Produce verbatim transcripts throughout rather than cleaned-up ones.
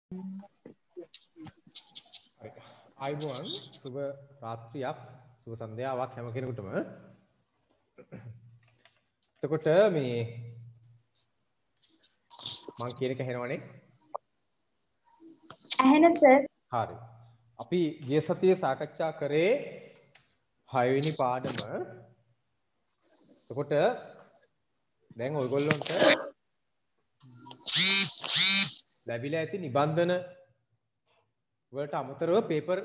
අයිබෝන් සුබ රාත්‍රියක් සුබ සන්ධ්‍යාවක් හැම කෙනෙකුටම. එතකොට මේ මං කියන එක ඇහෙනවනේ? ඇහෙන සර්. හරි. අපි ගිය සතියේ සාකච්ඡා කරේ හය වෙනි පාඩම. එතකොට දැන් ඔයගොල්ලන්ට ලැබිලා ඇති නිබන්ධන වලට අමතරව පේපර්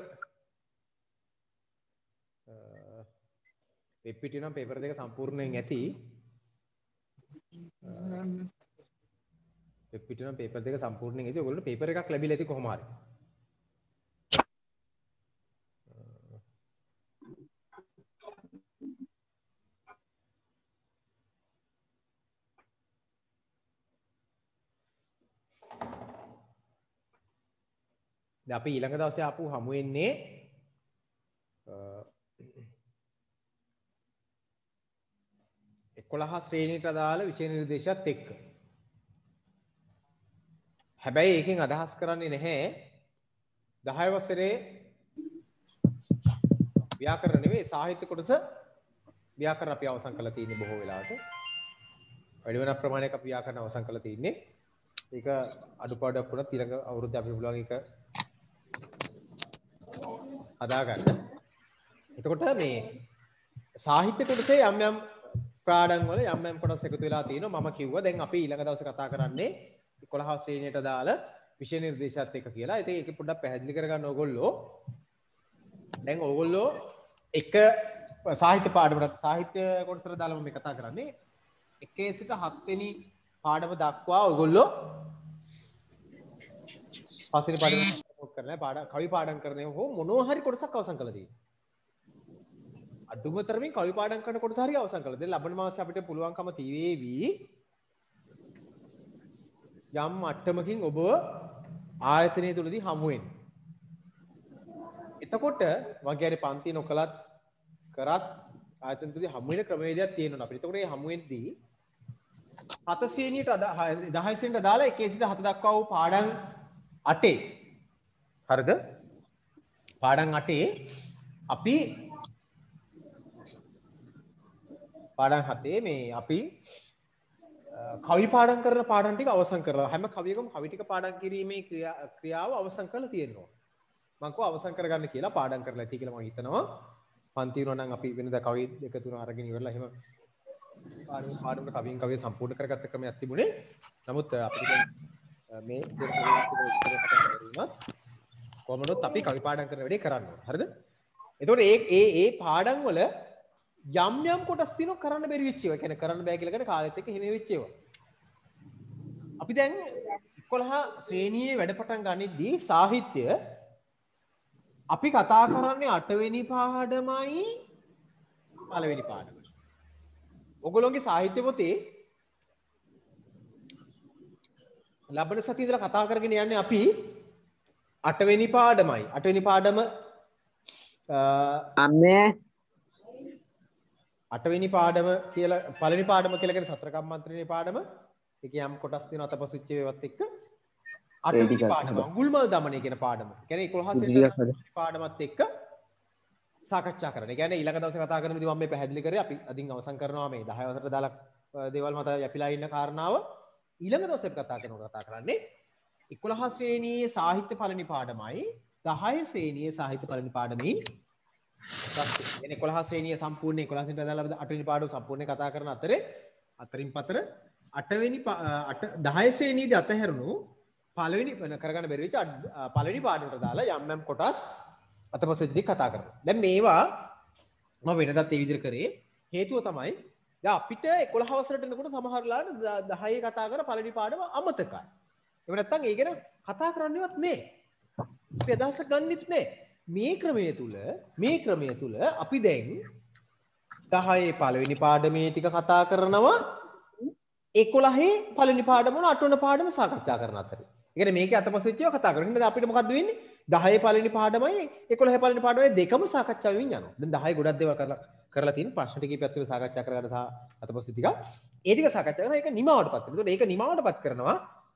වෙබ් පිටිය නම් පේපර් දෙක සම්පූර්ණයෙන් ඇති. වෙබ් පිටිය නම් පේපර් දෙක සම්පූර්ණයෙන් ඇති. ඔයගොල්ලන්ට පේපර් එකක් ලැබිලා ඇති කොහොම හරි. දැන් අපි ඊළඟ දවසේ ආපු හමු වෙන්නේ එකොළහ ශ්‍රේණියට අදාළ විෂය නිර්දේශයත් එක්ක. හැබැයි ඒකෙන් අදහස් කරන්නේ නැහැ දහය වසරේ ව්‍යාකරණ නෙවෙයි සාහිත්‍ය කොටස ව්‍යාකරණ අපි අවසන් කරලා තියෙන්නේ බොහෝ වෙලාවට. වැඩි වෙන ප්‍රමාණයක් අපි ව්‍යාකරණ අවසන් කරලා තියෙන්නේ. ඒක අඩුපාඩුවක් වුණත් ඊළඟ අවුරුද්දේ අපි පුළුවන් එක හදාගන්න. එතකොට මේ සාහිත්‍ය කොටසේ යම් යම් පාඩම් වල යම් යම් කොටස් එකතු වෙලා තියෙනවා. මම කිව්වා දැන් අපි ඊළඟ දවසේ කතා කරන්නේ එකොළහ ශ්‍රේණියට දාලා විෂය නිර්දේශයත් එක්ක කියලා. ඉතින් ඒක පොඩ්ඩක් පැහැදිලි කරගන්න ඕගොල්ලෝ. දැන් ඕගොල්ලෝ එක සාහිත්‍ය පාඩමකට සාහිත්‍ය කොටසට දාලා මම කතා කරන්නේ එකේ සිට හත් වෙනි පාඩම දක්වා ඕගොල්ලෝ පස්වෙනි පාඩම කරලා පාඩම් කවි පාඩම් කරන්නේ හෝ මොනවා හරි කොටසක් අවසන් කළා තියෙනවා. අදුම තරමින් කවි පාඩම් කරන කොටස හරි අවසන් කළා. දැන් ලබන මාසේ අපිට පුළුවන්කම තියේවි යම් මට්ටමකින් ඔබ ආයතනය තුලදී හමු වෙන්න. එතකොට වගේ හරි පන්ති නොකලත් කරත් ආයතන තුලදී හමු වෙන ක්‍රමවේදයක් තියෙනවා අපිට. එතකොට මේ හමු වෙද්දී හත ශ්‍රේණියට දහය ශ්‍රේණියට දාලා එකේ සිට හත දක්වා වූ පාඩම් අටේ හරිද? පාඩම් අටේ අපි පාඩම් හතේ මේ අපි කවි පාඩම් කරන පාඩම් ටික අවසන් කරලා හැම කවියකම කවි ටික පාඩම් කිරීමේ ක්‍රියාව අවසන් කරලා තියෙනවා. මම කව අවසන් කරගන්න කියලා පාඩම් කරලා ඇති කියලා මම හිතනවා. පන්ති වුණා නම් අපි වෙනදා කවි දෙක තුන අරගෙන ඉවරලා එහෙම පාඩම් පාඩමට කවියෙන් කවිය සම්පූර්ණ කරගත්ත ක්‍රමයක් තිබුණේ. නමුත් අපිට මේ කොහොමද අපි කවි පාඩම් කරන වැඩේ කරන්න ඕන. හරිද? එතකොට ඒ ඒ ඒ පාඩම් වල යම් යම් කොටස් තියෙනවා කරන්න බැරි වෙච්ච ඒවා. කියන්නේ කරන්න බෑ කියලා කියන කාලෙත් එක්ක හිමි වෙච්ච ඒවා. අපි දැන් එකොළහ ශ්‍රේණියේ වැඩ පටන් ගනිද්දී සාහිත්‍ය අපි කතා කරන්නේ අට වෙනි පාඩමයි පළවෙනි පාඩමයි. ඔයගොල්ලෝගේ සාහිත්‍ය පොතේ ලබන සතියේ ඉඳලා කතා කරගෙන යන්නේ අපි අට වෙනි පාඩමයි. අට වෙනි පාඩම අම්මේ අට වෙනි පාඩම කියලා පළවෙනි පාඩම කියලා කියන්නේ සතර කම්මන්ත්‍රණයේ පාඩම. ඒකේ යම් කොටස් තියෙනවා අතපසුච්ච ඒවත් එක්ක. අට වෙනි පාඩම අඟුල්මල් දමනය කියන පාඩම. කියන්නේ එකොළහ වෙනි පාඩමත් එක්ක සාකච්ඡා කරන්න. ඒ කියන්නේ ඊළඟ දවසේ කතා කරන විදිහ මම මේ පැහැදිලි කරේ. අපි අදින් අවසන් කරනවා මේ දහය වසරට දාලා දේවල් මත යැපිලා ඉන්න කාරණාව. ඊළඟ දවසේ කතා කරනකොට කතා කරන්නේ එකොළහ ශ්‍රේණියේ සාහිත්‍ය පළවෙනි පාඩමයි දහය ශ්‍රේණියේ සාහිත්‍ය පළවෙනි පාඩමයි. එනේ එකොළහ ශ්‍රේණිය සම්පූර්ණ එකොළහ ශ්‍රේණියට දාලා අට වෙනි පාඩම සම්පූර්ණ කතා කරන අතරේ අතරින් පතර අට වෙනි දහය ශ්‍රේණියේදී අතහැරුණු පළවෙනි කරගන්න බැරි වෙච්ච පළවෙනි පාඩමට දාලා යම් යම් කොටස් අතපසෙදි කතා කරනවා. දැන් මේවා මම වෙනදත් ඒ විදිහට කරේ. හේතුව තමයි දැන් අපිට එකොළහ වසරට එනකොට සමහරලාට දහයේ කතා කර පළවෙනි පාඩම අමතකයි. එහෙම නැත්නම් ඒ ගැන කතා කරන්නේවත් නෑ. අපි අදහස ගන්නෙත් නෑ. මේ ක්‍රමය තුල මේ ක්‍රමය තුල අපි දැන් දහයේ පළවෙනි පාඩමේ ටික කතා කරනවා එකොළහේ පළවෙනි පාඩම වල අට වෙනි පාඩම සාකච්ඡා කරන අතරේ. ඒ කියන්නේ මේකේ අතපසෙච්ච ඒවා කතා කරනවා. එහෙනම් අපිට මොකද්ද වෙන්නේ? දහයේ පළවෙනි පාඩමයි එකොළහේ පළවෙනි පාඩමයි දෙකම සාකච්ඡා වෙමින් යනවා. දැන් දහයේ ගොඩක් දේවල් කරලා කරලා තියෙන ප්‍රශ්න ටිකේ පැත්තට සාකච්ඡා කරගන්න සහ අතපසෙ ටික ඒ ටික සාකච්ඡා කරනවා. ඒක නිමාවටපත් කරනවා. ඒකට ඒක නිමාවටපත් කරනවා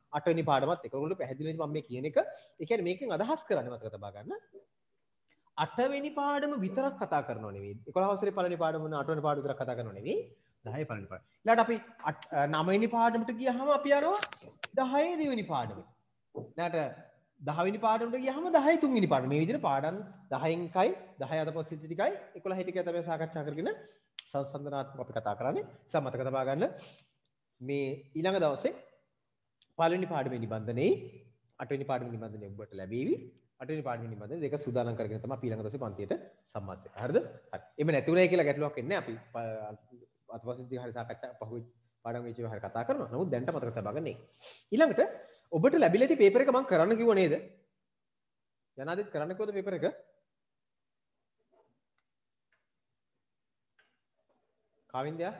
අටවෙනි පාඩමත් එක්ක. ඔයගොල්ලෝ පැහැදිලිවම මම මේ කියන එක ඒ කියන්නේ මේකෙන් අදහස් කරන්නේ මතක තබා ගන්න. අටවෙනි පාඩම විතරක් කතා කරනව නෙවෙයි. එකොළහ වසරේ පළවෙනි පාඩම වුණ අටවෙනි පාඩම විතරක් කතා කරනව නෙවෙයි. දහය පළවෙනි පාඩම. ඊළඟට අපි නවවෙනි පාඩමට ගියහම අපි යනවා දහය දෙවෙනි පාඩමට. ඊළඟට දහ වෙනි පාඩමට ගියහම දහය තුන්වෙනි පාඩම. මේ විදිහට පාඩම් දහයෙන් කයි දහය අතපොසිට ටිකයි එකොළහ ටිකයි තමයි සාකච්ඡා කරගෙන සංසන්දනාත්මකව අපි කතා කරන්නේ. නිසා මතක තබා ගන්න මේ ඊළඟ දවසේ පළවෙනි පාඩමේ නිබන්ධනයේ අටවෙනි පාඩමේ නිබන්ධනය ඔබට ලැබෙවි. අටවෙනි පාඩමේ නිබන්ධනය දෙක සූදානම් කරගෙන තමයි අපි ඊළඟ දවසේ පන්තියට සම්මත වෙන්නේ. හරිද? හරි. එමෙ නැති උනේ කියලා ගැටලුවක් එන්නේ අපි අතපොසිට ටික හරි සාකච්ඡා පහුවෙ පාඩම් වෙච්ච ඒවා හරි කතා කරනවා. නමුත් දැන්ට මතක තබා ගන්න. ඊළඟට ඔබට ලැබිලා ඇති පේපර් එක මම කරන්න කිව්ව නේද? යනාදිත් කරන්න කිව්වද පේපර් එක? කාවින්දයා?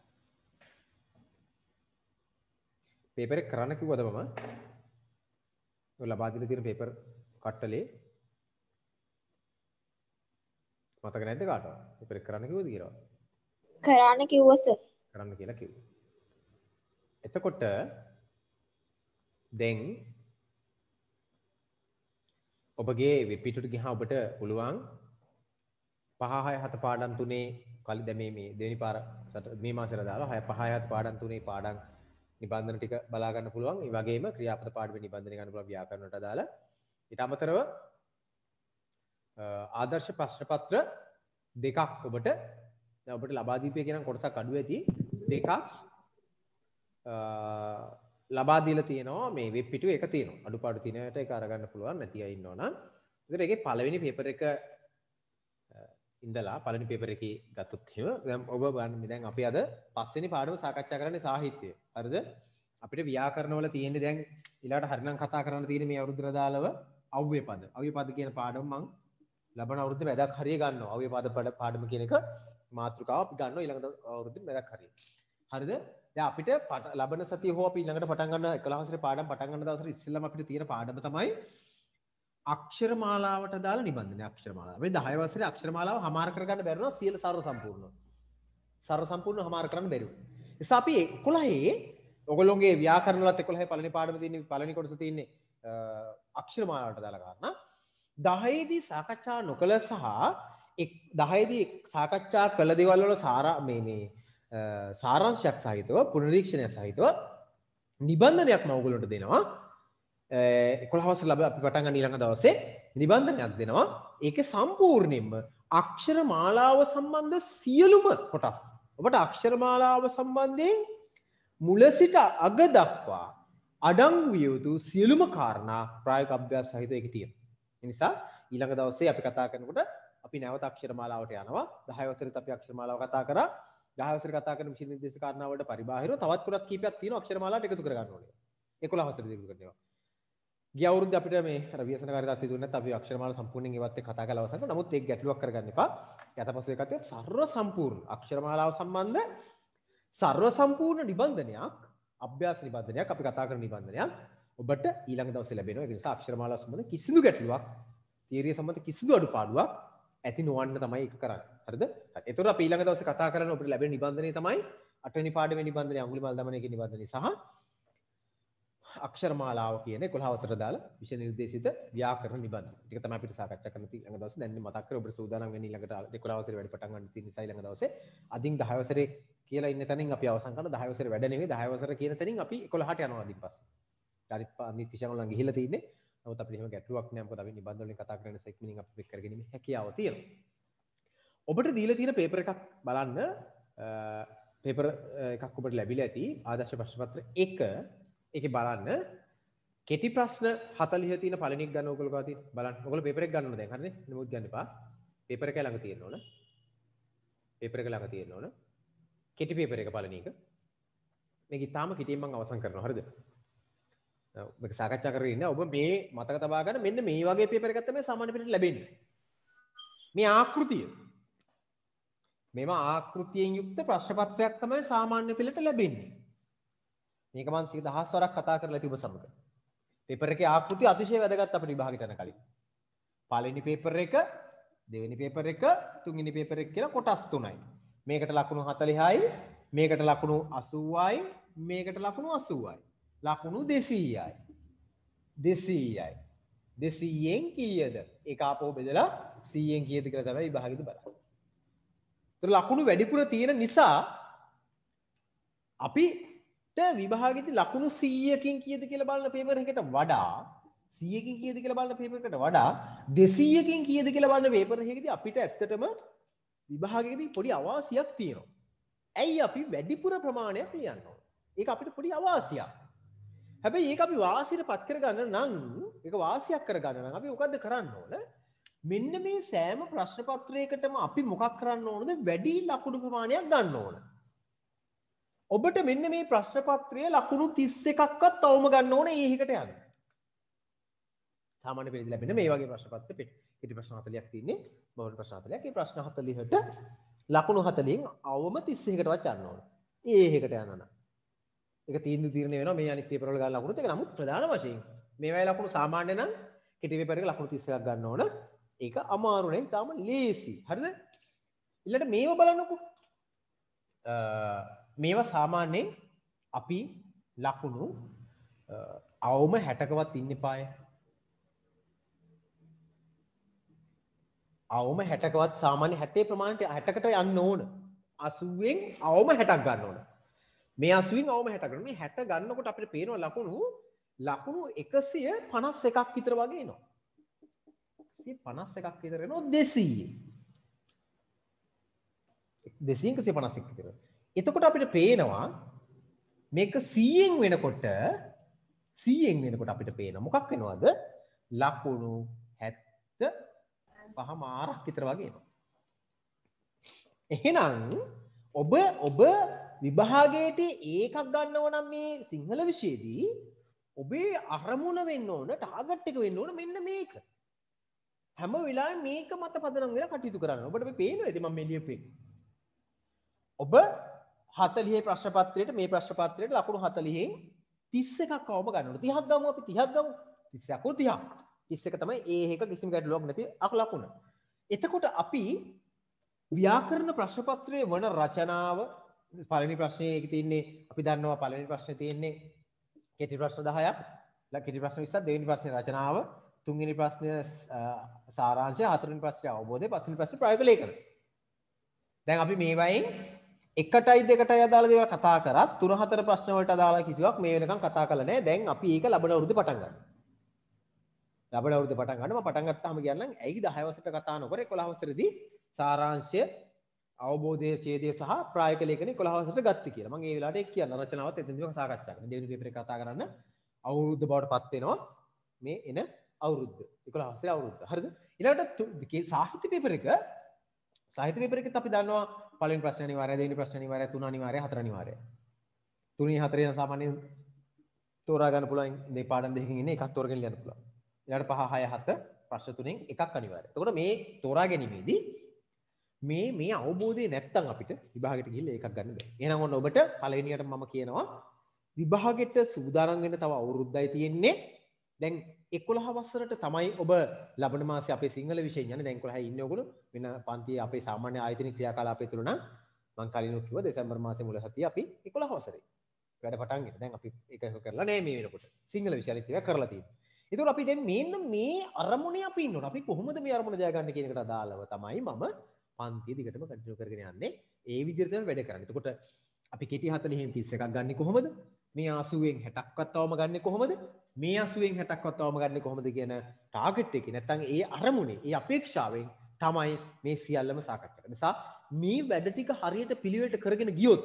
පේපර් එක කරන්න කිව්වද මම? ඔය ලබා දීලා තියෙන පේපර් කට්ටලේ මතක නැද්ද කාටවත්? පේපර් එක කරන්න කිව්වද කියලා? කරන්න කිව්වා සර්. කරන්න කියලා කිව්වා. එතකොට දැන් ඔබගේ වෙබ් පිටුවට ගියහම ඔබට පුළුවන් පහ හය හත පාඩම් තුනේ කලින් දැන් මේ මේ දෙවෙනි පාර මේ මාසෙට දාලා හය පහ හය හත පාඩම් තුනේ පාඩම් නිබන්ධන ටික බලා ගන්න පුළුවන්. ඒ වගේම ක්‍රියාපද පාඩමේ නිබන්ධන ගන්න පුළුවන් ව්‍යාකරණයට අදාළ. ඊට අමතරව ආදර්ශ ප්‍රශ්න පත්‍ර දෙකක් ඔබට දැන් ඔබට ලබා දීපේ කියන කොටසක් අඩු ඇති දෙකක් ලබා දීලා තියෙනවා මේ වෙබ් පිටුවේ එක තියෙනවා. අඩුපාඩු තියෙනට ඒක අරගන්න පුළුවන් නැති අය ඉන්නවා නම්. ඒතර ඒකේ පළවෙනි පේපර් එක ඉඳලා පළවෙනි පේපර් එකේ ගත්තොත් එහෙම දැන් ඔබ බලන්න දැන් අපි අද පස්වෙනි පාඩම සාකච්ඡා කරන්නේ සාහිත්‍යය. හරිද? අපිට ව්‍යාකරණ වල තියෙන්නේ දැන් ඊළඟට හරිනම් කතා කරන්න තියෙන්නේ මේ අවුරුද්දට දාලව අව්‍ය පද. අව්‍ය පද කියන පාඩම මම ලබන අවුරුද්දේ වැදක් හරිය ගන්නවා. අව්‍ය පද පාඩම කියන එක මාතෘකාව අපි ගන්නවා ඊළඟ අවුරුද්දේ වැදක් හරිය. හරිද? දැන් අපිට ලබන සතිය හෝ අපි ඊළඟට පටන් ගන්න එකොළහ වසරේ පාඩම් පටන් ගන්න දවසේ ඉස්සෙල්ලාම අපිට තියෙන පාඩම තමයි අක්ෂර මාලාවට දාලා නිබන්ධනය අක්ෂර මාලාව. මේ දහය වසරේ අක්ෂර මාලාව හමාර කරගන්න බැරි වුණා සියලු සර්ව සම්පූර්ණව. සර්ව සම්පූර්ණව හමාර කරන්න බැරි වුණා. ඒ නිසා අපි එකොළහේ ඔයගොල්ලෝගේ ව්‍යාකරණ වලත් එකොළහේ පළවෙනි පාඩම තියෙන්නේ පළවෙනි කොටස තියෙන්නේ අක්ෂර මාලාවට දාලා ගන්න. දහය දී සාකච්ඡා නොකළ සහ දහය දී සාකච්ඡා කළ දේවල් වල සාරා මේ මේ සාරාංශයක් සහිතව පුනරීක්ෂණයක් සහිතව නිබන්ධනයක් මම ඔයගොල්ලන්ට දෙනවා. එකොළහ වසර ලැබ අපි පටන් ගන්න ඊළඟ දවසේ නිබන්ධනයක් දෙනවා. ඒකේ සම්පූර්ණයෙන්ම අක්ෂර මාලාව සම්බන්ධ සියලුම කොටස් ඔබට අක්ෂර මාලාව සම්බන්ධයෙන් මුල සිට අග දක්වා අඩංගු විය යුතු සියලුම කාරණා ප්‍රායෝගික අභ්‍යාස සහිතව ඒකේ තියෙනවා. ඒ නිසා ඊළඟ දවසේ අපි කතා කරනකොට අපි නැවත අක්ෂර මාලාවට යනවා. දහය වසරේත් අපි අක්ෂර මාලාව කතා කරා. දහය වසරේ කතා කරන විශේෂ නිර්දේශ කාරණා වලට පරිබාහිරව තවත් කොටස් කීපයක් තියෙනවා අක්ෂර මාලාවට එකතු කර ගන්න ඕනේ. එකොළහ වසරේදී එකතු කරනවා. ගිය අවුරුද්දේ අපිට මේ අර ව්‍යසනකාරී තත්ත්වය දුන්නේ නැත්නම් අපි අක්ෂර මාලාව සම්පූර්ණයෙන් ඒවත් එක්ක කතා කරලා අවසන් කරා. නමුත් ඒක ගැටලුවක් කරගන්න එපා. ඊටපස්සේ ඒකත් සර්ව සම්පූර්ණ අක්ෂර මාලාව සම්බන්ධ සර්ව සම්පූර්ණ නිබන්ධනයක් අභ්‍යාස නිබන්ධනයක් අපි කතා කරන නිබන්ධනයක් ඔබට ඊළඟ දවසේ ලැබෙනවා. ඒ නිසා අක්ෂර මාලාව සම්බන්ධ කිසිදු ගැටලුවක් තියරිය සම්බන්ධ කිසිදු අඩුපාඩුවක් ඇති නොවන්න තමයි ඒක කරන්නේ. හරිද? හරි. ඒතකොට අපි ඊළඟ දවසේ කතා කරන ඔබට ලැබෙන නිබන්ධනය තමයි අටවෙනි පාඩමේ නිබන්ධනය අඟුලිමාල දමනයේ නිබන්ධනය සහ අක්ෂර මාලාව කියන එකොළහ වසරට දාලා විෂය නිර්දේශිත ව්‍යාකරණ නිබන්ධන. ටික තමයි අපිට සාකච්ඡා කරන්න තියෙන ඊළඟ දවසේ. දැන් මතක් කර ඔබට සූදානම් වෙන්න ඊළඟට එකොළහ වසරේ වැඩ පටන් ගන්න තියෙන නිසා ඊළඟ දවසේ අදින් දහය වසරේ කියලා ඉන්න තැනින් අපි අවසන් කරන දහය වසරේ වැඩ නෙවෙයි දහය වසර කියන තැනින් අපි එකොළහට යනවා අදින් පස්සේ. අනිත් අනිත් විෂයන් වල නම් ගිහිලා තියෙන්නේ. නමුත් අපිට එහෙම ගැටලුවක් නෑ. මොකද අපි නිබන්ධන වලින් කතා කරන නිසා ඉක්මනින් අපි පික් කරගෙන ඉන්නේ හැකියාව තියෙනවා. ඔබට දීලා තියෙන පේපර් එකක් බලන්න පේපර් එකක් ඔබට ලැබිලා ඇති ආදර්ශ ප්‍රශ්න පත්‍ර එක ඒකේ බලන්න කෙටි ප්‍රශ්න හතළිහ තියෙන පළවෙනි එක ගන්න ඕගොල්ලෝ ගාව තියෙන බලන්න. ඔයගොල්ලෝ පේපර් එක ගන්න ඕන දැන් හරිනේ. නමුත් ගන්න එපා. පේපර් එක ළඟ තියෙන්න ඕන. පේපර් එක ළඟ තියෙන්න ඕන. කෙටි පේපර් එක පළවෙනි එක. මේක ඊටාම කෙටියෙන් මම අවසන් කරනවා. හරිද? මේක සාකච්ඡා කරගෙන ඉන්න ඔබ මේ මතක තබා ගන්න මෙන්න මේ වගේ පේපර් එකක් තමයි සාමාන්‍ය පෙළට ලැබෙන්නේ. මේ ආකෘතිය මේම ආකෘතියෙන් යුක්ත ප්‍රශ්න පත්‍රයක් තමයි සාමාන්‍ය පෙළට ලැබෙන්නේ. මේක මම සිය දහස් වරක් කතා කරලා තිබ්බ සමග. පේපර් එකේ ආකෘතිය අතිශය වැදගත් අපිට විභාගෙට යන කලින්. පළවෙනි පේපර් එක, දෙවෙනි පේපර් එක, තුන්වෙනි පේපර් එක කියලා කොටස් තුනයි. මේකට ලකුණු හතළිහයි, මේකට ලකුණු අසූවයි, මේකට ලකුණු අසූවයි. ලකුණු දෙසීයයි. දෙසීයයි. දෙසීයෙන් කීයද? ඒක ආපහු බෙදලා සීයෙන් කීයද කියලා තමයි විභාගෙදි බලන්නේ. ඒතර ලකුණු වැඩිපුර තියෙන නිසා අපිට විභාගෙදි ලකුණු සීයකින් කීයද කියලා බලන පේපර් එකකට වඩා සීයකින් කීයද කියලා බලන පේපර් එකකට වඩා දෙසීයකින් කීයද කියලා බලන පේපර් එකකදී අපිට ඇත්තටම විභාගයේදී පොඩි අවාසියක් තියෙනවා. ඇයි අපි වැඩිපුර ප්‍රමාණයක් ලියන්න ඕන? ඒක අපිට පොඩි අවාසියක්. හැබැයි ඒක අපි වාසියට පත් කරගන්න නම් ඒක වාසියක් කරගන්න නම් අපි මොකද්ද කරන්න ඕන? මෙන්න මේ සෑම ප්‍රශ්න පත්‍රයකටම අපි මොකක් කරන්න ඕනද? වැඩි ලකුණු ප්‍රමාණයක් ගන්න ඕන. ඔබට මෙන්න මේ ප්‍රශ්න පත්‍රය ලකුණු තිස් එකක්වත් තවම ගන්න ඕන ඒ එකට යන්න. සාමාන්‍ය පෙළදී ලැබෙන මේ වගේ ප්‍රශ්න පත්‍ර පිටි ප්‍රශ්න හතලියක් තියෙන්නේ. බහුල ප්‍රශ්න හතලියක්. මේ ප්‍රශ්න හතලිහට ලකුණු හතලියෙන් අවම තිස් එකකටවත් යන්න ඕන. ඒ එකට යන්න නම්. ඒක තීන්දුව තීරණය වෙනවා මේ අනිත් පේපර් වල ගන්න ලකුණුත් ඒක නමුත් ප්‍රධාන වශයෙන් මේ වගේ ලකුණු සාමාන්‍ය නම් කෙටි පේපර් එක ලකුණු තිස් එකක් ගන්න ඕන. ඒක අමාරු නේ. තාම ලේසි. හරිද? ඊළඟට මේව බලන්නකෝ. මේවා සාමාන්‍යයෙන් අපි ලකුණු අවම හැටකවත් ඉන්න එපාය. අවම හැටකවත් සාමාන්‍ය හැටේ ප්‍රමාණයට හැටකට යන්න ඕන. අසූවෙන් අවම හැටක් ගන්න ඕන. මේ අසූවෙන් අවම හැටක් ගන්න. මේ හැට ගන්නකොට අපිට පේනවා ලකුණු ලකුණු එකසිය පනස් එකක් විතර වගේ එනවා. එකසිය පනස් එකක් විතර එනවා දෙසීය. දෙසීයෙන් එකසිය පනස් එකක් විතර. එතකොට අපිට පේනවා මේක සීයෙන් වෙනකොට සීයෙන් වෙනකොට අපිට පේනවා මොකක් වෙනවද? ලකුණු හැත්ත පහ මාරක් විතර වගේ එනවා. එහෙනම් ඔබ ඔබ විභාගයට ඒකක් ගන්නව නම් මේ සිංහල විෂයේදී ඔබේ අරමුණ වෙන්න ඕන ටාගට් එක වෙන්න ඕන මෙන්න මේක. හැම වෙලාවෙම මේක මත පදනම් වෙලා කටයුතු කරන්න. ඔබට මේ පේනවද මම මේ ලියපේ? ඔබ හතලිහේ ප්‍රශ්න පත්‍රයට මේ ප්‍රශ්න පත්‍රයට ලකුණු හතලිහෙන් තිස් එකක් අවම ගන්න ඕන. තිහක් ගමු අපි තිහක් ගමු. තිස් එකක් තිහක්. තිස් එක තමයි ඒ එක කිසිම ගැටලුවක් නැති අක ලකුණ. එතකොට අපි ව්‍යාකරණ ප්‍රශ්න පත්‍රයේ වන රචනාව පළවෙනි ප්‍රශ්නේ ඒක තියෙන්නේ අපි දන්නවා පළවෙනි ප්‍රශ්නේ තියෙන්නේ කෙටි ප්‍රශ්න දහයක්. කෙටි ප්‍රශ්න විස්සක් දෙවෙනි ප්‍රශ්නේ රචනාව තුන්වෙනි ප්‍රශ්නේ සාරාංශය හතරවෙනි ප්‍රශ්නේ අවබෝධය පස්වෙනි ප්‍රශ්නේ ප්‍රායෝගික ලේඛන. දැන් අපි මේ වයින් එකටයි දෙකටයි අදාළ දේවල් කතා කරත් තුන හතර ප්‍රශ්න වලට අදාළ කිසිවක් මේ වෙනකන් කතා කරලා නැහැ. දැන් අපි ඒක ලබන අවුරුද්දේ පටන් ගන්නවා. ලබන අවුරුද්දේ පටන් ගන්නවා. මම පටන් ගත්තාම කියන්නම් ඇයි දහය වසරට කතා නොකර එකොළහ වසරේදී සාරාංශය අවබෝධයේ ඡේදය සහ ප්‍රායෝගික ලේඛන එකොළහ වසරට ගත්තී කියලා. මම ඒ වෙලාවට ඒක කියන්න රචනාවත් එතනදී මම සාකච්ඡා කරනවා. දෙවෙනි පේපර් එක කතා කරන්න අවුරුද්ද බවට පත් වෙනවා මේ එන අවුරුද්ද. එකොළහ වසරේ අවුරුද්ද. හරිද? ඊළඟට සාහිත්‍ය පේපර් එක සාහිත්‍ය පේපර් එකත් අපි දන්නවා පළවෙනි ප්‍රශ්න අනිවාර්යයි, දෙවෙනි ප්‍රශ්න අනිවාර්යයි, තුන අනිවාර්යයි, හතර අනිවාර්යයි. තුනේ හතරේ නම් සාමාන්‍යයෙන් තෝරා ගන්න පුළුවන් මේ පාඩම් දෙකකින් ඉන්නේ එකක් තෝරගෙන ලියන්න පුළුවන්. ඊළඟට පහ හය හත ප්‍රශ්න තුනෙන් එකක් අනිවාර්යයි. එතකොට මේ තෝරා ගැනීමේදී මේ මේ අවබෝධය නැත්තම් අපිට විභාගයට ගිහිල්ලා ඒකක් ගන්න බෑ. එහෙනම් ඔන්න ඔබට පළවෙනියට මම කියනවා විභාගෙට සූදානම් වෙන්න තව අවුරුද්දයි තියෙන්නේ. දැන් එකොළහ වසරට තමයි ඔබ ලබන මාසේ අපේ සිංහල විෂයෙන් යන්නේ. දැන් එකොළහේ ඉන්නේ ඔයගොල්ලෝ වෙන පන්තියේ අපේ සාමාන්‍ය ආයතනික ක්‍රියාකලාපය තුළ නම් මම කලිනුත් කිව්වා දෙසැම්බර් මාසේ මුල සතියේ අපි එකොළහ වසරේ වැඩ පටන් ගන්න. දැන් අපි ඒක කරලා නෑ මේ වෙනකොට. සිංහල විෂයලිත් එක කරලා තියෙනවා. ඒතකොට අපි දැන් මේන්න මේ අරමුණේ අපි ඉන්න ඕන. අපි කොහොමද මේ අරමුණ ජය ගන්න කියන එකට අදාළව තමයි මම පන්තිය දිගටම කන්ටිනියු කරගෙන යන්නේ. ඒ විදිහට තමයි වැඩ කරන්නේ. එතකොට අපි කෙටි හතලිහෙන් තිස් එකක් ගන්නෙ කොහොමද? මේ අසූවෙන් හැටක්වත් තවම ගන්නෙ කොහොමද? මේ අසූවෙන් හැටක්වත් තවම ගන්නෙ කොහොමද කියන ටාගට් එකේ නැත්නම් ඒ අරමුණේ, ඒ අපේක්ෂාවෙන් තමයි මේ සියල්ලම සාකච්ඡා කරන්නේ. නිසා මේ වැඩ ටික හරියට පිළිවෙලට කරගෙන ගියොත්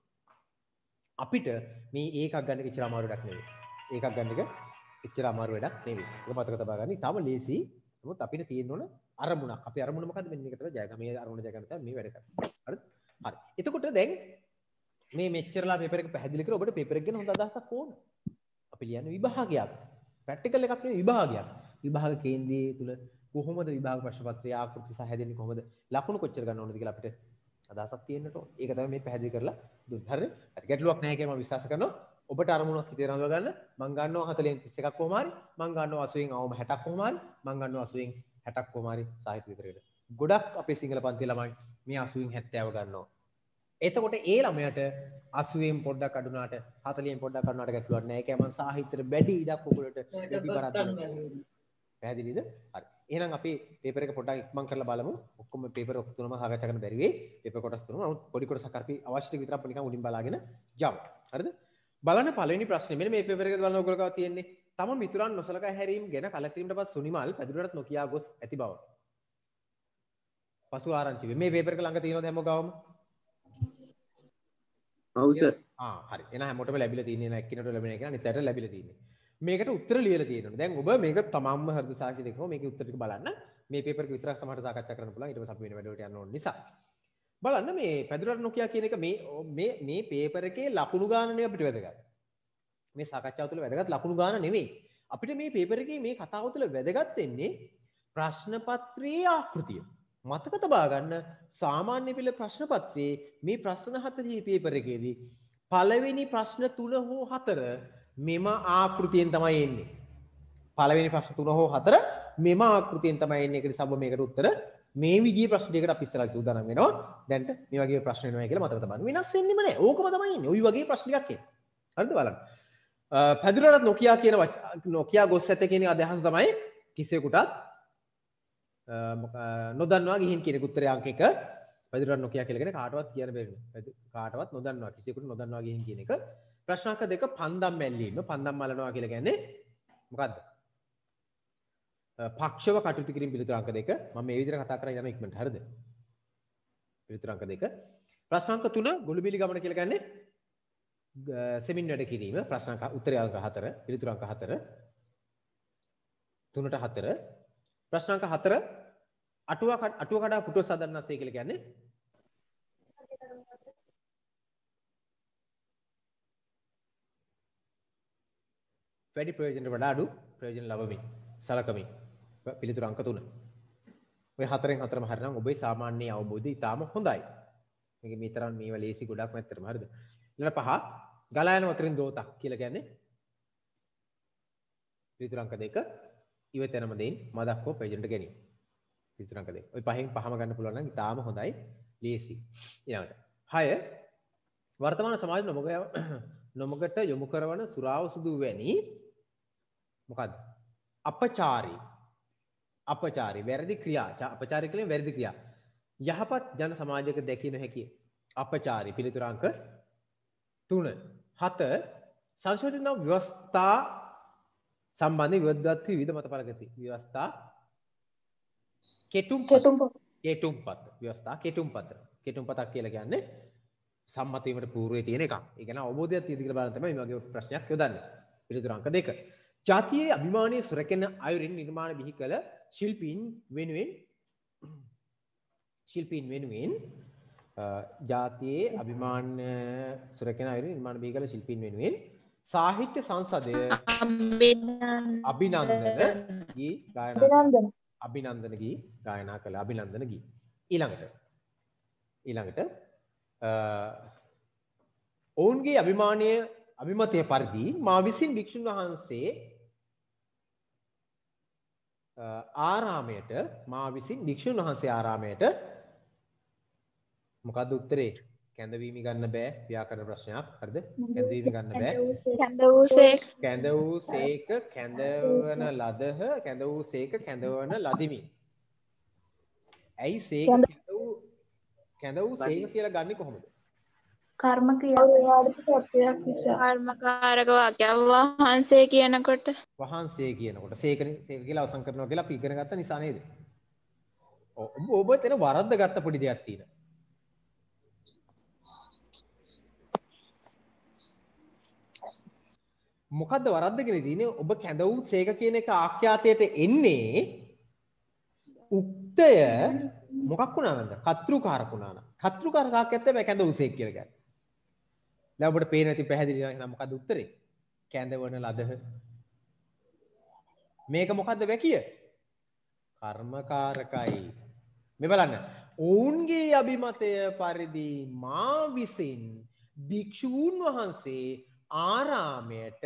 අපිට මේ ඒකක් ගන්න එක එච්චර අමාරු වැඩක් නෙවෙයි. ඒකක් ගන්න එක එච්චර අමාරු වැඩක් නෙවෙයි. ඒක මතක තබා ගන්න. ඊටම ලේසි. නමුත් අපිට තියෙන්න ඕන අරමුණක්. අපේ අරමුණ මොකද්ද? මෙන්න මේක තමයි ජය ගන්න. මේ අරමුණ ජය ගන්න තමයි මේ වැඩ කරන්නේ. හරිද? හරි. එතකොට දැන් මේ මෙච්චරලා පේපර් එක පැහැදිලි කරලා ඔබට පේපර් එක ගැන හොඳ අදහසක් ඕන. අපි ලියන්නේ විභාගයක්. ප්‍රැක්ටිකල් එකක් නෙවෙයි විභාගයක්. විභාග කේන්ද්‍රයේ තුල කොහොමද විභාග ප්‍රශ්න පත්‍රය ආකෘති සහ හැදෙන්නේ කොහොමද? ලකුණු කොච්චර ගන්න ඕනද කියලා අපිට අදහසක් තියෙන්නට ඕන. ඒක තමයි මේ පැහැදිලි කරලා දුන්නේ. හරිද? හරි. ගැටලුවක් නැහැ කියලා මම විශ්වාස කරනවා. ඔබට අරමුණක් හිතේ රඳව ගන්න. මම ගන්නවා හතලිහෙන් තිස් එකක් කොහොම හරි. මම ගන්නවා අසූවෙන් අවම හැටක් කොහොම හරි. මම ගන්නවා අසූවෙන් හැටක් කොහොම හරි සාහිත්‍ය විතරේට. ගොඩක් අපේ සිංහල පන්තියේ ළමයි මේ අසූවෙන් හැත්තෑව ගන්නවා. එතකොට ඒ ළමයාට අසූවෙන් පොඩ්ඩක් අඩුනාට හතළියෙන් පොඩ්ඩක් අඩුනාට ගැටලුවක් නැහැ. ඒකයි මම සාහිත්‍යෙට වැඩි ඉඩක් ඔයගොල්ලන්ට වැඩි බරක් දෙනවා. පැහැදිලිද? හරි. එහෙනම් අපි පේපර් එක පොඩ්ඩක් ඉක්මන් කරලා බලමු. ඔක්කොම පේපර් ඔක්කොම තුනම සාකච්ඡා කරන්න බැරි වෙයි. පේපර් කොටස් තුනම. නමුත් පොඩි කොටසක් අපි අවශ්‍ය ටික විතරක් අපි නිකන් උඩින් බලාගෙන යමු. හරිද? බලන්න පළවෙනි ප්‍රශ්නේ. මෙන්න මේ පේපර් එකේ බලන්න ඔයගොල්ලෝ ගාව තියෙන්නේ. තම මිතුරන් නොසලකා හැරීම ගැන කලකිරීමට පත් සුනිමල් පැදුරටත් නොකියා ගොස් ඇති බව. පසු ආරංචි වේ. මේ පේපර් එක ළඟ තියෙනවද හැමෝම ගාවම? ඔව් සර්. ආ හරි. එහෙනම් හැමෝටම ලැබිලා තියෙන්නේ නෑ. එක්කිනට ලැබෙන එක අනිත් අයට ලැබිලා තියෙන්නේ. මේකට උත්තර ලියලා තියෙනවා. දැන් ඔබ මේක තමන්ම හෘද සාක්ෂි දෙකම මේකේ උත්තර ටික බලන්න. මේ පේපර් එක විතරක් සමහරට සාකච්ඡා කරන්න පුළුවන්. ඊට පස්සේ අපි වෙන වැඩවලට යන්න ඕන නිසා. බලන්න මේ පැදුරට නොකියා කියන එක මේ මේ මේ පේපර් එකේ ලකුණු ගාන නෙවෙයි අපිට වැදගත්. මේ සාකච්ඡාව තුළ වැදගත් ලකුණු ගාන නෙවෙයි. අපිට මේ පේපර් එකේ මේ කතාව තුළ වැදගත් වෙන්නේ ප්‍රශ්න පත්‍රයේ ආකෘතිය. මතක තබා ගන්න සාමාන්‍ය පෙළ ප්‍රශ්න පත්‍රයේ මේ ප්‍රශ්න හතරේ පේපර් එකේදී පළවෙනි ප්‍රශ්න තුන හෝ හතර මෙම ආකෘතියෙන් තමයි එන්නේ. පළවෙනි ප්‍රශ්න තුන හෝ හතර මෙම ආකෘතියෙන් තමයි එන්නේ. ඒක නිසා ඔබ මේකට උත්තර මේ විදිහේ ප්‍රශ්න දෙකකට අපි ඉස්සරහ සූදානම් වෙනවා. දැන්ට මේ වගේ ප්‍රශ්න එනවා කියලා මතක තබන්න. වෙනස් වෙන්නෙම නැහැ. ඕකම තමයි එන්නේ. ওই වගේ ප්‍රශ්න ටිකක් එන්නේ. හරිද බලන්න. පැදුරටත් නොකියා කියන නොකියා ගොස් ඇත කියන අදහස තමයි කිසියෙකුටත් නොදන්නවා ගිහින් කියන උත්තරය අංක එක. පැදුරටත් නොකියා කියලා කියන කාටවත් කියන්න බැරි නෑ. කාටවත් නොදන්නවා කිසියෙකුට නොදන්නවා ගිහින් කියන එක. ප්‍රශ්න අංක දෙක පන්දම් මැල්ලීම. පන්දම් මලනවා කියලා කියන්නේ මොකද්ද? පක්ෂව කටයුතු කිරීම පිළිතුරු අංක දෙක. මම මේ විදිහට කතා කරලා යන ඉක්මනට හරිද? පිළිතුරු අංක දෙක. ප්‍රශ්න අංක තුන ගොළුබිලි ගමන කියලා කියන්නේ සෙමින් වැඩ කිරීම. ප්‍රශ්න අංක උත්තරය අංක හතර, පිළිතුරු අංක හතර. තුනට හතර. ප්‍රශ්න අංක හතර අටුව අටුව කඩා පුටුව සදන්නස්සේ කියලා කියන්නේ වැඩි ප්‍රයෝජනට වඩා අඩු ප්‍රයෝජන ලබමින් සලකමින්. පිළිතුරු අංක තුන. ඔය හතරෙන් හතරම හරිනම් ඔබේ සාමාන්‍ය අවබෝධය ඉතාම හොඳයි. මේක මේ තරම් මේවා ලේසි ගොඩක් නැත්තරම හරිද? ඊළඟ පහ ගලායන වතුරින් දෝතක් කියලා කියන්නේ පිළිතුරු අංක දෙක ඉවතනම දෙයින් මදක්ව ප්‍රයෝජනට ගැනීම. පිළිතුරු අංක දෙක. ඔය පහෙන් පහම ගන්න පුළුවන් නම් ඉතාම හොඳයි ලේසි. ඊළඟට හය වර්තමාන සමාජ නොමග නොමගට යොමු කරන සුරාව සුදු වැනි මොකද්ද? අපචාරී අපචාරී වැරදි ක්‍රියා. අපචාරී කියන්නේ වැරදි ක්‍රියා. යහපත් ජන සමාජයක දැකිය නොහැකි අපචාරී. පිළිතුරු අංක තුන. හත සංශෝධිත ව්‍යවස්ථා සම්බන්ධ විවද්වත් විවිධ මතපල ගති. ව්‍යවස්ථා කෙටුම්පත්. කෙටුම්පත්. ව්‍යවස්ථා කෙටුම්පත. කෙටුම්පතක් කියලා කියන්නේ සම්මත වීමට పూర్වයේ තියෙන එකක්. ඒ කියන්නේ අවබෝධයක් තියෙද කියලා බලන්න තමයි මේ වගේ ප්‍රශ්නයක් යොදන්නේ. පිළිතුරු අංක දෙක. ජාතියේ අභිමානයේ සුරැකෙන අයුරින් නිර්මාණ බිහි කළ ශිල්පීන් වෙනුවෙන් ශිල්පීන් වෙනුවෙන් ජාතියේ අභිමාන සුරැකෙන අයුරින් නිර්මාණ බිහි කළ ශිල්පීන් වෙනුවෙන් සාහිත්‍ය සංසදය අභිනන්දන ගී ගායනා අභිනන්දන ගී ගායනා කළ අභිනන්දන ගී. ඊළඟට ඊළඟට ඔවුන්ගේ අභිමානීය අභිමතය පරිදි මා විසින් භික්ෂුන් වහන්සේ ආරාමයට මා විසින් භික්ෂුන් වහන්සේ ආරාමයට මොකද්ද උත්තරේ? කැඳවීම ගන්න බෑ. ව්‍යාකරණ ප්‍රශ්නයක්. හරිද? කැඳවීම ගන්න බෑ. කැඳ වූසේක කැඳ වූ සේක කැඳවන ලදහ කැඳ වූ සේක කැඳවන ලදිමි. ඇයි සේක කැඳ වූ කැඳ වූ සේක කියලා ගන්නෙ කොහොමද? කර්ම ක්‍රියාවට ප්‍රත්‍යක් නිසා. කර්මකාරක වාක්‍යව වහන්සේ කියනකොට වහන්සේ කියනකොට සේකනේ සේක කියලා අවසන් කරනවා කියලා අපි ඉගෙන ගත්ත නිසා නේද? ඔබ ඔබ එතන වරද්ද ගත්ත පොඩි දෙයක් තියෙනවා. මොකද්ද වරද්දගෙන තියෙන්නේ? ඔබ කැඳ වූ සේක කියන එක ආඛ්‍යාතයට එන්නේ උක්තය මොකක් වුණා නේද? කතෘකාරක වුණා නම්. කතෘකාරක ආඛ්‍යාතය තමයි කැඳ වූ සේක කියලා කියන්නේ. දැන් ඔබට පේන ඇති පැහැදිලි නම් මොකද්ද උත්තරේ? කැඳවන ලදහ. මේක මොකද්ද වැකිය? කර්මකාරකයි. මේ බලන්න. ඔවුන්ගේ අභිමතය පරිදි මා විසින් භික්ෂූන් වහන්සේ ආරාමයට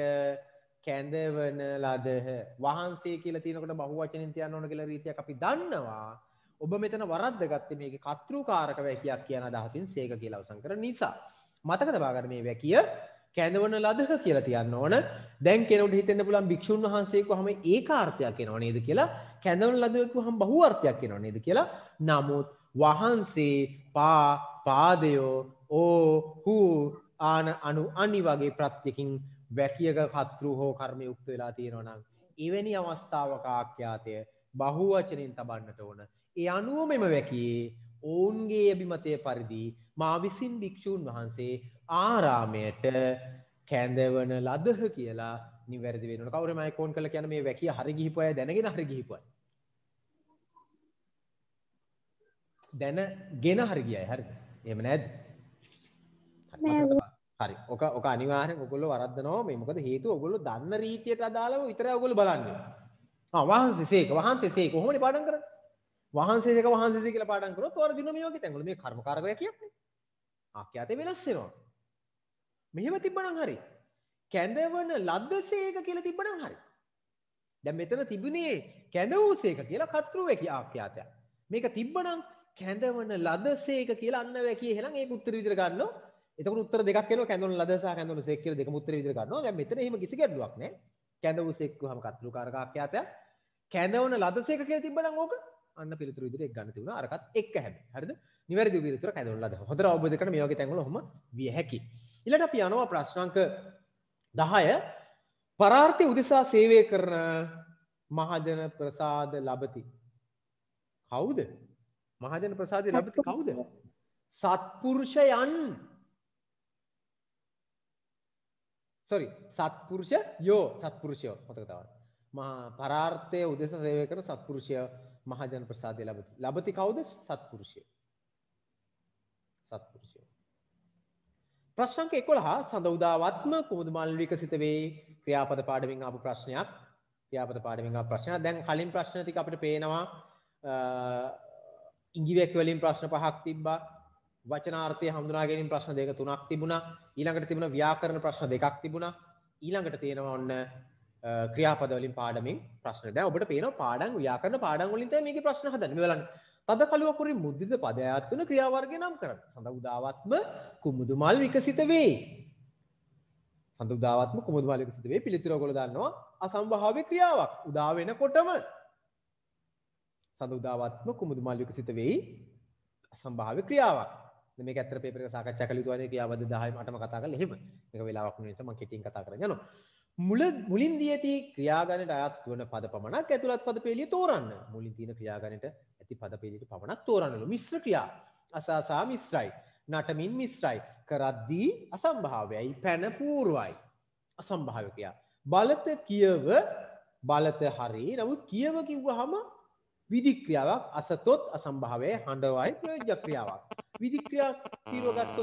කැඳවන ලදහ. වහන්සේ කියලා තියෙනකොට බහුවචනෙන් තියන්න ඕන කියලා රීතියක් අපි දන්නවා. ඔබ මෙතන වරද්දගත්තේ මේකේ කර්තෘකාරක වැකියක් කියන අදහසින් සේක කියලා අවසන් කරන නිසා. මතක තබා ගන්න මේ වැකිය කැඳවන ලදක කියලා තියන්න ඕන. දැන් කෙනෙකුට හිතෙන්න පුළුවන් භික්ෂුන් වහන්සේ කිව්වහම ඒකාර්ථයක් එනව නේද කියලා. කැඳවන ලදක කිව්වහම බහු අර්ථයක් එනව නේද කියලා. නමුත් වහන්සේ පා පාදයෝ ඕ හු ආන අනු අනි වගේ ප්‍රත්‍යකින් වැකියක කර්තෘ හෝ කර්ම යුක්ත වෙලා තියෙනවා නම් එවැනි අවස්ථාවක ආඛ්‍යාතය බහු වචනෙන් තබන්නට ඕන. ඒ අනුව මෙම වැකියේ ඔවුන්ගේ අභිමතය පරිදි මා විසින් භික්ෂූන් වහන්සේ ආරාමයට කැඳවන ලදහ කියලා නිවැරදි වෙනවා. කවුරු මම කෝන් කළා කියන මේ වැකිය හරි ගිහිපු අය දැනගෙන හරි ගිහිපු අය. දැනගෙන හරි ගියයි හරිද? එහෙම නැද්ද? හරි. ඔක ඔක අනිවාර්යෙන් ඔයගොල්ලෝ වරද්දනවා මේ මොකද හේතුව ඔයගොල්ලෝ දන්න රීතියට අදාළව විතරයි ඔයගොල්ලෝ බලන්නේ. ආ වහන්සේ සේක වහන්සේ සේක කොහොමද පාඩම් කරන්නේ? වහන්සේ සේක වහන්සේ සේක කියලා පාඩම් කරොත් වරදින මේ වගේ තැන්වල මේ කර්මකාරක වැකියක් නේ. ආඛ්‍යාතේ වෙනස් වෙනවා. මෙහෙම තිබ්බනම් හරි. කැඳවන ලද්දසේක කියලා තිබ්බනම් හරි. දැන් මෙතන තිබුණේ කැඳවූසේක කියලා කර්තෘ වැකිය ආඛ්‍යාතයක්. මේක තිබ්බනම් කැඳවන ලදසේක කියලා අන්න වැකිය එහෙනම් ඒක උත්තර විදිහට ගන්නවා. එතකොට උත්තර දෙකක් එනවා කැඳවන ලද සහ කැඳවන සේක කියලා දෙකම උත්තර විදිහට ගන්නවා. දැන් මෙතන එහෙම කිසි ගැටලුවක් නැහැ. කැඳවූසේක කිව්වම කර්තෘකාරක ආඛ්‍යාතයක්. කැඳවන ලදසේක කියලා තිබ්බනම් ඕක අන්න පිළිතුරු විදිහට එක් ගන්න තිබුණා. අරකට එක්ක හැබැයි. හරිද? නිවැරදි පිළිතුර කැඳවන ලද. හොඳට අවබෝධ කරගන්න මේ වගේ තැන්වල ඔහොම විය හැකියි. ඊළඟට අපි යනවා ප්‍රශ්නාංක දහය පරාර්ථය උදෙසා සේවය කරන මහජන ප්‍රසාද ලබති. කවුද? මහජන ප්‍රසාදය ලබති කවුද? සත්පුරුෂයන්. sorry සත්පුරුෂයෝ සත්පුරුෂයෝ මතක තවන්න. මහා පරාර්ථය උදෙසා සේවය කරන සත්පුරුෂය මහජන ප්‍රසාදය ලබති. ලබති කවුද? සත්පුරුෂය. සත්පුරුෂය. ප්‍රශ්නාංක එකොළහ සඳ උදාවත්ම කුමුදු මල් විකසිත වේ ක්‍රියාපද පාඩමින් ආපු ප්‍රශ්නයක්. ක්‍රියාපද පාඩමින් ආපු ප්‍රශ්නයක්. දැන් කලින් ප්‍රශ්න ටික අපිට පේනවා ඉංගිවැක් වලින් ප්‍රශ්න පහක් තිබ්බා. වචනාර්ථය හඳුනා ගැනීම ප්‍රශ්න දෙක තුනක් තිබුණා. ඊළඟට තිබුණා ව්‍යාකරණ ප්‍රශ්න දෙකක් තිබුණා. ඊළඟට තියෙනවා ඔන්න ක්‍රියාපද වලින් පාඩමින් ප්‍රශ්න. දැන් ඔබට පේනවා පාඩම් ව්‍යාකරණ පාඩම් වලින් තමයි මේකේ ප්‍රශ්න හදන්නේ. මේ බලන්න. තද කළුව කුරින් මුද්දිත පදයක් තුන ක්‍රියා වර්ගය නම් කරන්න. සඳ උදාවත්ම කුමුදු මල් විකසිත වේ. සඳ උදාවත්ම කුමුදු මල් විකසිත වේ. පිළිතුර ඔයගොල්ලෝ දන්නවා අසම්භාව්‍ය ක්‍රියාවක්. උදා වෙනකොටම සඳ උදාවත්ම කුමුදු මල් විකසිත වෙයි. අසම්භාව්‍ය ක්‍රියාවක්. දැන් මේක ඇත්තට පේපර් එක සාකච්ඡා කළ යුතු වනේ ක්‍රියාපද දහයම අටම කතා කරලා එහෙම. මේක වෙලාවක් නෙවෙයි නිසා මම කෙටියෙන් කතා කරගෙන යනවා. මුල මුලින් දී ඇති ක්‍රියාගණයට අයත් වන පද පමණක් ඇතුළත් පද පෙළිය තෝරන්න. මුලින් තියෙන ක්‍රියාගණයට ඇති පද පෙළියට පමණක් තෝරන්නලු. මිශ්‍ර ක්‍රියා. අසාසා මිශ්‍රයි. නටමින් මිශ්‍රයි. කරද්දී අසම්භාව්‍යයි. පැන පූර්වයි. අසම්භාව්‍ය ක්‍රියා. බලත කියව බලත හරි. නමුත් කියව කිව්වහම විධික්‍රියාවක්. අසතොත් අසම්භාව්‍යයි. හඬවයි ප්‍රයෝජ්‍ය ක්‍රියාවක්. විධික්‍රියා තීරුව ගත්තොත්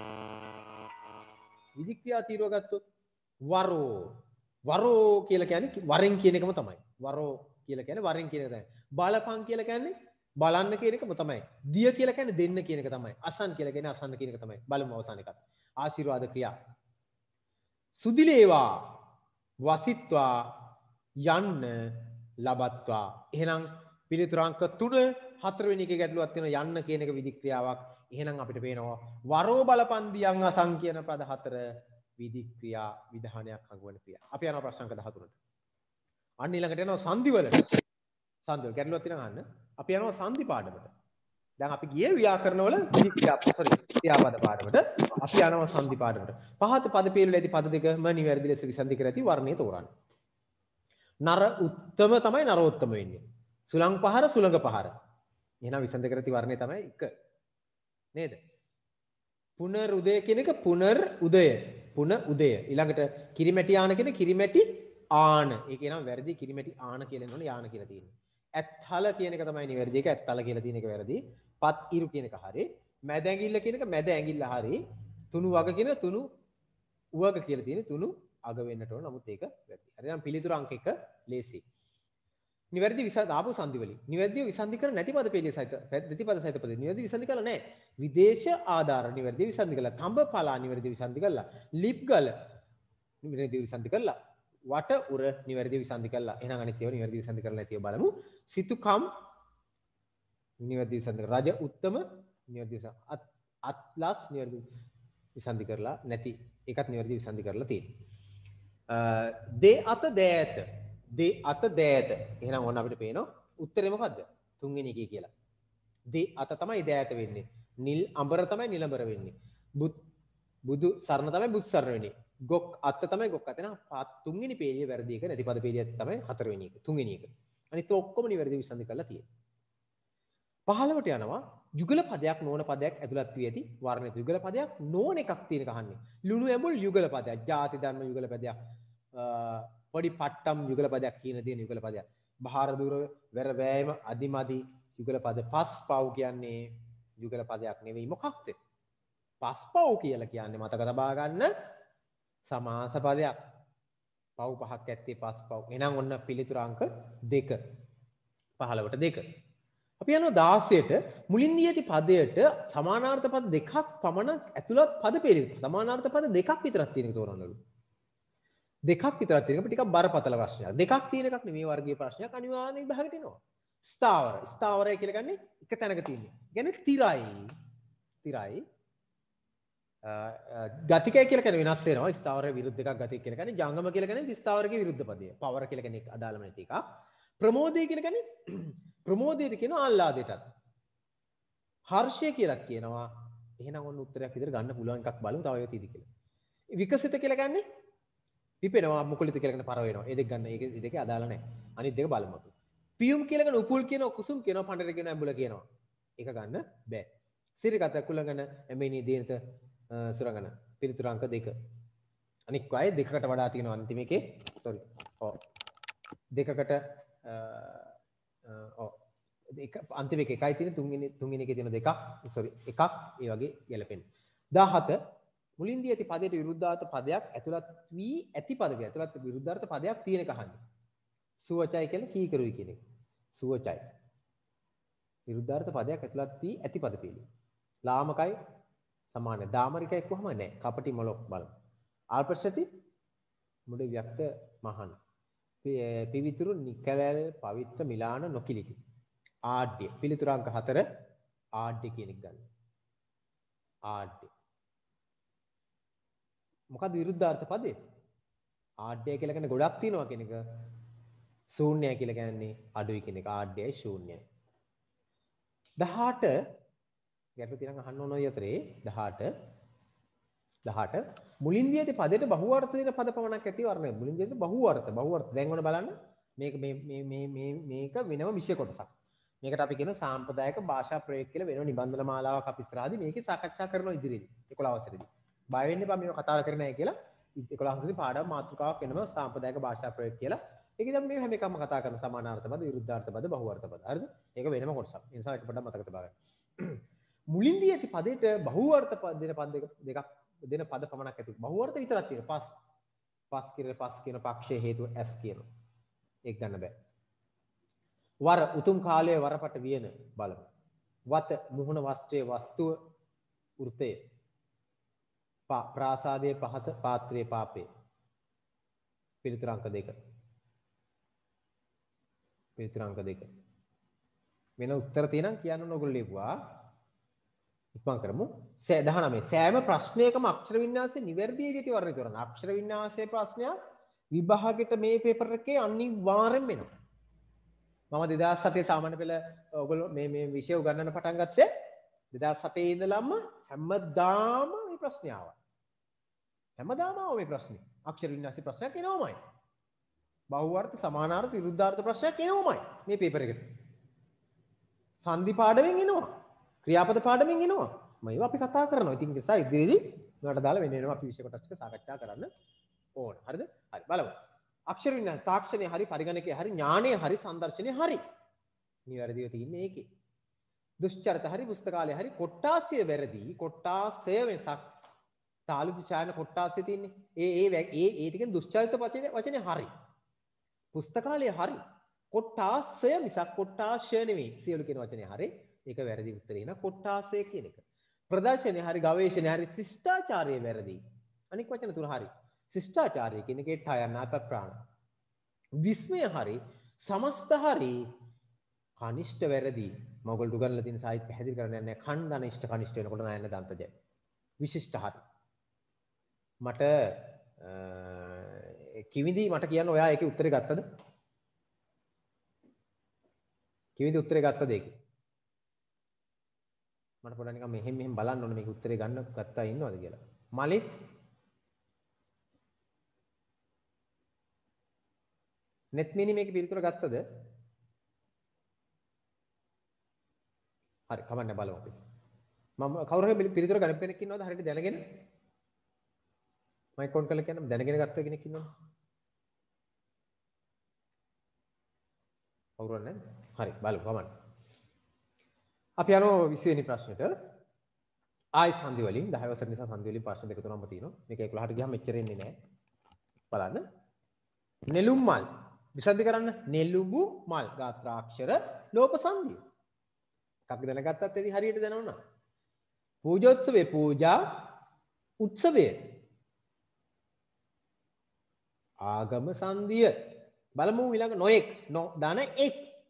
විධික්‍රියා තීරුව ගත්තොත් වරෝ වරෝ කියලා කියන්නේ වරෙන් කියන එකම තමයි. වරෝ කියලා කියන්නේ වරෙන් කියන එක තමයි. බලපං කියලා කියන්නේ බලන්න කියන එකම තමයි. දිය කියලා කියන්නේ දෙන්න කියන එක තමයි. අසන් කියලා කියන්නේ අසන්න කියන එක තමයි. බලමු අවසාන එකත්. ආශිර්වාද ක්‍රියා. සුදිලේවා වසිත්වා යන්න ලබත්වා. එහෙනම් පිළිතුරු අංක තුන හතරවෙනි එකේ ගැටලුවක් තියෙනවා යන්න කියන එක විධික්‍රියාවක්. එහෙනම් අපිට පේනවා වරෝ බලපන් දියන් අසං කියන පද හතර විධික්‍රියා විධානයක් හඟවන ක්‍රියා. අපි යනවා ප්‍රශ්නාංක දහතුනට. අන්න ඊළඟට යනවා සංදි වලට. සංදි වල ගැටලුවක් තියෙනවා අහන්න. අපි යනවා සංදි පාඩමට. දැන් අපි ගියේ ව්‍යාකරණ වල විධික්‍රියා sorry ක්‍රියාපද පාඩමට. අපි යනවා සංදි පාඩමට. පහත පද පිළිවෙල ඇති පද දෙකම නිවැරදි ලෙස විසන්දි කර ඇති වර්ණය තෝරන්න. නර උත්තම තමයි නරෝත්තම වෙන්නේ. සුලං පහර සුලංග පහර. එහෙනම් විසන්දි කර ඇති වර්ණය තමයි එක. නේද? පුනර් උදය කියන එක පුනර් උදය. පුන උදය. ඊළඟට කිරිමැටි ආන කියන කිරිමැටි ආන. ඒක නම් වැරදි. කිරිමැටි ආන කියලා නෝනේ යාන කියලා තියෙන්නේ. ඇත්හල කියන එක තමයි නිවැරදි එක. ඇත්තල කියලා තියෙන එක වැරදි. පත් ඉරු කියන එක හරි. මැද ඇඟිල්ල කියන එක මැද ඇඟිල්ල හරි. තුනු වග කියන තුනු උවග කියලා තියෙන්නේ තුනු අග වෙන්නට ඕන. නමුත් ඒක වැරදි. හරි නම් පිළිතුරු අංක එක ලේසි. නිවැරදි විසඳ ආපු සංදි වලින්. නිවැරදිව විසන්දි කර නැති පද පිළිය සහිත ප්‍රතිපද සහිත පද නිවැරදි විසන්දි කළා නැහැ. විදේශ ආධාර නිවැරදි විසන්දි කළා. තඹ පලා නිවැරදි විසන්දි කළා. ලිප් ගල නිවැරදි විසන්දි කළා. වට උර නිවැරදි විසන්දි කළා. එහෙනම් අනිත් ඒවා නිවැරදි විසන්දි කරලා නැතිව බලමු. සිතුකම් නිවැරදි විසන්ධි කරලා රජ උත්තම නිවැරදි අත්ලස් නිවැරදි විසන්ධි කරලා නැති ඒකත් නිවැරදි විසන්ධි කරලා තියෙනවා. දේ අත දෑත දේ අත දෑත එහෙනම් ඕන අපිට පේනවා උත්තරේ මොකද්ද? තුන්වෙනි එකේ කියලා. දේ අත තමයි දෑත වෙන්නේ. නිල් අඹර තමයි නිලඹර වෙන්නේ. බුදු සරණ තමයි බුදු සරණ වෙන්නේ. ගොක් අත තමයි ගොක් අත. එහෙනම් තුන්වෙනි පේළිය වැරදි එක නැති පද පේළිය තමයි හතරවෙනි එක. තුන්වෙනි එක. අනිත් ඔක්කොම නිවැරදි විසන්ධි කරලා තියෙනවා. පහළවට යනවා යුගල පදයක් නොවන පදයක් ඇතුළත් වී ඇති වර්ණිත යුගල පදයක් නොවන එකක් තියෙන කහන්නේ. ලුණු ඇඹුල් යුගල පදයක්, ಜಾති ධර්ම යුගල පදයක්, පොඩි පට්ටම් යුගල පදයක් කියන තියෙන යුගල පදයක්. බහාර දුර වැර වෑයම අදිමදි යුගල පද. පස් පව් කියන්නේ යුගල පදයක් නෙවෙයි. මොකක්ද? පස් පව් කියලා කියන්නේ මතක තබා ගන්න සමාස පදයක්. පව් පහක් ඇත්තේ පස් පව්. එහෙනම් ඔන්න පිළිතුර අංක දෙක. පහළවට දෙක. අපි යනවා දාසයට මුලින් දී ඇති පදයට සමානාර්ථ පද දෙකක් පමණ ඇතුළත් පද පෙළි. සමානාර්ථ පද දෙකක් විතරක් තියෙන එක තෝරන්නලු. දෙකක් විතරක් තියෙන එක ටිකක් බරපතල ප්‍රශ්නයක්. දෙකක් තියෙන එකක් නෙමේ වර්ගීය ප්‍රශ්නයක් අනිවාර්යයෙන් විභාගෙට එනවා. ස්ථාවර. ස්ථාවරය කියලා කියන්නේ එක තැනක තියෙන්නේ. කියන්නේ තිරයි. තිරයි. ගතිකය කියලා කියන්නේ වෙනස් වෙනවා. ස්ථාවරය විරුද්ධ එකක් ගතික කියලා කියන්නේ ජංගම කියලා කියන්නේ ස්ථාවරයේ විරුද්ධ පදය. පවර කියලා කියන්නේ අදාළම නැති එකක්. ප්‍රමෝදය කියලා කියන්නේ ප්‍රමෝදයට කියනවා ආහ්ලාදයටත්. හර්ෂය කියලා කියනවා. එහෙනම් ඔන්න උත්තරයක් විතර ගන්න පුළුවන් එකක් බලමු තව ඒවා තියෙදි කියලා. විකසිත කියලා කියන්නේ පිපෙනවා මුකුලිත කියලා කියන පර වෙනවා. ඒ දෙක ගන්න. ඒක දෙකේ අදාළ නැහැ. අනිත් දෙක බලමු අපි. පියුම් කියලා කියන උපුල් කියනවා කුසුම් කියනවා පඬර කියනවා ඇඹුල කියනවා. ඒක ගන්න බෑ. සිරිගත කුලගන එමෙනි දේනත සුරගන පිළිතුරු අංක දෙක. අනික් අය දෙකකට වඩා තියෙනවා අන්තිම එකේ. sorry. ඔව්. දෙකකට ඔව්. ඒක අන්තිම එක එකයි තියෙන තුන්වෙනි තුන්වෙනි එකේ තියෙන දෙකක්. sorry. එකක් ඒ වගේ ගැලපෙන්නේ. දහහත මුලින් දී ඇති පදයට විරුද්ධාර්ථ පදයක් ඇතුළත් වී ඇති පදක ඇතුළත් විරුද්ධාර්ථ පදයක් තියෙන කහන්නේ. සුවචයි කියලා කීකරුයි කියන එක. සුවචයි. විරුද්ධාර්ථ පදයක් ඇතුළත් වී ඇති පද පිළි. ලාමකයි සමානයි. දාමරිකයි කොහොම නැහැ. කපටි මොලොක් බලමු. ආල්පශති මුඩ ව්‍යක්ත මහන. පිවිතුරු නිකලල් පවිත්‍ර මිලාන නොකිලිටි. ආඩ්‍ය. පිළිතුරු අංක හතර ආඩ්‍ය කියන එක ගන්න. ආඩ්‍ය. මොකද විරුද්ධාර්ථ පදේ? ආඩ්‍ය කියලා කියන්නේ ගොඩක් තියෙනවා කියන එක. ශූන්‍යයි කියලා කියන්නේ අඩුයි කියන එක. ආඩ්‍යයි ශූන්‍යයි. දහඅට ගැටලු තියෙනවා අහන්න ඕන ඔය අතරේ දහඅට දහඅට මුලින් දී ඇති පදයට බහු අර්ථ දෙන පද පමණක් ඇති වර්ණය. මුලින් දී ඇති බහු අර්ථ බහු අර්ථ දැන් ඔන්න බලන්න මේක මේ මේ මේ මේ මේක වෙනම විෂය කොටසක්. මේකට අපි කියන සාම්ප්‍රදායික භාෂා ප්‍රයෝග කියලා වෙනම නිබන්ධන මාලාවක් අපි ඉස්සරහදී මේකේ සාකච්ඡා කරනවා ඉදිරියේදී එකොළහ වසරේදී. බය වෙන්න එපා මේව කතා කරන්නේ නැහැ කියලා. එකොළහ වසරේදී පාඩම් මාතෘකාවක් වෙනම සාම්ප්‍රදායික භාෂා ප්‍රයෝග කියලා. ඒක දැන් මේ හැම එකක්ම කතා කරන සමානාර්ථ පද, විරුද්ධාර්ථ පද, බහු අර්ථ පද. හරිද? ඒක වෙනම කොටසක්. ඒ නිසා ඒක පොඩ්ඩක් මතක තබා ගන්න. මුලින් දී ඇති පදයට බහු අර්ථ පද දෙන පද දෙකක් දෙන පද පමණක් ඇති. බහු අර්ථ විතරක් තියෙන. පස් පස් කියන පස් කියන පක්ෂයේ හේතුව ඇස් කියනවා. ඒක ගන්න බෑ. වර උතුම් කාලයේ වරපට වියන බලමු. වත මුහුණ වස්ත්‍රයේ වස්තුව වෘතය. ප්‍රාසාදයේ පහස පාත්‍රයේ පාපේ. පිළිතුරු අංක දෙක. පිළිතුරු අංක දෙක. වෙන උත්තර තියෙනම් කියන්න ඕන ඔයගොල්ලෝ ලියපුවා. ඉක්මන් කරමු. දහනවය සෑම ප්‍රශ්නයකම අක්ෂර වින්‍යාසය නිවැරදි විදිහට වර්ණිත කරනවා. අක්ෂර වින්‍යාසයේ ප්‍රශ්නයක් විභාගෙට මේ පේපර් එකේ අනිවාර්යෙන් වෙනවා. මම දෙදාස් හතේ සාමාන්‍ය පෙළ ඔයගොල්ලෝ මේ මේ විෂය උගන්වන්න පටන් ගත්තේ දෙදාස් හතේ ඉඳලම හැමදාම මේ ප්‍රශ්නේ ආවා. හැමදාම ආවා මේ ප්‍රශ්නේ. අක්ෂර වින්‍යාසයේ ප්‍රශ්නයක් එනවමයි. බහු අර්ථ සමානාර්ථ විරුද්ධාර්ථ ප්‍රශ්නයක් එනවමයි මේ පේපර් එකට. සංදි පාඩමෙන් එනවා. ක්‍රියාපද පාඩමෙන් එනවා. මම අපි කතා කරනවා. ඉතින් ඒ නිසා ඉදිරියේදී මට දාලා වෙන වෙනම අපි විෂය කොටස් ටික සාකච්ඡා කරන්න ඕන. හරිද? හරි බලමු. අක්ෂර වින්‍යාස තාක්ෂණයේ හරි පරිගණකයේ හරි ඥානයේ හරි සංදර්ශනයේ හරි නිවැරදිව තියෙන්නේ ඒකේ. දුෂ්චරිත හරි පුස්තකාලයේ හරි කොට්ටාසය වැරදි. කොට්ටාසය වෙනසක්. තාලුදු ඡායන කොට්ටාසය තියෙන්නේ. ඒ ඒ ඒ ඒ ටිකෙන් දුෂ්චරිත වචනේ වචනේ හරි. පුස්තකාලයේ හරි කොට්ටාසය මිසක් කොට්ටාශය නෙවෙයි. සියලු කියන වචනේ හරි. ඒක වැරදි උත්තරේ න කොට්ටාසය කියන එක. ප්‍රදර්ශනයේ හරි ගවේෂණයේ හරි ශිෂ්ටාචාරයේ වැරදි. අනික් වචන තුන හරි. ශිෂ්ටාචාරය කියන එකේ ඨයන අප්‍රාණ. විස්මය හරි සමස්ත හරි කනිෂ්ඨ වැරදි මම ඔයගොල්ලෝ උගන්ලා තියෙන සාහිත්‍ය පැහැදිලි කරන්න යන්නේ ඛණ්ඩ අනිෂ්ඨ කනිෂ්ඨ වෙනකොට නයන දන්තජය විශිෂ්ට හරි මට කිවිඳි මට කියන්න ඔයා ඒකේ උත්තරේ ගත්තද කිවිඳි උත්තරේ ගත්තද ඒකේ මට පොඩ්ඩක් නිකන් මෙහෙම මෙහෙම බලන්න ඕනේ මේක උත්තරේ ගන්න ගත්තා ඉන්නවද කියලා මලිත් නෙත්මිනි මේක පිළිතුර ගත්තද හරි කමන්න බලමු අපි මම කවුරු හරි පිළිතුර ගන්න කෙනෙක් ඉන්නවද හරියට දැනගෙන මයික් ඔන් කරලා කියන්න දැනගෙන ගත්ත කෙනෙක් ඉන්නවද කවුරුත් නැහැ හරි බලමු කමන්න අපි යනවා විසි වෙනි ප්‍රශ්නෙට ආයි සංදි වලින් දහ වසර නිසා සංදි වලින් ප්‍රශ්න දෙක තුනක්ම තියෙනවා මේක එකොළහට ගියාම මෙච්චර එන්නේ නැහැ බලන්න නෙළුම් මල් විසන්ධි කරන්න නෙළුඹු මල් ගාත්‍රාක්ෂර ලෝප සංධිය එකක් දැනගත්තත් එදි හරියට දැනවනවා පූජෝත්සවේ පූජා උත්සවය ආගම සංධිය බලමු ඊළඟ නොඑක් නො දන එක්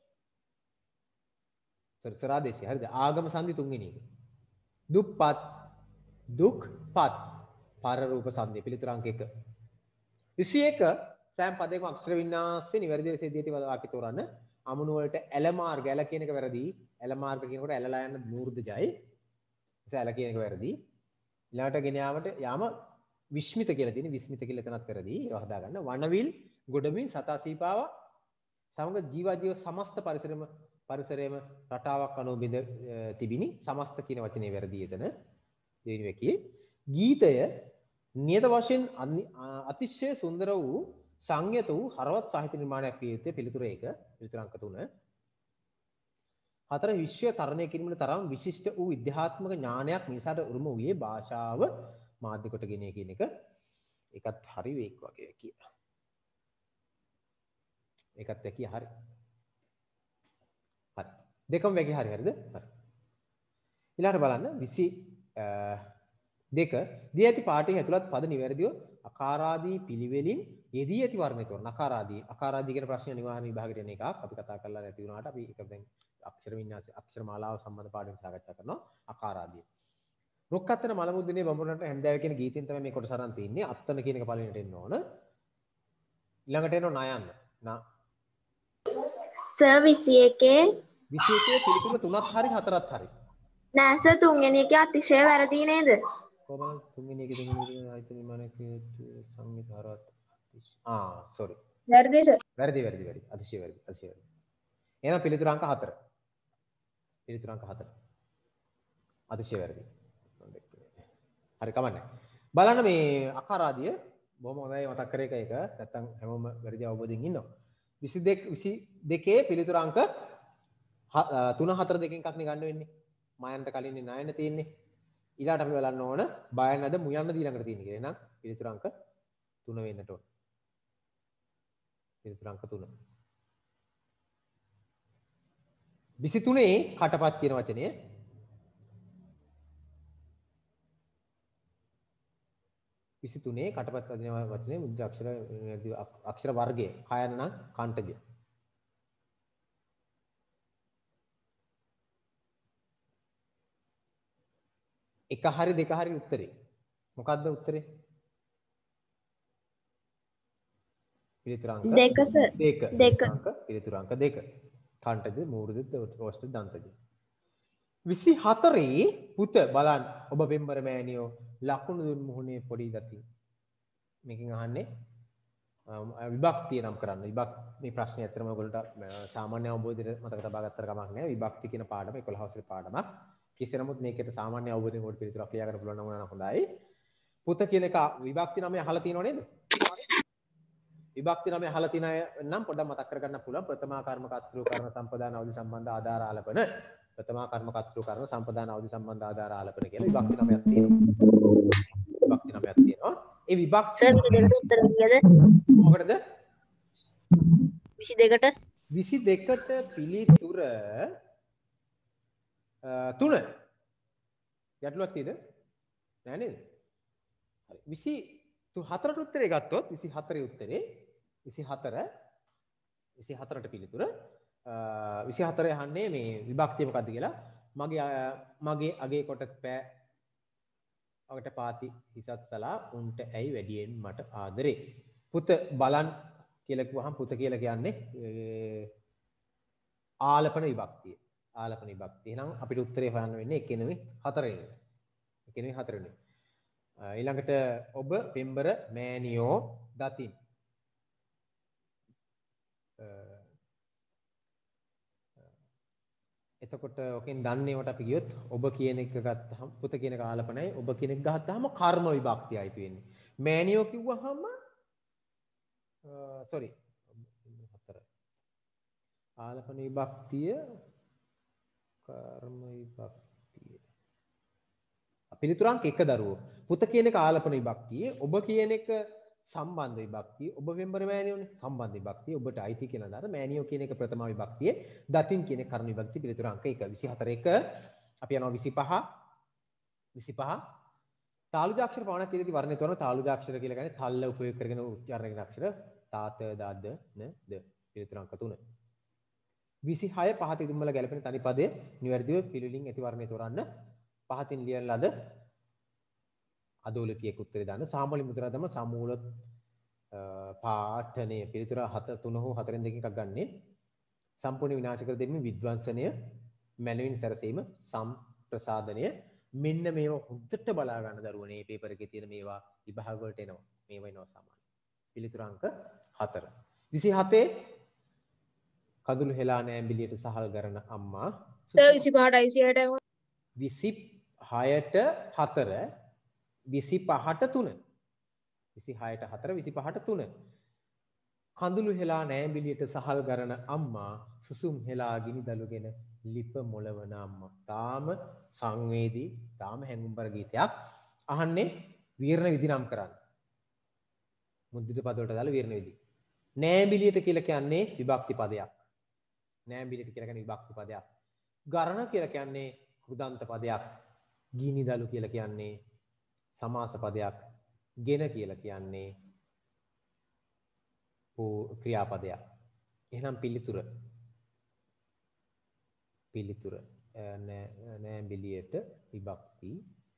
සරසරාදේශය හරිද ආගම සංධි තුන්වෙනි එක දුප්පත් දුක්පත් පර රූප සංධිය පිළිතුර අංක එක විසි එක සෑම පදයකම අක්ෂර වින්‍යාසයේ නිවැරදි ලෙස ඉදිරියට වාක්‍ය තෝරන්න අමුණු වලට ඇල මාර්ග ඇල කියන එක වැරදි ඇල මාර්ග කියනකොට ඇලලා යන මූර්ධජයි ඒ ඇල කියන එක වැරදි ඊළඟට ගෙන යාමට යාම විස්මිත කියලා තියෙන විස්මිත කියලා එතනත් වැරදි ඒවා හදා ගන්න වනවිල් ගොඩමින් සතා සීපාව සමග ජීවජීව සමස්ත පරිසරෙම පරිසරයේම රටාවක් අනුව බිඳ තිබිනි සමස්ත කියන වචනේ වැරදි එතන දෙවෙනි එකේ ගීතය නියත වශයෙන් අතිශය සුන්දර වූ සංයත වූ හරවත් සාහිත්‍ය නිර්මාණයක් විය යුත්තේ පිළිතුර එක පිළිතුර අංක තුන හතර විශ්වය තරණය කිරීමට තරම් විශිෂ්ට වූ විද්‍යාත්මක ඥානයක් මිනිසාට උරුම වූයේ භාෂාව මාධ්‍ය කොටගෙන කියන එක ඒකත් හරි වේක් වගේ කියලා ඒකත් ඇකිය හරි හරි දෙකම වැගේ හරි හරිද හරි ඊළඟට බලන්න විසි දෙක දී ඇති පාඨයේ ඇතුළත් පද නිවැරදිව අකාරාදී පිළිවෙලින් යෙදී ඇති වර්ණය තෝරන අකාරාදී අකාරාදී කියන ප්‍රශ්න නිවාරණ විභාගයට එන එකක් අපි කතා කරලා නැති වුණාට අපි ඒක දැන් අක්ෂර වින්‍යාස අක්ෂර මාලාව සම්බන්ධ පාඩම් සාකච්ඡා කරනවා අකාරාදී රුක්කත්තන මල මුද්දනේ බඹරට හැන්දෑව කියන ගීතෙන් තමයි මේ කොටස අරන් තින්නේ අත්තන කියන එක පළවෙනිට එන්න ඕන ඊළඟට එනවා නයන්න නා සර් විසි එකේ විසි එකේ පිළිතුර තුනක් හරි හතරක් හරි නෑ සර් තුන්වෙනි එකේ අතිශය වැරදි නේද කොහොමද තුන්වෙනි එකේ තුන්වෙනි එකේ ආයතන නිර්මාණයක් සංගීත හරවත් ආ සෝරි වැරදි සර් වැරදි වැරදි වැරදි අතිශය වැරදි අතිශය වැරදි එහෙනම් පිළිතුර අංක හතර පිළිතුර අංක හතර අතිශය වැරදි හරි කමන්නේ බලන්න මේ අකාරාදිය බොහොම හොඳයි මතක් කරේ එක නැත්තම් හැමෝම වැරදි අවබෝධයෙන් ඉන්නවා විසි දෙක විසි දෙකේ පිළිතුර අංක තුන හතර දෙකෙන් එකක් නේ ගන්න වෙන්නේ මයන්ට කලින් නයන තියෙන්නේ ඊළාට අපි බලන්න ඕන බයන්නද මුයන්නද ඊළඟට තියෙන්නේ කියලා. එහෙනම් පිළිතුර අංක තුන වෙන්නට ඕන. පිළිතුර අංක තුන. විසි තුනේ කටපත් කියන වචනය විසි තුනේ කටපත් වදින වචනේ මුද්‍ර අක්ෂර අක්ෂර වර්ගය කයන නම් කාන්ටජ එක හරි දෙක හරි උත්තරේ මොකක්ද උත්තරේ පිළිතුර අංක දෙක සර් දෙක දෙක අංක පිළිතුර අංක දෙක කාන්ටජ මූර්ධ ඕෂ්ඨ දන්තජ විසි හතරේ පුත බලන්න ඔබ පෙම්බර මෑණියෝ ලකුණු දුන් මුහුණේ පොඩි ගතිය මේකෙන් අහන්නේ විභක්තිය නම් කරන්න විභක්ති මේ ප්‍රශ්නේ ඇත්තටම ඔයගොල්ලන්ට සාමාන්‍ය අවබෝධයට මතක තබා ගත්තට කමක් නැහැ විභක්ති කියන පාඩම එකොළහ වසරේ පාඩමක් කෙසේ නමුත් මේකට සාමාන්‍ය අවබෝධයෙන් කොට පිළිතුරක් ලියා ගන්න පුළුවන් නම් උනන හොඳයි පුත කියන එක විභක්ති නමය අහලා තියෙනව නේද විභක්ති නමය අහලා තියෙන නම් පොඩ්ඩක් මතක් කරගන්න පුළුවන් ප්‍රථමා කර්ම කර්තෘ කර්ම සම්පදාන අවදි සම්බන්ධ ආධාර ආලපන ප්‍රථමා කර්ම කර්තෘ කර්ම සම්පදාන අවදි සම්බන්ධ ආධාර ආලපන කියලා විභක්ති නමයක් තියෙනවා විභක්ති නමයක් තියෙනවා ඒ විභක්ති සර් දෙකට උත්තර කීයද මොකටද විසි දෙකට විසි දෙකට පිළිතුර තුන ගැටලුවක් තියෙද නෑ නේද හරි විසි හතරට උත්තරේ ගත්තොත් විසි හතරේ උත්තරේ විසි හතර විසි හතරට පිළිතුර විසිහතර යහන්නේ මේ විභක්තිය මොකද්ද කියලා. මගේ මගේ අගේ කොට පෑ අවට පාති හිසත් කළා උන්ට ඇයි වැඩියෙන් මට ආදරේ. පුත බලන් කියලා කිව්වහම පුත කියලා කියන්නේ ආලපන විභක්තිය. ආලපන විභක්තිය. එහෙනම් අපිට උත්තරේ හොයන්න වෙන්නේ එක නෙවෙයි හතර වෙනි. එක නෙවෙයි හතර වෙනි. ඊළඟට ඔබ පෙම්බර මෑනියෝ දතින්. එතකොට ඔකෙන් දන්නේවට අපි ගියොත් ඔබ කියන එක ගත්තහම පුත කියන එක ආලපනයි ඔබ කියන එක ගත්තාම කර්ම විභක්තියයි ආයිති වෙන්නේ. මෑනියෝ කිව්වහම sorry හතර. ආලපන විභක්තිය කර්ම විභක්තිය. පිළිතුරක් එක දරුවෝ. පුත කියන එක ආලපන විභක්තිය, ඔබ කියන එක සම්බන්ධ විභක්තිය, ඔබ වෙම්බර මෑනියෝනේ සම්බන්ධ විභක්තිය, ඔබට අයිති කියන දාර මෑනියෝ කියන එක ප්‍රථම විභක්තිය, දතින් කියන එක කර්ම විභක්තිය. පිළිතුර අංක එක. විසිහතර එක අපි යනවා විසිපහ විසිපහ තාලුජාක්ෂර පවණක් කියලාදී වර්ණය තෝරන තාලුජාක්ෂර කියලා කියන්නේ තල්ල උපයෝග කරගෙන උච්චාරණය කරන අක්ෂර තාත දාද න ද. පිළිතුර අංක තුන. විසිහය පහත ඉදුම් වල ගැලපෙන තනි පදයේ නිවැරදිව පිළිලින් ඇති වර්ණය තෝරන්න. පහතින් ලියන ලද අදෝලකියක උත්තරේ දාන්න. සාමාන්‍ය මුද්‍රා තමයි සමූල පාඨනය. පිළිතුර හත තුන හෝ හතරෙන් දෙකකින් එකක් ගන්නෙ. සම්පූර්ණ විනාශ කර දෙමින් විද්වංශනය, මැනවින් සැරසීම, සම්ප්‍රසාදනය. මෙන්න මේවා හොද්දට බලා ගන්න දරුවනේ. මේ පේපර් එකේ තියෙන මේවා විභාග වලට එනවා. මේවා එනවා සාමාන්‍ය. පිළිතුර අංක හතර. විසිහතේ කඳුළු හෙලා නෑඹිලියට සහල් කරන අම්මා. විසිපහටයි විසිහයටයි විසිහයට හතර විසිපහට තුන. විසිහයට හතර විසිපහට තුන. කඳුළු හෙලා නෑඹිලියට සහල් කරන අම්මා සුසුම් හෙලා ගිනි දලුගෙන ලිප මොලවන අම්මා. තාම සංවේදී, තාම හැඟුම්බර ගීතයක් අහන්නේ වීරණ විදි නම් කරන්න. මුද්දිත පද වලට දාලා වීරණ විදි. නෑඹිලියට කියලා කියන්නේ විභක්ති පදයක්. නෑඹිලියට කියලා කියන්නේ විභක්ති පදයක්. ගරණ කියලා කියන්නේ කෘදන්ත පදයක්. ගිනි දලු කියලා කියන්නේ සමාස පදයක්. ගෙන කියලා කියන්නේ ක්‍රියාපදයක්. එහෙනම් පිළිතුර පිළිතුර නෑඹිලියට විභක්ති,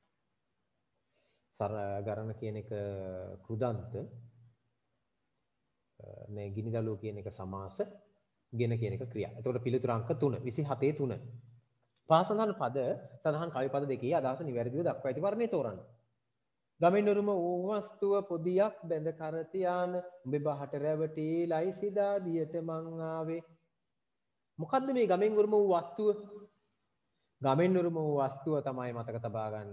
සර ගරණ කියන එක කෘදන්ත, නේ ගිනි දලුව කියන එක සමාස, ගෙන කියන එක ක්‍රියා. එතකොට පිළිතුර අංක තුන. විසිහතේ තුන. පාසඳහන් පද සඳහන් කවි පද දෙකේ අදහස නිවැරදිව දක්වා ඇති වර්ණය තෝරන්න. ගමිනුරුම වූ වස්තුව පොදියක් බැඳ කර තියාන උඹේ බහට රැවටී ලයිසිදා දියට මං ආවේ. මොකද්ද මේ ගමෙන් උරුම වූ වස්තුව? ගමෙන් උරුම වූ වස්තුව තමයි මතක තබා ගන්න.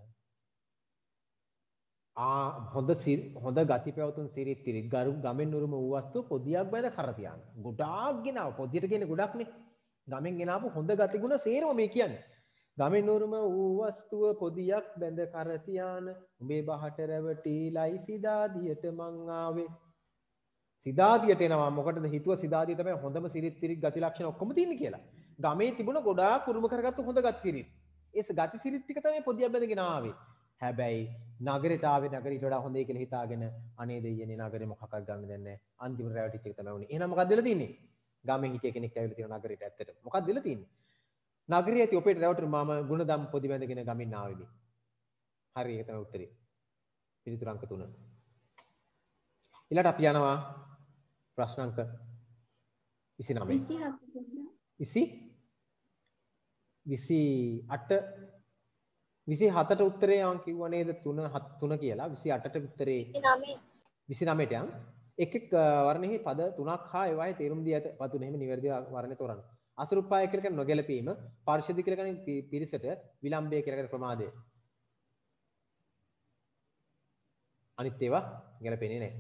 ආ හොඳ හොඳ ගති පැවතුම් සිරිත් තිරිත් ගරු ගමෙන් උරුම වූ වස්තුව පොදියක් බැඳ කර තියාන. ගොඩාක් ගෙනාව පොදියට කියන්නේ ගොඩක්නේ. ගමෙන් ගෙනාවු හොඳ ගති ගුණ සේරම මේ කියන්නේ. ගමෙන් උරුම වූ වස්තුව පොදියක් බැඳ කර තියාන උඹේ බහට රැවටී ලයි සිදාදියට මං ආවේ. සිදාදියට එනවා මොකටද? හිතුව සිදාදිය තමයි හොඳම සිරිත් තිරිත් ගති ලක්ෂණ ඔක්කොම තියෙන්නේ කියලා. ගමේ තිබුණ ගොඩාක් උරුම කරගත්තු හොඳ ගති සිරිත්. ඒ ගති සිරිත් ටික තමයි පොදියක් බැඳගෙන ආවේ. හැබැයි නගරයට ආවේ නගරයට වඩා හොඳයි කියලා හිතාගෙන අනේ දෙයියනේ නගරේ මොකක්වත් ගන්න දෙන්නේ නැහැ. අන්තිම රැවටිච්ච එක තමයි උනේ. එහෙනම් මොකක්ද වෙලා තියෙන්නේ? ගමෙන් හිටිය කෙනෙක් ඇවිල්ලා තියෙන නගරයට ඇත්තට. මොකක්ද වෙලා තියෙන්නේ? නගරයේ ඇති ඔපේට රැවටුණු මම ගුණදම් පොදි බැඳගෙන ගමින් ආවේ මේ. හරි ඒක තමයි උත්තරේ. පිළිතුර අංක තුන. ඊළඟට අපි යනවා ප්‍රශ්න අංක විසිනමය. විසි විසිඅට විසිහතට උත්තරේ මම කිව්වා නේද තුන තුන කියලා. විසිඅටට උත්තරේ විසිනමයට යන් එක් එක් වර්ණෙහි පද තුනක් හා ඒවායේ තේරුම් දී ඇත. පතුන එහෙම නිවැරදිව වර්ණය තෝරන්න. අසුරුපාය කියලා කියන්නේ නොගැලපීම, පාර්ශ්වදී කියලා කියන්නේ පිරිසට, විලම්භය කියලා කියන්නේ ප්‍රමාදය. අනිත් ඒවා ගැලපෙන්නේ නැහැ.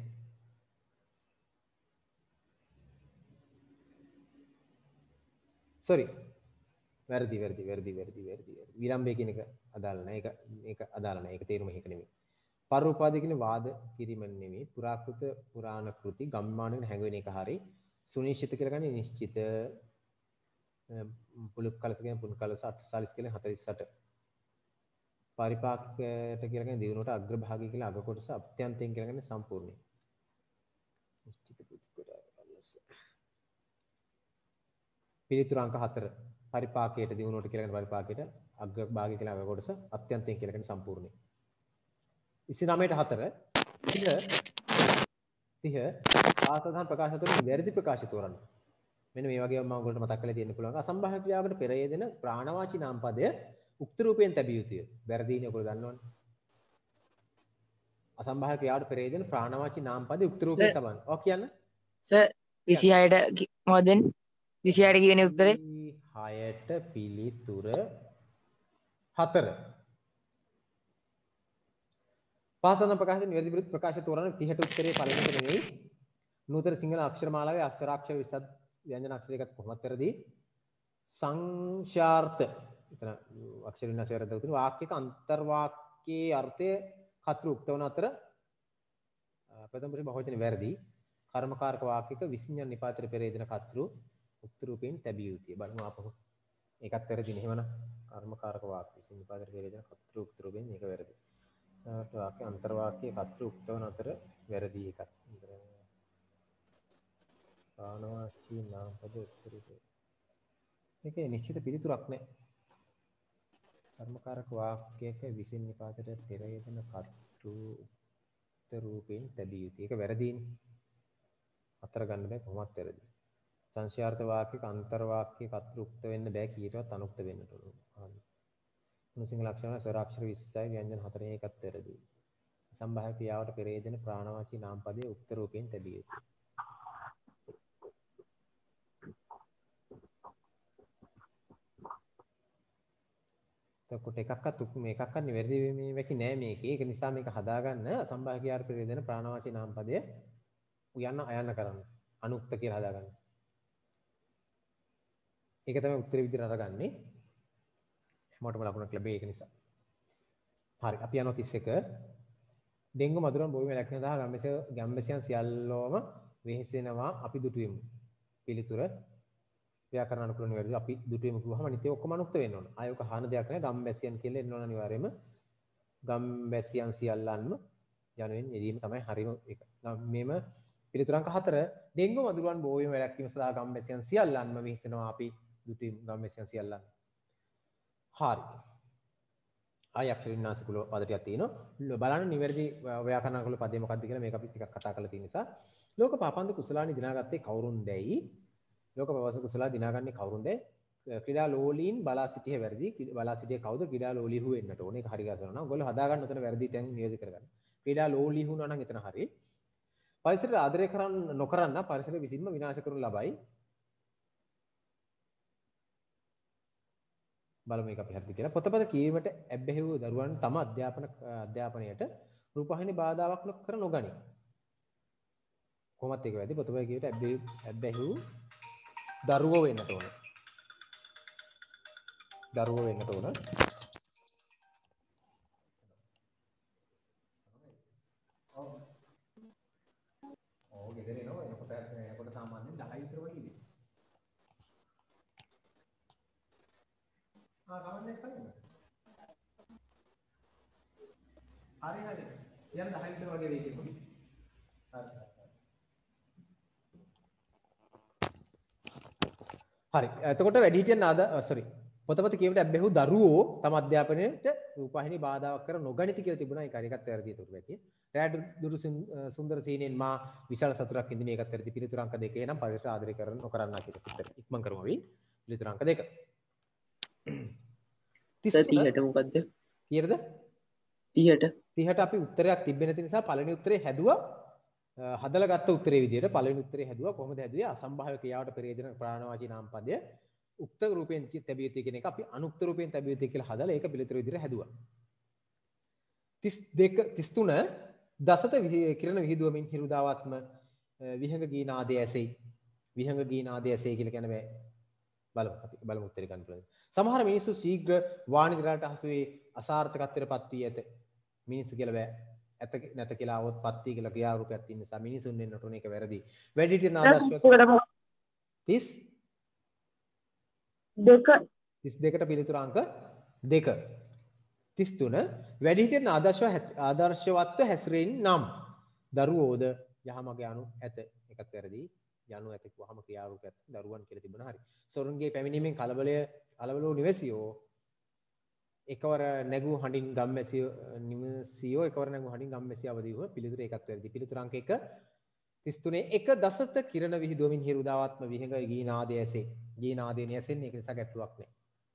sorry. වැරදි වැරදි වැරදි වැරදි වැරදි. විලම්භය කියන එක අදාළ නැහැ. ඒක ඒක අදාළ නැහැ. ඒක තේරුම ඒක නෙමෙයි. පරෝපාදී කියන්නේ වාද කිරීම නෙමෙයි. පුරාකෘත පුරාණ කෘති ගම්මානගෙන හැඟවෙන එක හරියි. සුනිශ්චිත කියලා කියන්නේ නිශ්චිත. පුලුක් කලස කියන්නේ පුන් කලස අට්ඨාලිස් කියන්නේ හතළිස් අට. පරිපාකයට කියලා කියන්නේ දිනුවට අග්‍රභාගය කියලා අග කොටස අත්‍යන්තයෙන් කියලා කියන්නේ සම්පූර්ණයි. නිශ්චිත පුත් කොට කලස. පිළිතුරු අංක හතර පරිපාකයට දිනුවට කියලා කියන පරිපාකයට අග්‍ර භාගය කියලා අග කොටස අත්‍යන්තයෙන් කියලා කියන සම්පූර්ණයි. විසි නවයට හතර තිහ ආසධාන ප්‍රකාශ තුළින් වැරදි ප්‍රකාශ තෝරන්න. මෙන්න මේ වගේ මම ඔයගොල්ලන්ට මතක් කරලා දෙන්න පුළුවන්. අසම්භාව්‍ය ක්‍රියාවකට පෙර යෙදෙන ප්‍රාණවාචී නාමපදය උක්ත රූපයෙන් තැබිය යුතුය. වැරදීනේ ඔයගොල්ලෝ දන්නවනේ. අසම්භාව්‍ය ක්‍රියාවට පෙර යෙදෙන ප්‍රාණවාචී නාමපදය උක්ත රූපයෙන් තබන්න. ඔව් කියන්න. සර් විසිහයට මොකදෙන් විසිහයට කියන්නේ උත්තරේ හයට පිළිතුර හතර. පාසන ප්‍රකාශයෙන් නිවැරදි විරුද්ධ ප්‍රකාශ තෝරන තිහට උත්තරේ පළවෙනි එක නෙවෙයි. නූතන සිංහල අක්ෂර මාලාවේ අක්ෂරාක්ෂර විස්සක් ව්‍යංජන අක්ෂර දෙකක් කොහොමද වැරදි? සංක්ෂාර්ථ. එතන අක්ෂර විනාශය වැරද්දක් තියෙනවා. වාක්‍යයක අන්තර්වාක්‍යයේ අර්ථය කතෘ උක්ත වන අතර ප්‍රථම පුරුෂ බහුවචන වැරදි. කර්මකාරක වාක්‍යයක විසින්යන් නිපාතයට පෙර යෙදෙන කතෘ උක්ත රූපයෙන් තැබිය යුතුය. බලමු ආපහු. ඒකත් වැරදිනේ. එහෙමනම් කර්මකාරක වාක්‍ය විසින් නිපාතයට පෙර යෙදෙන කතෘ උක්ත රූපයෙන් මේක වැරදි. වාක්‍ය අන්තර්වාක්‍යයේ කතෘ උක්ත වන අතර වැරදි එකක්. ප්‍රාණවාචී නාමපද උක්ත රූපේ. මේකේ නිශ්චිත පිළිතුරක් නැහැ. කර්මකාරක වාක්‍යයක විසින් නිපාතයට පෙර යෙදෙන කතෘ උක්ත රූපයෙන් තැබිය යුතුය. ඒක වැරදිනේ. අතර ගන්න බෑ කොහොමවත් වැරදි. සංක්ෂාර්ථ වාක්‍යයක අන්තර්වාක්‍යයේ කතෘ උක්ත වෙන්න බෑ කීයටවත් අනුක්ත වෙන්නට ඕන. මුසිංහල අක්ෂර ස්වරාක්ෂර විස්සයි ව්‍යංජන හතරේ එකත් වැරදි. සම්භාව්‍ය ක්‍රියාවට පෙර යෙදෙන ප්‍රාණවාචී නාමපදයේ උක්ත රූපයෙන් තැබිය යුතුය. එතකොට එකක්වත් මේකක්වත් නිවැරදි මේ වැකි නෑ මේකේ. ඒක නිසා මේක හදාගන්න සම්භාව්‍ය ක්‍රියාවට පෙර යෙදෙන ප්‍රාණවාචී නාමපදය උයන්න අයන්න කරන්න. අනුක්ත කියලා හදාගන්න. ඒක තමයි උත්තර විදිහට අරගන්නේ. හැමෝටම ලකුණක් ලැබෙයි ඒක නිසා. හරි අපි යනවා තිස් එක. ඩෙංගු මදුරන් බොහෝ මේ ලක්ෂණ දහ ගම්මැසි ගම්මැසියන් සියල්ලෝම වෙහෙසෙනවා අපි දුටුවෙමු. පිළිතුර ව්‍යාකරණ අනුකූල නිවැරදි අපි දුටුවෙමු කිව්වහම අනිත් ඒවා ඔක්කොම අනුක්ත වෙන්න ඕන. ආය ඔක අහන දෙයක් නෑ ගම්මැසියන් කියලා එන්න ඕන අනිවාර්යයෙන්ම. ගම්මැසියන් සියල්ලන්ම යනුවෙන් යෙදීම තමයි හරිම එක. මේම පිළිතුර අංක හතර ඩෙංගු මදුරුවන් බොහෝ වීම වැළැක්වීම සඳහා ගම්මැසියන් සියල්ලන්ම වෙහෙසෙනවා අපි දුටුවෙමු ගම්මැසියන් සියල්ලන්. හරි. ආය අක්ෂර වින්‍යාස කුල පද ටිකක් තියෙනවා. බලන්න නිවැරදි ව්‍යාකරණ කුල පදේ මොකක්ද කියලා මේක අපි ටිකක් කතා කරලා තියෙන නිසා. ලෝක පාපන්දු කුසලානි දිනාගත්තේ කවුරුන්දැයි ලෝක පවස කුසලා දිනාගන්නේ කවුරුන්දැයි ක්‍රීඩා ලෝලීන් බලා සිටියේ වැරදි. බලා සිටියේ කවුද? ක්‍රීඩා ලෝලීහු වෙන්නට ඕනේ. ඒක හරි ගන්නවා නම් ඔයගොල්ලෝ හදාගන්න උතන වැරදි තැන් නියෝජනය කරගන්න. ක්‍රීඩා ලෝලීහු වුණා නම් එතන හරි. පරිසරය ආදරය කරන්න නොකරන්න පරිසරය විසින්ම විනාශ කරනු ලබයි. බලමු මේක අපි හරිද කියලා. පොතපත කියවීමට ඇබ්බැහි වූ දරුවන් තම අධ්‍යාපන අධ්‍යාපනයට රූපවාහිනී බාධාවක් කර නොගනී. කොහොමත් ඒක වැරදි. පොතපත කියවීමට ඇබ්බැහි ඇබ්බැහි වූ දරුවෝ වෙන්නට ඕන. දරුවෝ වෙන්නට ඕන. ඔව්. ඔව් ගෙදර එනවා. එනකොට එනකොට සාමාන්‍යයෙන් දහය විතර වගේ ඉන්නේ. ආ ගමන්නේ කලින්ද? හරි හරි. යන්න දහය විතර වගේ වෙයි කිව්වා. හරි. හරි. එතකොට වැඩිහිටියන් ආද සෝරි. පොතපත කියවීමට ඇබ්බැහි වූ දරුවෝ තම අධ්‍යාපනයට රූපවාහිනී බාධාවක් කර නොගනිති කියලා තිබුණා. ඒක හරි එකක් වැරදි උතුරු වැකිය. රැඩ් දුරු සුන්දර සීනෙන් මා විශාල සතුටක් ඉඳි මේකත් වැරදි. පිළිතුරු අංක දෙකේ නම් පරිසර ආදරය කරන නොකරන්නා කියන උත්තර ඉක්මන් කරමු අපි. පිළිතුරු අංක දෙක. තිහට මොකද්ද? කීයටද? තිහට. තිහට අපි උත්තරයක් තිබෙන්නේ නැති නිසා පළවෙනි උත්තරේ හැදුවා හදලා ගත්ත උත්තරේ විදිහට පළවෙනි උත්තරේ හැදුවා කොහොමද හැදුවේ? අසම්භාව්‍ය ක්‍රියාවට පෙර යෙදෙන ප්‍රාණවාචී නාමපදය උක්ත රූපයෙන් තැබිය යුතුයි කියන එක අපි අනුක්ත රූපයෙන් තැබිය යුතුයි කියලා හදලා ඒක පිළිතුරු විදිහට හැදුවා. තිස් දෙක තිස් තුන දසත කිරණ විහිදුවමින් හිරුදාවත්ම විහංග ගීනාදය ඇසෙයි. විහංග ගීනාදය ඇසෙයි කියලා කියන බෑ. බලමු අපි බලමු උත්තරේ ගන්න පුළුවන්. සමහර මිනිස්සු ශීඝ්‍ර වාණිජරට හසු වේ අසාර්ථකත්වයට පත් වී ඇත. මිනිස්සු කියලා බෑ. ඇත නැත කියලා આવොත් පත් වී කියලා ක්‍රියාරූපයක් තියෙන නිසා මිනිසුන් වෙන්නට උන එක වැරදි. වැඩිහිටියන් ආදර්ශයක් තිස් දෙක තිස් දෙකට පිළිතුරු අංක දෙක. තිස් තුන වැඩිහිටියන් ආදර්ශව ආදර්ශවත්ව හැසිරෙන් නම් දරුවෝද යහමග යනු ඇත. එකත් වැරදි. යනු ඇති වහම ක්‍රියාරූපයක් දරුවන් කියලා තිබුණා. හරි. සොරුන්ගේ පැමිණීමෙන් කලබලය කලබල වූ නිවැසියෝ එකවර නැගූ හඬින් ගම්මැසියෝ නිවසියෝ එකවර නැගූ හඬින් ගම්මැසිය අවදි වූ පිළිතුර ඒකත් වැරදි. පිළිතුර අංක එක තිස් තුනේ එක දසත කිරණ විහිදුවමින් හිරු දාවත්ම විහඟ ගී නාදය ඇසේ. ගී නාදය නැසෙන්නේ ඒක නිසා ගැටලුවක් නැහැ.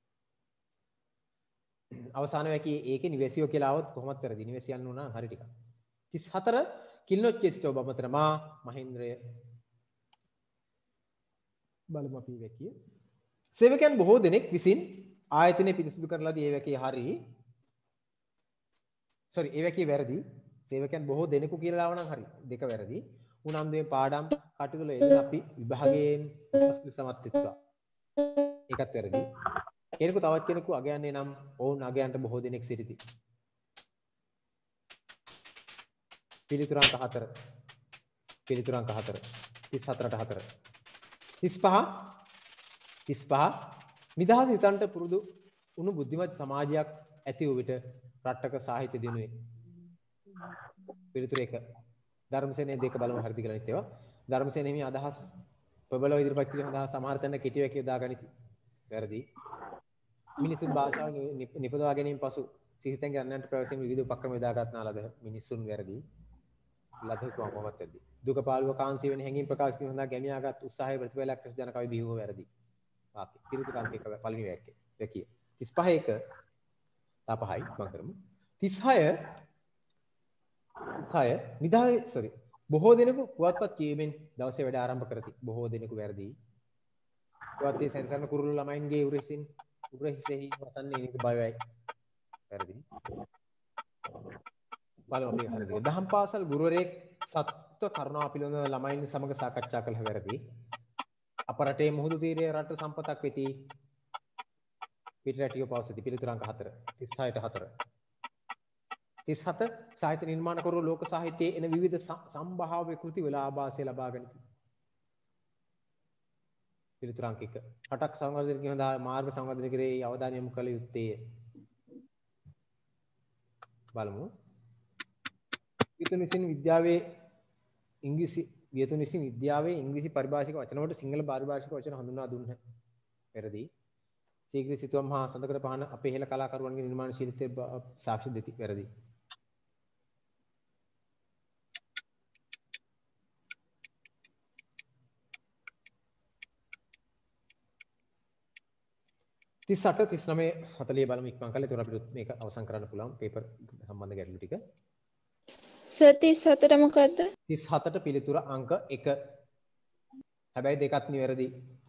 අවසාන වැකි ඒකේ නිවැසියෝ කියලා આવොත් කොහොමද වැරදි. නිවැසියන් වුණා හරි ටිකක්. තිස් හතර කිල්නොච්චේ සිට ඔබ අමතර මා මහේන්ද්‍රය බලමු අපි වැකිය. සේවකයන් බොහෝ දෙනෙක් විසින් ආයතනය පිරිසිදු කරලාදී ඒ වැකේ හරි. sorry ඒ වැකේ වැරදි. සේවකයන් බොහෝ දෙනෙකු කියලා ආවනම් හරි. දෙක වැරදි. උනන්දුවේ පාඩම් කටයුතු වල යෙදෙන අපි විභාගයෙන් උසස් ලෙස සමත් වෙත්වා. ඒකත් වැරදි. කෙනෙකු තවත් කෙනෙකු අගයන්නේ නම් ඔවුන් අගයන්ට බොහෝ දෙනෙක් සිටිති. පිළිතුර අංක හතර. පිළිතුර අංක හතර. තිස් හතරට හතර. තිස් පහ තිස් පහ නිදහස් හිතන්ට පුරුදු උණු බුද්ධිමත් සමාජයක් ඇති වූ විට රටක සාහිත්‍ය දිනුවේ. පිළිතුර එක. ධර්මසේනයේ දෙක බලමු හරිද කියලා හිතේවා. ධර්මසේනයේ මේ අදහස් ප්‍රබලව ඉදිරිපත් කිරීම සඳහා සමහර තැන කෙටි වැකිය යොදා ගනිති. වැරදි. මිනිසුන් භාෂාව නිපදවා ගැනීම පසු සිහිතෙන් ගන්නන්ට ප්‍රවැසීම විවිධ උපක්‍රම යොදාගත් නාලද මිනිසුන් වැරදි. ලදකුවම මොකක්ද වැරදි. දුක පාළුව කාන්සිය වෙන හැඟීම් ප්‍රකාශ කිරීම සඳහා ගැමියාගත් උත්සාහය ප්‍රතිඵලයක් ලෙස ජනකවි බිහිවුව වැරදි. වාක්‍ය. පිළිතුර අංක එක පළවෙනි වැක්කේ. වැකිය. තිස් පහ එක තා පහයි මම කරමු. තිස් හය තිස් හය නිදහසේ sorry බොහෝ දෙනෙකු පුවත්පත් කියවීමෙන් දවසේ වැඩ ආරම්භ කරති. බොහෝ දෙනෙකු වැරදි. පුවත්පතේ සැරිසරන කුරුල්ල ළමයින්ගේ උරහිසින් උරහිසෙහි වසන්නේ නේද බයයි. වැරදි. බලමු අපි හරිද. දහම් පාසල් ගුරුවරයෙක් සත්ව කරුණාව පිළිබඳව ළමයින් සමග සාකච්ඡා කළ වැරදි. අප රටේ මුහුදු තීරයේ රට සම්පතක් වෙති. පිටරටියෝ පවසති. පිළිතුර අංක හතර. තිස් හයට හතර. තිස් හත සාහිත්‍ය නිර්මාණකරු ලෝක සාහිත්‍යයේ එන විවිධ සම්භාව්‍ය කෘති වල ආభాසය ලබා ගනිති. පිළිතුර අංක එක. රටක් සංවර්ධනය කිරීම සඳහා මාර්ග සංවර්ධනය කෙරෙහි අවධානය යොමු කළ යුත්තේය. බලමු. වියතුන් විසින් විද්‍යාවේ ඉංග්‍රීසි වියතුන් විසින් විද්‍යාවේ ඉංග්‍රීසි පරිභාෂික වචන වලට සිංහල පාරිභාෂික වචන හඳුන්වා දුන්හ. වැරදි. ශීඝ්‍ර සිතුවම් හා සඳකඩ පහන අපේ හෙළ කලාකරුවන්ගේ නිර්මාණශීලීත්වය සාක්ෂි දෙති. වැරදි. තිස් අට තිස් නවය හතළිය බලමු ඉක්මන් කළා. ඒතර අපිට මේක අවසන් කරන්න පුළුවන් පේපර් සම්බන්ධ ගැටලු ටික. සර් තිස් හතට මොකද්ද? තිස් හතට පිළිතුර අංක එක. හැබැයි දෙකත් නිවැරදි.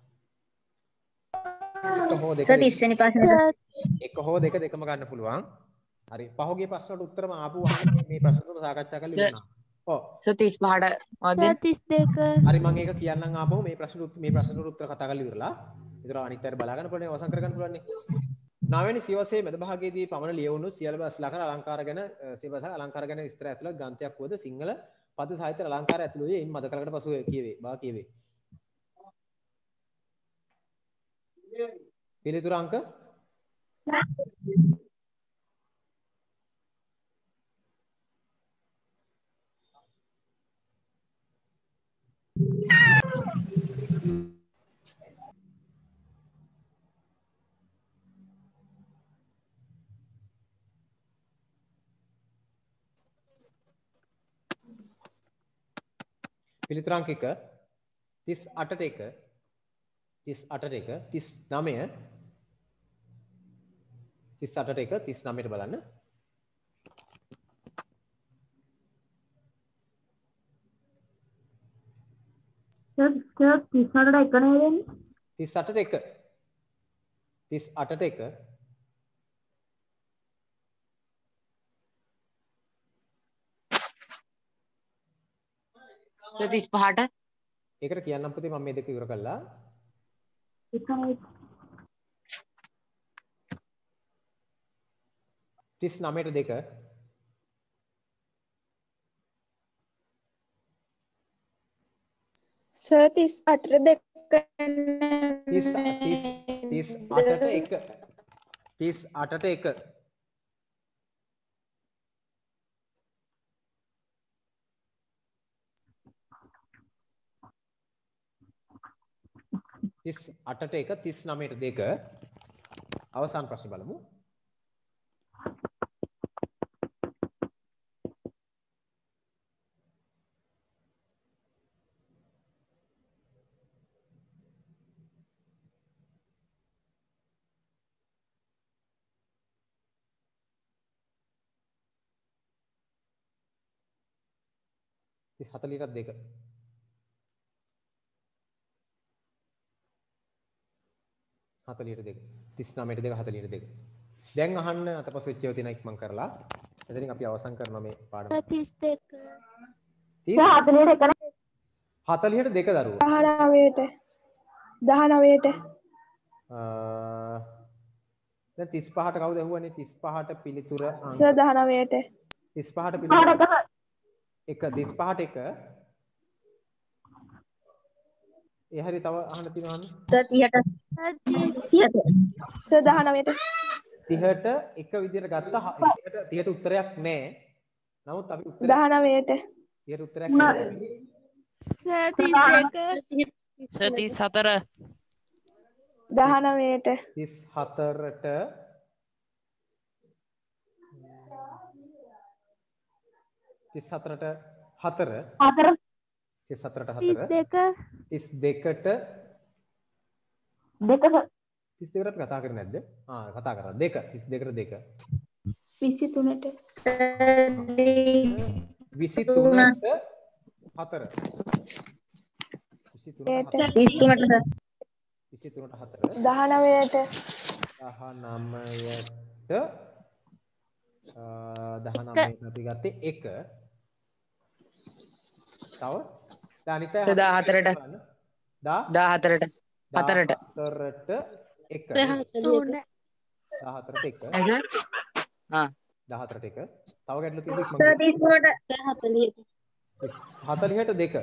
එක හෝ දෙක සර් තිස් වෙනි ප්‍රශ්නෙට එක හෝ දෙක දෙකම ගන්න පුළුවන්. හරි. පහුගිය ප්‍රශ්නවලට උත්තරම ආපු වහම මේ ප්‍රශ්න තුන සාකච්ඡා කරලා ඉවරනා. ඔව්. සර් තිස් පහට මොකද? සර් තිස් දෙක. හරි මම ඒක කියන්නම් ආපහු මේ ප්‍රශ්න මේ ප්‍රශ්න වලට උත්තර කතා කරලා ඉවරලා. ඒතර අනිත් අයට බලා ගන්න පුළුවන් අවසන් කරගන්න පුළුවන් නේ. නවවෙනි සියවසේ මැද භාගයේදී පමණ ලියවුණු සියලුම ලකන අලංකාර ගැන සියවස අලංකාර ගැන විස්තර ඇතුළත් ග්‍රන්ථයක් වුවද සිංහල පද සාහිත්‍ය අලංකාර ඇතුළු වේ. ඉන් මද කලකට පසු කියවේ. බා කියවේ. පිළිතුර අංක පිළිතුර අංක එක තිස් අටට එක තිස් අටට එක තිස් නවය තිස් අටට එක තිස් නවයට බලන්න. සර් තිස් අටට එක නේද? තිස් අටට එක තිස් අටට එක සර් තිස් පහට ඒකට කියන්නම් පුතේ මම මේ දෙක ඉවර කළා. තිස් නවයට දෙක සර් තිස් අටට දෙක තිස් තිස් අටට එක තිස් අටට එක තිස් අටට එක තිස් නවයට දෙක අවසාන ප්‍රශ්නේ බලමු. තිස් හතලිහටත් දෙක හතලිහට දෙක තිස් නවයට දෙක හතලිහට දෙක. දැන් අහන්න අතපසු වෙච්ච ඒවා තියෙන ඉක්මන් කරලා. එතනින් අපි අවසන් කරනවා මේ පාඩම. තිස් දෙක. තිස් හතලිහට දෙක දරුවෝ. දහනවයට. දහනවයට. අ දැන් තිස් පහට කවුද ඇහුවනේ? තිස් පහට පිළිතුර අංක සර් දහනවයට. තිස් පහට පිළිතුර එක තිස් පහට එක ඒ හරි තව අහන්න තියෙනවද? Sir තිහට තිහට sir දහනවයට. තිහට එක විදියට ගත්තා තිහට තිහට උත්තරයක් නැහැ. නමුත් අපි උත්තරයක් දහනවයට. තිහට උත්තරයක් නැහැ. සර් තිස් දෙක. සර් තිස් හතර දහනවයට. තිස් හතරට තිස් හතරට හතර හතර. තිස් හතරට තිස් හතර දෙක. තිස් දෙකට දෙක. තිස් දෙකට කතා කරන්නේ නැද්ද? ආ කතා කරා දෙක තිස් දෙකට දෙක විසි තුනට. විසි තුනට හතර විසි තුනට හතර තිස් තුනට විසි තුනට හතර දහනවයට. දහනවයට දහනවයට අපි ගත්තේ එක තව අනිත් අය සර් දාහතරට දා දාහතරට හතරට හතරට එක තුන. දහතරට එක ආ දහතරට එක තව ගැටලු තියෙද ඉක්මන් සර් තිස් තුනට හතලිහට දෙක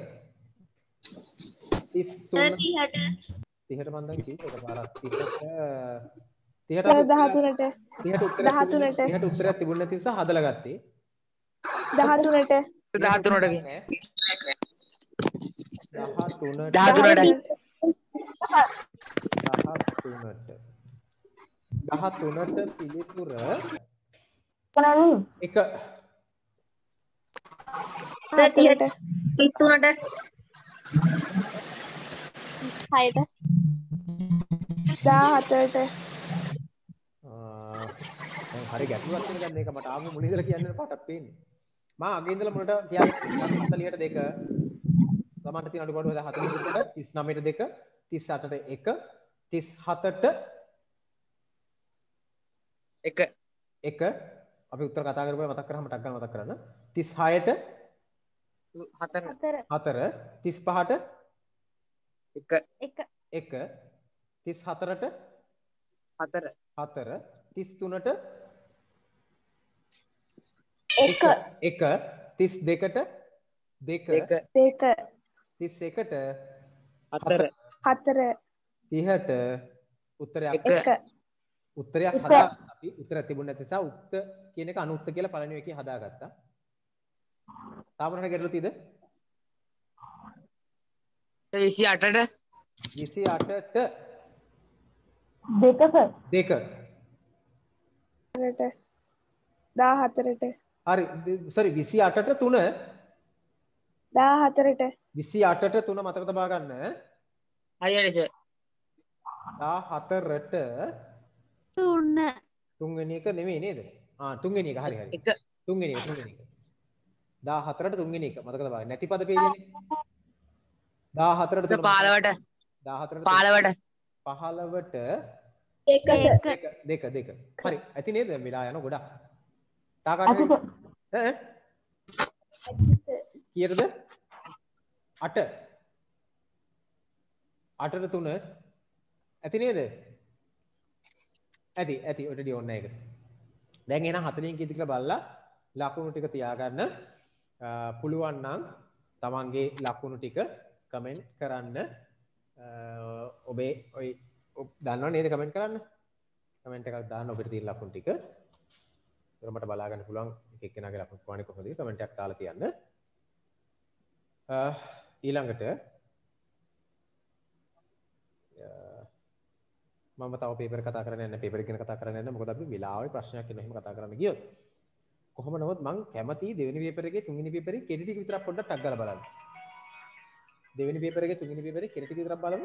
තිස් තුන තිහට මන් දැන් කිව්වේ එකපාරක් තිහට තිහට සර් දහතුනට. තිහට උත්තරයක් දහතුනට. තිහට උත්තරයක් තිබුණ නැති නිසා හදලා ගත්තේ දහතුනට. දහතුනට දහතුනට දහතුනට දහතුනට දහතුනට පිළිතුර එක සර් තිහට තිස් තුනට හයට. දාහතරට. දැන් හරි ගැටලුවක් තියෙන දැන් මේක මට ආපු මුල ඉඳලා කියන්න පාටක් පේන්නේ මම අගේ ඉඳලා මුලට කියන්නේ හතලිහට දෙක ගමන්ට තියෙන අඩුපාඩුව හතලිහට තිස් නවයට දෙක තිස් අටට එක තිස් හතට එක එක අපි උත්තර කතා කරපුවා මතක් කරාම ටක් ගන්න මතක් කරන්න තිස් හයට හතර හතර තිස් පහට එක එක. එක තිස් හතරට හතර හතර තිස් තුනට එක. එක තිස් දෙකට දෙක දෙක දෙක. තිස් එකට හතර හතර. තිහට උත්තරයක් එක එක. උත්තරයක් හදා අපි උත්තර තිබුණ නැති නිසා උක්ත කියන එක අනුක්ත කියලා පළවෙනි එකේ හදාගත්තා. තාම මොනවද ගැටලු තියෙද? විසි අටට විසි අටට දෙකක. දෙක. දාහතරට. හරි sorry විසි අටට තුන දාහතරට. විසි අටට තුන මතක තබා ගන්න. හරියට සර් දාහතරට තුන. තුන්වෙනි එක නෙමෙයි නේද? ආ තුන්වෙනි එක හරි හරි. එක තුන්වෙනි එක තුන්වෙනි එක. දාහතරට තුන්වෙනි එක මතක තබා ගන්න. නැති පද පේන්නේ. දාහතරට සර් පහළවට දාහතරට පහළවට පහළවට දෙක. දෙක දෙක දෙක. හරි. ඇති නේද? වෙලා යන ගොඩක්. තාකාට ඈ කීයටද? අට. අටට තුන ඇති නේද? ඇති ඇති ඔටඩි ඕන්න එක. දැන් එහෙනම් හතලින් කීයද කියලා බලලා ලකුණු ටික තියාගන්න. පුළුවන් නම් තමන්ගේ ලකුණු ටික කමෙන්ට් කරන්න. ඔබේ ඔය දන්නව නේද කමෙන්ට් කරන්න? කමෙන්ට් එකක් දාන්න ඔබට තියෙන ලකුණු ටික. ඒක මට බලා ගන්න පුළුවන් එක එක්කෙනාගේ ලකුණු ප්‍රමාණය කොහොමද කියලා කමෙන්ට් එකක් දාලා තියන්න. ඊළඟට මම තව පේපර් කතා කරන්න යන්න පේපර් ගැන කතා කරන්න යන්න මොකද අපි වෙලාවේ ප්‍රශ්නයක් එනවා එහෙම කතා කරන්න ගියොත් කොහොම නමුත් මං කැමති දෙවෙනි පේපර් එකේ තුන්වෙනි පේපරේ කෙටි ටික විතරක් පොඩ්ඩක් ටක් ගාලා බලන්න. දෙවෙනි පේපර් එකේ තුන්වෙනි පේපරේ කෙටි ටික විතරක් බලමු.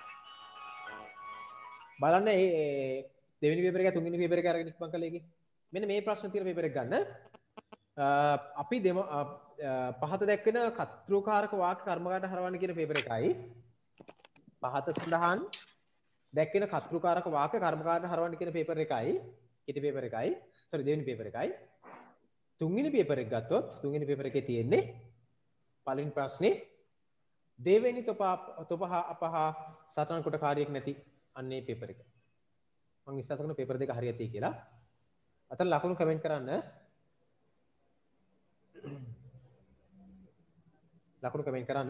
බලන්න මේ දෙවෙනි පේපර් එකේ තුන්වෙනි පේපර් එක අරගෙන ඉක්මන් කළා එකේ. මෙන්න මේ ප්‍රශ්න තියෙන පේපර් එක ගන්න. අපි දෙම පහත දැක්වෙන කතෘකාරක වාක්‍ය කර්මකාරට හරවන්න කියන පේපර් එකයි පහත සඳහන් දැක්වෙන කතෘකාරක වාක්‍ය කර්මකාරට හරවන්න කියන පේපර් එකයි කෙටි පේපර් එකයි සෝරි දෙවෙනි පේපර් එකයි තුන්වෙනි පේපර් එක ගත්තොත් තුන්වෙනි පේපර් එකේ තියෙන්නේ පළවෙනි ප්‍රශ්නේ දෙවෙනි තොප තොපහ අපහ සටහන් කොට කාර්යයක් නැති අන්නේ පේපර් එක. මම විශ්වාස කරනවා පේපර් දෙක හරියට තියෙයි කියලා. අතන ලකුණු කමෙන්ට් කරන්න. ලකුණු කමෙන්ට් කරන්න.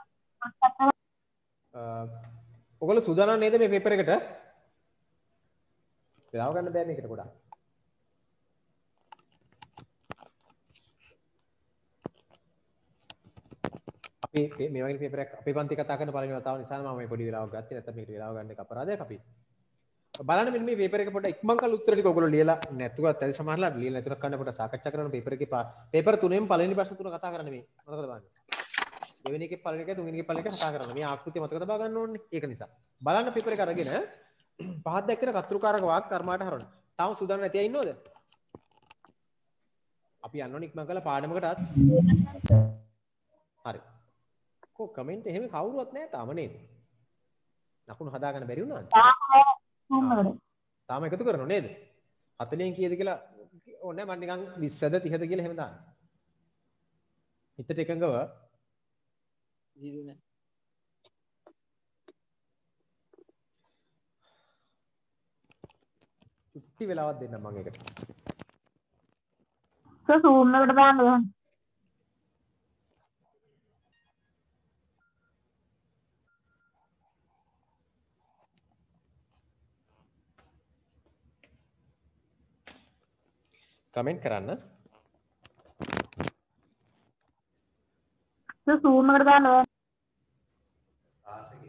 ඔයගොල්ලෝ සූදානම් නේද මේ පේපර් එකට? වෙලාව ගන්න බෑ මේකට ගොඩාක්. අපි මේ වගේ පේපර් එකක් අපේ පන්ති කතා කරන පළවෙනි වතාව නිසා මම මේ පොඩි වෙලාවක් ගත්තේ නැත්නම් මේකට වෙලාව ගන්න එක අපරාධයක් අපි. බලන්න මෙන්න මේ පේපර් එක පොඩ්ඩක් ඉක්මන් කරලා උත්තර ටික ඔයගොල්ලෝ ලියලා නැතුවත් ඇයි සමහරලාට ලියලා නැතුණක් ගන්න පොඩ්ඩක් සාකච්ඡා කරන පේපර් එකේ පේපර් තුනෙන් පළවෙනි ප්‍රශ්න තුන කතා කරන්න මේ. මතකද බලන්න. දෙවෙනි එකේ පළවෙනි එකේ තුන්වෙනි එකේ පළවෙනි එක කතා කරන්න. මේ ආකෘතිය මතක තබා ගන්න ඕනේ. ඒක නිසා. බලන්න පේපර් එක අරගෙන පහත් දැක්කන කතෘකාරක වාක්‍ය කර්මාට හරවන්න. තාම සූදානම් නැති අය ඉන්නවද? අපි යන්න ඕනේ ඉක්මන් කරලා පාඩමකටත්. හරි. කො කමෙන්ට් එහෙම කවුරුවත් නැහැ තාම නේද? ලකුණු හදාගන්න බැරි වුණාද? තාම එකතු කරනව නේද? හතලියෙන් කීයද කියලා ඕනේ මම නිකන් විස්සද තිහද කියලා එහෙම දාන්න. හිතට එකඟව දීදුනේ. චුට්ටි වෙලාවක් දෙන්න මම ඒකට. සර් සූම් එකට දාන්න ඕන. කමෙන්ට් කරන්න. සර් සූම් එකට දාන්න ඕන. ආසකේ.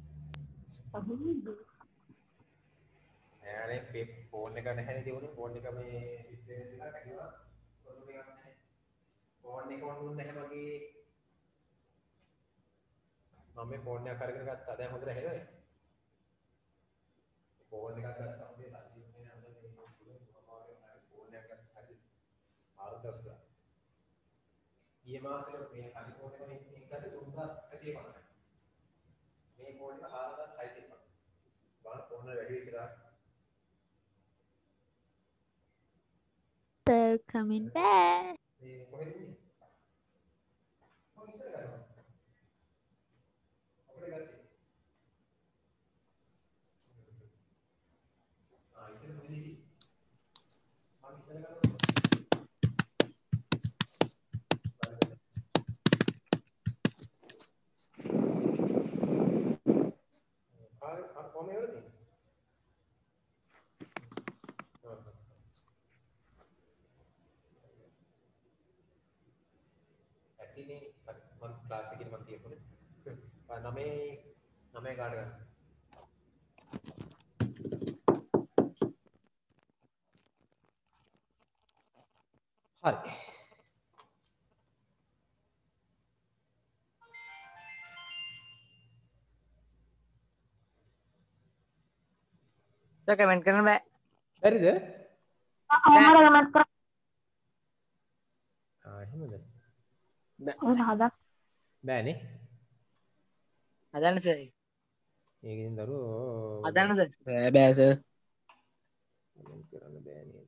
යානේ මේ ෆෝන් එක නැහැනේ තියුනේ ෆෝන් එක මේ ඩිස්ප්ලේ එකක් ඇතුළේ ෆෝන් එකක් නැහැ. ෆෝන් එක ඔන් වුණ නැහැ මගේ. මම මේ ෆෝන් එක අරගෙන ගත්තා. දැන් හොඳට ඇහෙනවද? ෆෝන් එකක් ගත්තා. මේ ලයිව් එකේ අද මේ ෆෝන් එකක් ගත්තා. හරි. ආරදස් ගා. ඊයේ මාසෙක මේ කලි ෆෝන් එක මේ එක්කද තුන්දාස් එකසිය පනහයි. මේ ෆෝන් එක හාරදාස් හයසිය පනහයි. බලන්න ෆෝන් එක වැඩි වෙච්ච දාට Sir coming back. මේ කොහෙද ඉන්නේ? මම ඉස්සර ගන්නවා. අපිට ගත්තේ. ආ ඉස්සර මොකද ඉන්නේ? මම ඉස්සර ගන්නවා. ආ ආ කොහමද වෙන්නේ? ඇතිනේ මම ක්ලාස් එකේ මම තියපොනේ. නමේ නමේ කාට ගන්න. හරි. සර් කමෙන්ට් කරන්න බෑ. හරිද? අමාරු කමෙන්ට් කරා. ආ එහෙමද? ඔය හදා. බෑනේ. හදන්න සර්. ඒකෙන් දරුවෝ හදන්න සර්. බෑ බෑ සර්. කමෙන්ට් කරන්න බෑ නේද?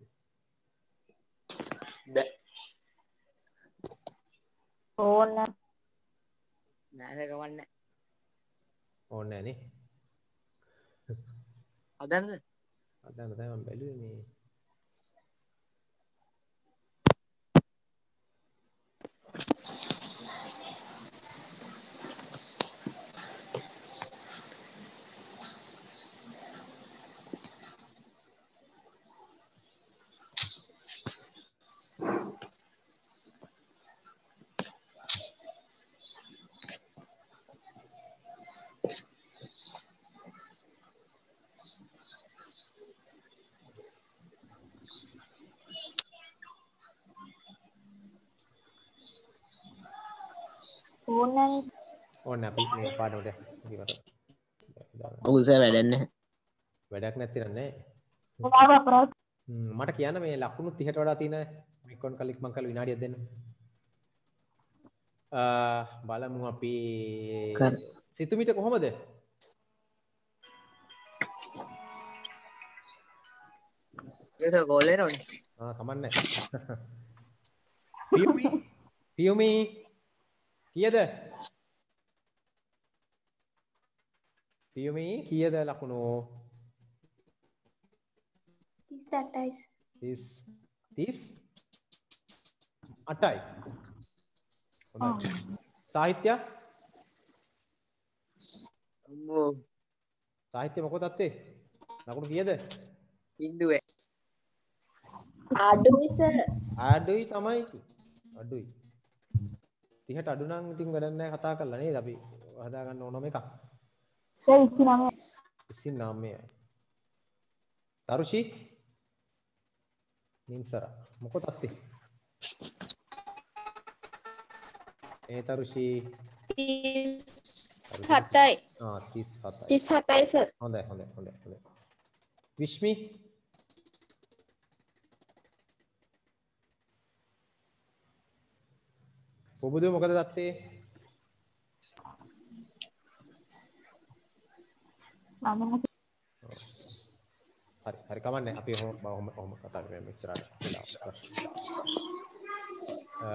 බෑ. ඕන නෑ සර් කවන්නේ. ඕනේ නෑනේ. හදන්න සර්. අදන්න තමයි මම බැලුවේ මේ ඕනනේ. ඕන්න අපි මේ පාඩමට ඉවර. ඔව් සර් වැඩක් නැහැ. වැඩක් නැති නෑ. ඔයාව අපරාධ මට කියන්න මේ ලකුණු තිහට වඩා තියෙන මිකොන් කලික් මං කල විනාඩියක් දෙන්න. අ බලමු අපි සිතුමිට කොහොමද? ඒක ගෝල් එනවනේ. ආ කමන්නේ. පියුමි පියුමි කීයද? පියුමි කීයද ලකුණු? තිස් අටයි. තිස් තිස් අටයි. හොඳයි. සාහිත්‍ය? අම්මෝ සාහිත්‍ය මොකද අත්තේ? ලකුණු කීයද? බින්දුවේ. අඩුයි සර්. අඩුයි තමයි. අඩුයි. තිහට අඩු නම් ඉතින් වැඩක් නැහැ කතා කරලා නේද අපි හදා ගන්න ඕනම එකක්. සර් ඉස්සිනමයි. ඉස්සිනමයි. තරුෂි නිම්සර මොකද අත්තේ? ඒ තරුෂි තිස් හතයි. ආ තිස් හතයි. තිස් හතයි සර්. හොඳයි හොඳයි හොඳයි හොඳයි. විශ්මි ඔබදු මොකද දත්තේ? මම හරි හරි කමන්නේ අපි ඔහොම ඔහොම ඔහොම කතා කරමු ඉස්සරහට වෙලාව ප්‍රශ්න. අ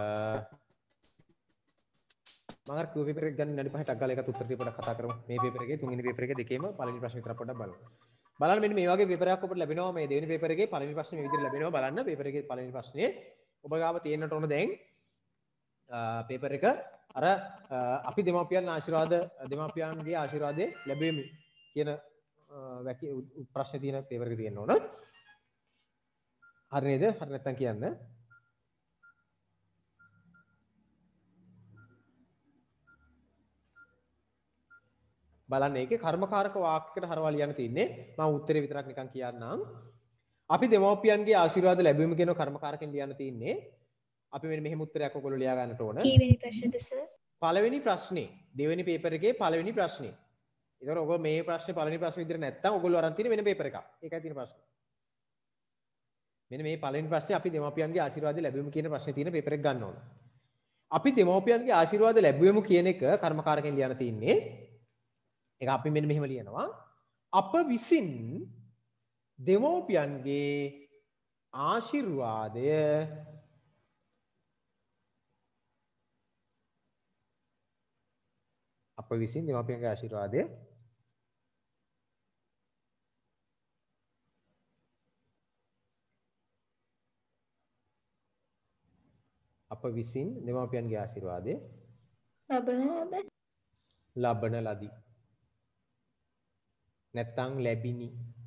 මම අර කිව් පේපර් එක ගන්න විනාඩි පහක් ගාලා එකත් උත්තර දීපඩ කතා කරමු. මේ පේපර් එකේ තුන්වෙනි පේපර් එකේ දෙකේම පළවෙනි ප්‍රශ්න විතර පොඩ්ඩක් බලමු. බලන්න මෙන්න මේ වගේ පේපර් එකක් ඔබට ලැබෙනවා මේ දෙවෙනි පේපර් එකේ පළවෙනි ප්‍රශ්නේ මේ විදිහට ලැබෙනවා බලන්න පේපර් එකේ පළවෙනි ප්‍රශ්නේ ඔබ ගාව තියෙන්නට ඕන දැන් පේපර් එක අර අපි දෙමාපියන් ආශිර්වාද දෙමාපියන්ගේ ආශිර්වාදේ ලැබෙමු කියන වැකි ප්‍රශ්න තියෙන පේපර් එක තියෙන්න ඕන. හරි නේද? හරි නැත්නම් කියන්න. බලන්න ඒකේ කර්මකාරක වාක්‍යයකට හරවා ලියන්න තියෙන්නේ. මම උත්තරේ විතරක් නිකන් කියන්නම්. අපි දෙමාපියන්ගේ ආශිර්වාද ලැබෙමු කියන කර්මකාරකෙන් ලියන්න තියෙන්නේ. අපි මෙන්න මෙහෙම උත්තරයක් ඔයගොල්ලෝ ලියා ගන්නට ඕන. කීවෙනි ප්‍රශ්නද සර්? පළවෙනි ප්‍රශ්නේ. දෙවෙනි පේපර් එකේ පළවෙනි ප්‍රශ්නේ. ඒතකොට ඔයගොල්ලෝ මේ ප්‍රශ්නේ පළවෙනි ප්‍රශ්නේ විදිහට නැත්තම් ඔයගොල්ලෝ අරන් තියෙන වෙන පේපර් එකක්. ඒකයි තියෙන ප්‍රශ්නේ. මෙන්න මේ පළවෙනි ප්‍රශ්නේ අපි දෙමාපියන්ගේ ආශිර්වාද ලැබෙමු කියන ප්‍රශ්නේ තියෙන පේපර් එක ගන්න ඕන. අපි දෙමාපියන්ගේ ආශිර්වාද ලැබෙමු කියන එක කර්මකාරකෙන් ලියන්න තියෙන්නේ. ඒක අපි මෙන්න මෙහෙම ලියනවා. අප විසින් දෙමාපියන්ගේ ආශිර්වාදය අප විසින් දෙමාපියන්ගේ ආශිර්වාදය අප විසින් දෙමාපියන්ගේ ආශිර්වාදය ලබන ලබන ලදී. නැත්තම් ලැබිනි.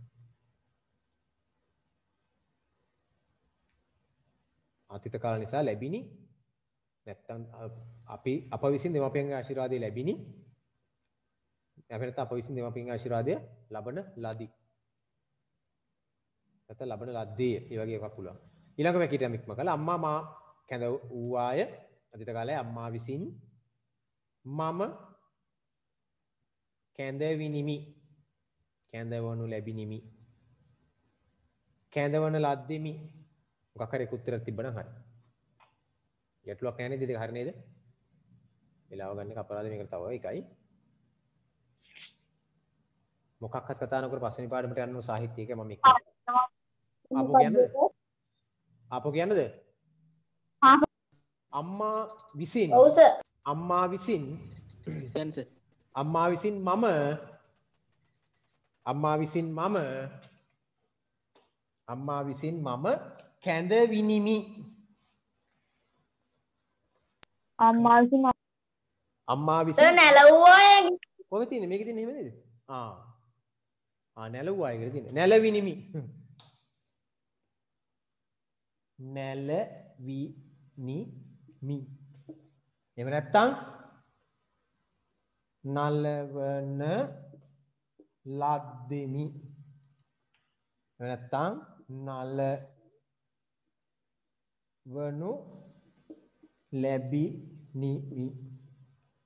අතීත කාල නිසා ලැබිනි. නැත්තම් අපි අප විසින් දෙමාපියන්ගේ ආශිර්වාදය ලැබිනි. නැත්නම් අප විසින් දෙමාපියන්ගේ ආශිර්වාදය ලබන ලදී. නැත්නම් ලබන ලද්දේ. ඒ වගේ එකක් පුළුවන්. ඊළඟ වැකිට යමික්ම කළා අම්මා මා කැඳ වූවාය. අතීත කාලයේ අම්මා විසින් මම කැඳවිනිමි. කැඳවනු ලැබිනිමි. කැඳවන ලද්දෙමි. මොකක් හරි උත්තරයක් තිබ්බනම් හරි. ගැටලුවක් නැහැ නේද? ඒක හරි නේද? වෙලාව ගන්න එක අපරාධ මේකට තව එකයි. මොකක්වත් කතා නොකර පස්වෙනි පාඩමට යන්න සාහිත්‍ය එක මම එක්ක. ආපහු කියන්නද? ආපහු කියන්නද? අම්මා විසින් ඔව් සර්. අම්මා විසින් දැන් සර්. අම්මා විසින් මම අම්මා විසින් මම අම්මා විසින් මම කැඳවිනිමි. අම්මා විසින් අම්මා විසින් නැලවුවා කොහෙද තියෙන්නේ? මේකේ තියෙන්නේ එහෙම නේද? ආ. ආ නැලවුවා කියලා තියෙන්නේ. නැලවිනිමි. නැලවිනිමි. එහෙම නැත්තම් නලවන ලද්දෙමි. එහෙම නැත්තම් නලවනු ලැබිනිමි.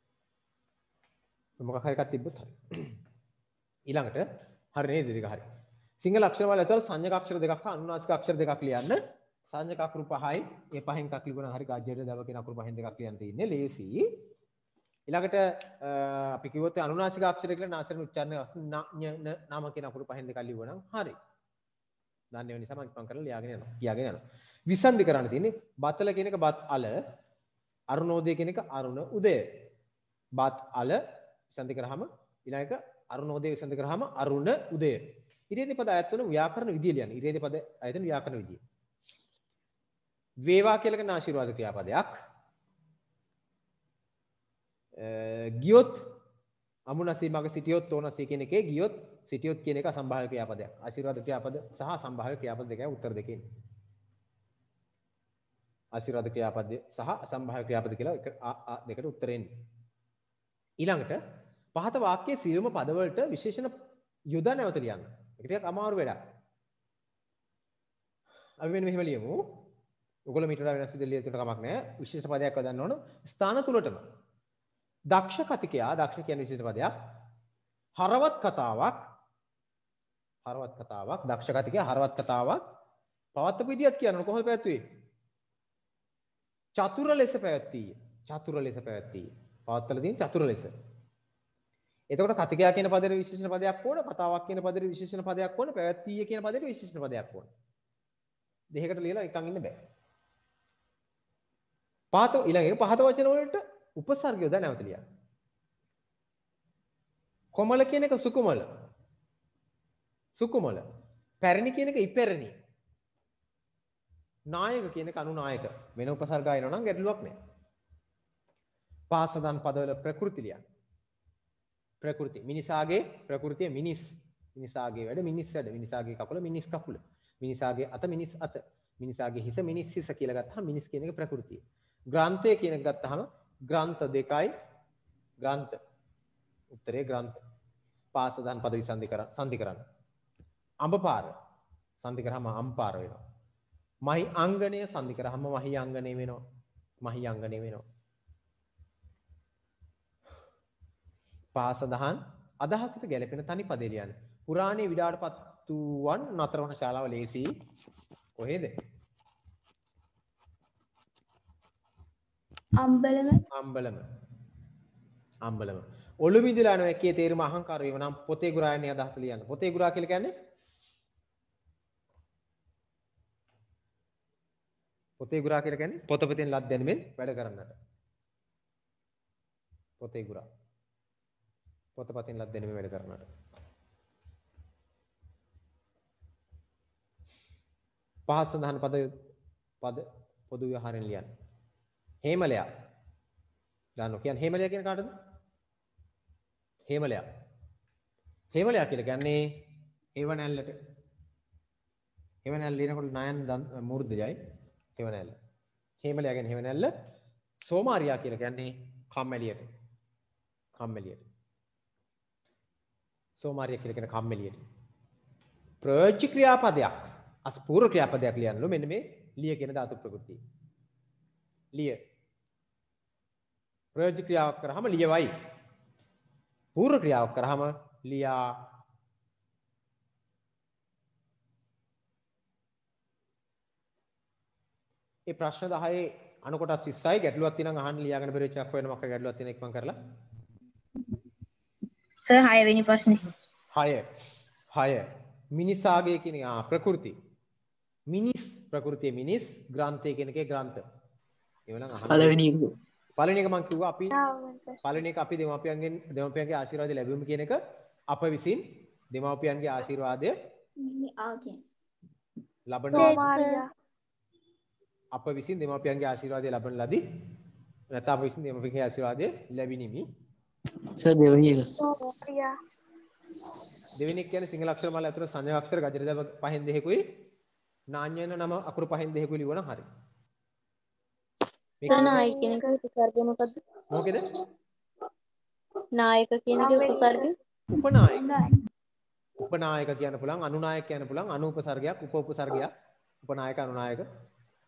මොකක් හරි එකක් තිබ්බොත් හරි. ඊළඟට හරි නේද දෙක හරි. සිංහල අක්ෂර වල ඇතුළත සංඥක අක්ෂර දෙකක් හා අනුනාසික අක්ෂර දෙකක් ලියන්න. සංඥක අකුරු පහයි. ඒ පහෙන් එකක් ලියුණා හරි ගාජ්‍යයට දව කියන අකුරු පහෙන් දෙකක් ලියන්න තියෙන්නේ. ලේසි. ඊළඟට අපි කිව්වොත් අනුනාසික අක්ෂර කියලා නාසයෙන් උච්චාරණය න න නාම කියන අකුරු පහෙන් දෙකක් ලියුවනම් හරි. දන්නේ වෙන නිසා මම ඉක්මන් කරලා ලියාගෙන යනවා. කියාගෙන යනවා. විසන්ධි කරන්න තියෙන්නේ බතල කියන එක බත් අල අරුණෝදය කියන එක අරුණ උදය. බත් අල විසන්ධි කරාම ඊළඟ එක අරුණෝදය විසන්ධි කරාම අරුණ උදය. ඉරේදී පද අයත් වෙන ව්‍යාකරණ විදිය ලියන්න. ඉරේදී පද අයත් වෙන ව්‍යාකරණ විදිය. වේවා කියලා කියන ආශිර්වාද ක්‍රියාපදයක්. ගියොත් අමුනසී මග සිටියොත් තෝනසී කියන එකේ ගියොත් සිටියොත් කියන එක අසම්භාව්‍ය ක්‍රියාපදයක්. ආශිර්වාද ක්‍රියාපද සහ අසම්භාව්‍ය ක්‍රියාපද දෙකයි උත්තර දෙකේ ඉන්නේ. ආශිර්වාද ක්‍රියාපද සහ අසම්භාව්‍ය ක්‍රියාපද කියලා එක ආ දෙකට උත්තරේ එන්නේ. ඊළඟට පහත වාක්‍යයේ සියලුම පදවලට විශේෂණ යොදා නැවත ලියන්න. ඒක ටිකක් අමාරු වැඩක්. අපි මෙන්න මෙහෙම ලියමු. ඔයගොල්ලෝ මීට වඩා වෙනස් විදිහට ලියන්න කමක් නැහැ. විශේෂ පදයක් හදන්න ඕන ස්ථාන තුනටම. දක්ෂ කතිකයා දක්ෂ කියන විශේෂ පදයක්. හරවත් කතාවක් හරවත් කතාවක් දක්ෂ කතිකයා හරවත් කතාවක් පවත්වපු විදියත් කියනවා කොහොමද පැවැත්වුවේ? චතුර ලෙස පැවැත්වීය. චතුර ලෙස පැවැත්වීය. පවත්වලා තියෙන චතුර ලෙස. එතකොට කතිකයා කියන පදේ විශේෂණ පදයක් ඕන, කතාවක් කියන පදේ විශේෂණ පදයක් ඕන, පැවැත්වීය කියන පදේ විශේෂණ පදයක් ඕන. දෙකකට ලියලා එකන් ඉන්න බෑ. පහත ඊළඟ එක පහත වචන වලට උපසර්ගය යොදා නැවත ලියන්න. කොමල කියන එක සුකුමල. සුකුමල. පැරණි කියන එක ඉපැරණි. නායක කියන එක අනුනායක. වෙන උපසර්ග ආයනවා නම් ගැටලුවක් නැහැ. පාසදන් පදවල ප්‍රකෘති ලියන්න. ප්‍රකෘති. මිනිසාගේ ප්‍රකෘතිය මිනිස්. මිනිසාගේ වැඩ මිනිස් වැඩ. මිනිසාගේ කකුල මිනිස් කකුල. මිනිසාගේ අත මිනිස් අත. මිනිසාගේ හිස මිනිස් හිස කියලා ගත්තාම මිනිස් කියන එක ප්‍රකෘතිය. ග්‍රන්ථය කියන එක ගත්තාම ග්‍රන්ථ දෙකයි ග්‍රන්ථ. උත්තරේ ග්‍රන්ථ. පාසදන් පද විසන්ධි කරන්න සංධි කරන්න. අඹපාර සංධි කරාම අම්පාර වෙනවා. මහි අංගණය සංධි කරාම මහි අංගණය වෙනවා. මහි අංගණය වෙනවා. පාසදහන් අදහසට ගැලපෙන තනි පදේ ලියන්න. පුරාණයේ විඩාටපත් වූවන් නතර වන ශාලාව ලේසි. කොහෙද? අම්බලම අම්බලම. අම්බලම. ඔළු මිදලා යන එකේ තේරුම අහංකාර වීම නම් පොතේ ගුරායනේ අදහස ලියන්න. පොතේ ගුරා කියලා කියන්නේ පොතේ ගුරා කියලා කියන්නේ පොතපතෙන් ලත් දැනුමෙන් වැඩ කරන්නට. පොතේ ගුරා. පොතපතෙන් ලත් දැනුමෙන් වැඩ කරන්නට. පහත් සඳහන් පද පද පොදු ව්‍යවහාරයෙන් ලියන්න. හේමලයා. දන්නෝ කියන්නේ හේමලයා කියන කාටද? හේමලයා. හේමලයා කියලා කියන්නේ හේවණැල්ලට. හේවණැල්ල ලියනකොට නයන් මූර්ධයයි හේවණැල්ල. හේමලයා කියන්නේ හේවණැල්ල. සෝමාරියා කියලා කියන්නේ කම්මැලියට. කම්මැලියට. සෝමාරියා කියලා කියන්නේ කම්මැලියට. ප්‍රයෝජ්‍ය ක්‍රියාපදයක්. අස්පූර්ව ක්‍රියාපදයක් ලියන්නලු මෙන්න මේ ලිය කියන ධාතු ප්‍රකෘතිය. ලිය. ප්‍රයෝජ්‍ය ක්‍රියාවක් කරාම ලියවයි. පූර්ව ක්‍රියාවක් කරාම ලියා. මේ ප්‍රශ්න දහයේ අනු කොටස් විස්සයි ගැටලුවක් තියෙනවා අහන්න ලියාගෙන බැරි එකක් වෙන මොකක් ගැටලුවක් තියෙන ඉක්මන් කරලා. සර් හය වෙනි ප්‍රශ්නේ. හය. හය. මිනිසාගේ කියන ආ ප්‍රකෘති. මිනිස් ප්‍රකෘතිය මිනිස් ග්‍රන්ථය කියන එකේ ග්‍රන්ථ. එවනම් අහන්න. පළවෙනි එක. පළවෙනි එක මම කිව්වා අපි පළවෙනි එක අපි දෙමාපියන්ගෙන් දෙමාපියන්ගේ ආශිර්වාදය ලැබෙමු කියන එක අප විසින් දෙමාපියන්ගේ ආශිර්වාදය ලබන අප විසින් දෙමාපියන්ගේ ආශිර්වාදය ලබන ලදී නැත්නම් අප විසින් දෙමාපියන්ගේ ආශිර්වාදය ලැබිනිමි. සර් දෙවෙනි එක. දෙවෙනි එක කියන්නේ සිංහල අක්ෂර මාල ඇතුළත සංඥා අක්ෂර ගජර දව පහෙන් දෙකකුයි නාඤ්‍යන නම අකුරු පහෙන් දෙකකුයි ලියවනම් හරි. නායක කියන එක උපසර්ගය මොකද්ද? මොකේද? නායක කියන එකේ උපසර්ගය උපනායක. උපනායක කියන්න පුළුවන්, අනුනායක කියන්න පුළුවන්, අනුපසර්ගයක්, උප උපසර්ගයක්, උපනායක අනුනායක.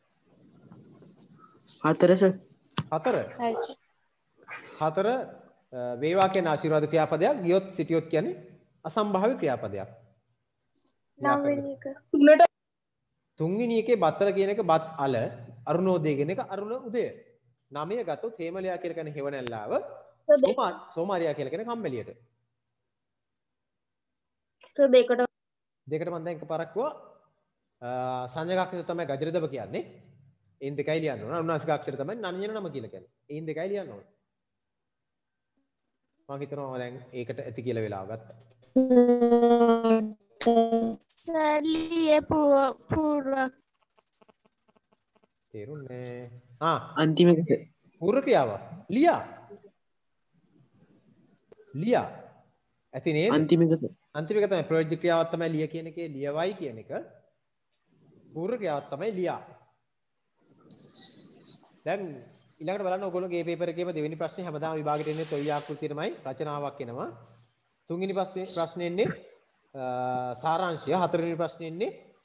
හතර සර්. හතර. හරි. හතර වේවා කියන ආශිර්වාද ක්‍රියාපදයක් ගියොත් සිටියොත් කියන්නේ අසම්භාව්‍ය ක්‍රියාපදයක්. නවවෙනි එක. තුනට තුන්වෙනි එකේ බත්තල කියන එක බත් අල අරුණෝදය කියන එක අරුණ උදය. නවය ගත්තොත් හේමලයා කියලා කියන හෙවණැල්ලාව සෝමා සෝමාරියා කියලා කියන කම්මැලියට. සර් දෙකට දෙකට මම දැන් එකපාරක් කිව්වා සංජාගාක්ෂර තමයි ගජරදබ කියන්නේ. එයින් දෙකයි ලියන්න ඕන. අනුනාසිකාක්ෂර තමයි නනියන නම කියලා කියන්නේ. එයින් දෙකයි ලියන්න ඕන. මම හිතනවා දැන් ඒකට ඇති කියලා වෙලාව ගත්තා. සර්ලිය පූර්ව තේරුන්නේ ආ අන්තිම එක පූර්ව ක්‍රියාව ලියා ලියා ඇති නේද අන්තිම එක අන්තිම එක තමයි ප්‍රයෝජ්‍ය ක්‍රියාවක් තමයි ලිය කියන එකේ ලියවයි කියන එක පූර්ව ක්‍රියාවක් තමයි ලියා. දැන් ඊළඟට බලන්න ඔයගොල්ලෝගේ පේපර් එකේම දෙවෙනි ප්‍රශ්නේ හැමදාම විභාගෙට එන්නේ toy ආකෘතියමයි රචනාවක් එනවා. තුන්වෙනි ප්‍රශ්නේ ප්‍රශ්නේ එන්නේ සාරාංශය, හතරවෙනි ප්‍රශ්නේ එන්නේ